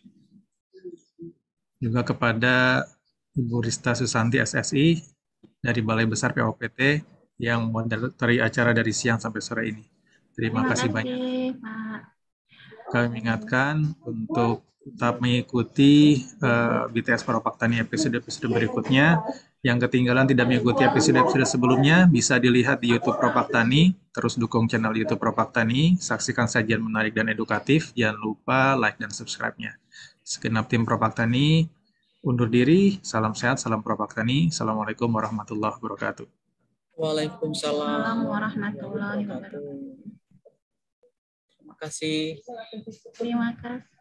Juga kepada Ibu Rista Susanti S S I dari Balai Besar P O P T yang moderatori acara dari siang sampai sore ini. Terima, Terima kasih, kasih banyak. Pak. Kami mengingatkan untuk tetap mengikuti uh, B T S Paropaktani episode-episode berikutnya. Yang ketinggalan tidak mengikuti episode-episode sebelumnya, bisa dilihat di YouTube Propaktani. Terus dukung channel YouTube Propaktani. Saksikan sajian menarik dan edukatif. Jangan lupa like dan subscribe-nya. Segenap tim Propaktani undur diri. Salam sehat, salam Propaktani. Assalamualaikum warahmatullahi wabarakatuh. Waalaikumsalam warahmatullahi wabarakatuh. Terima kasih. Terima kasih.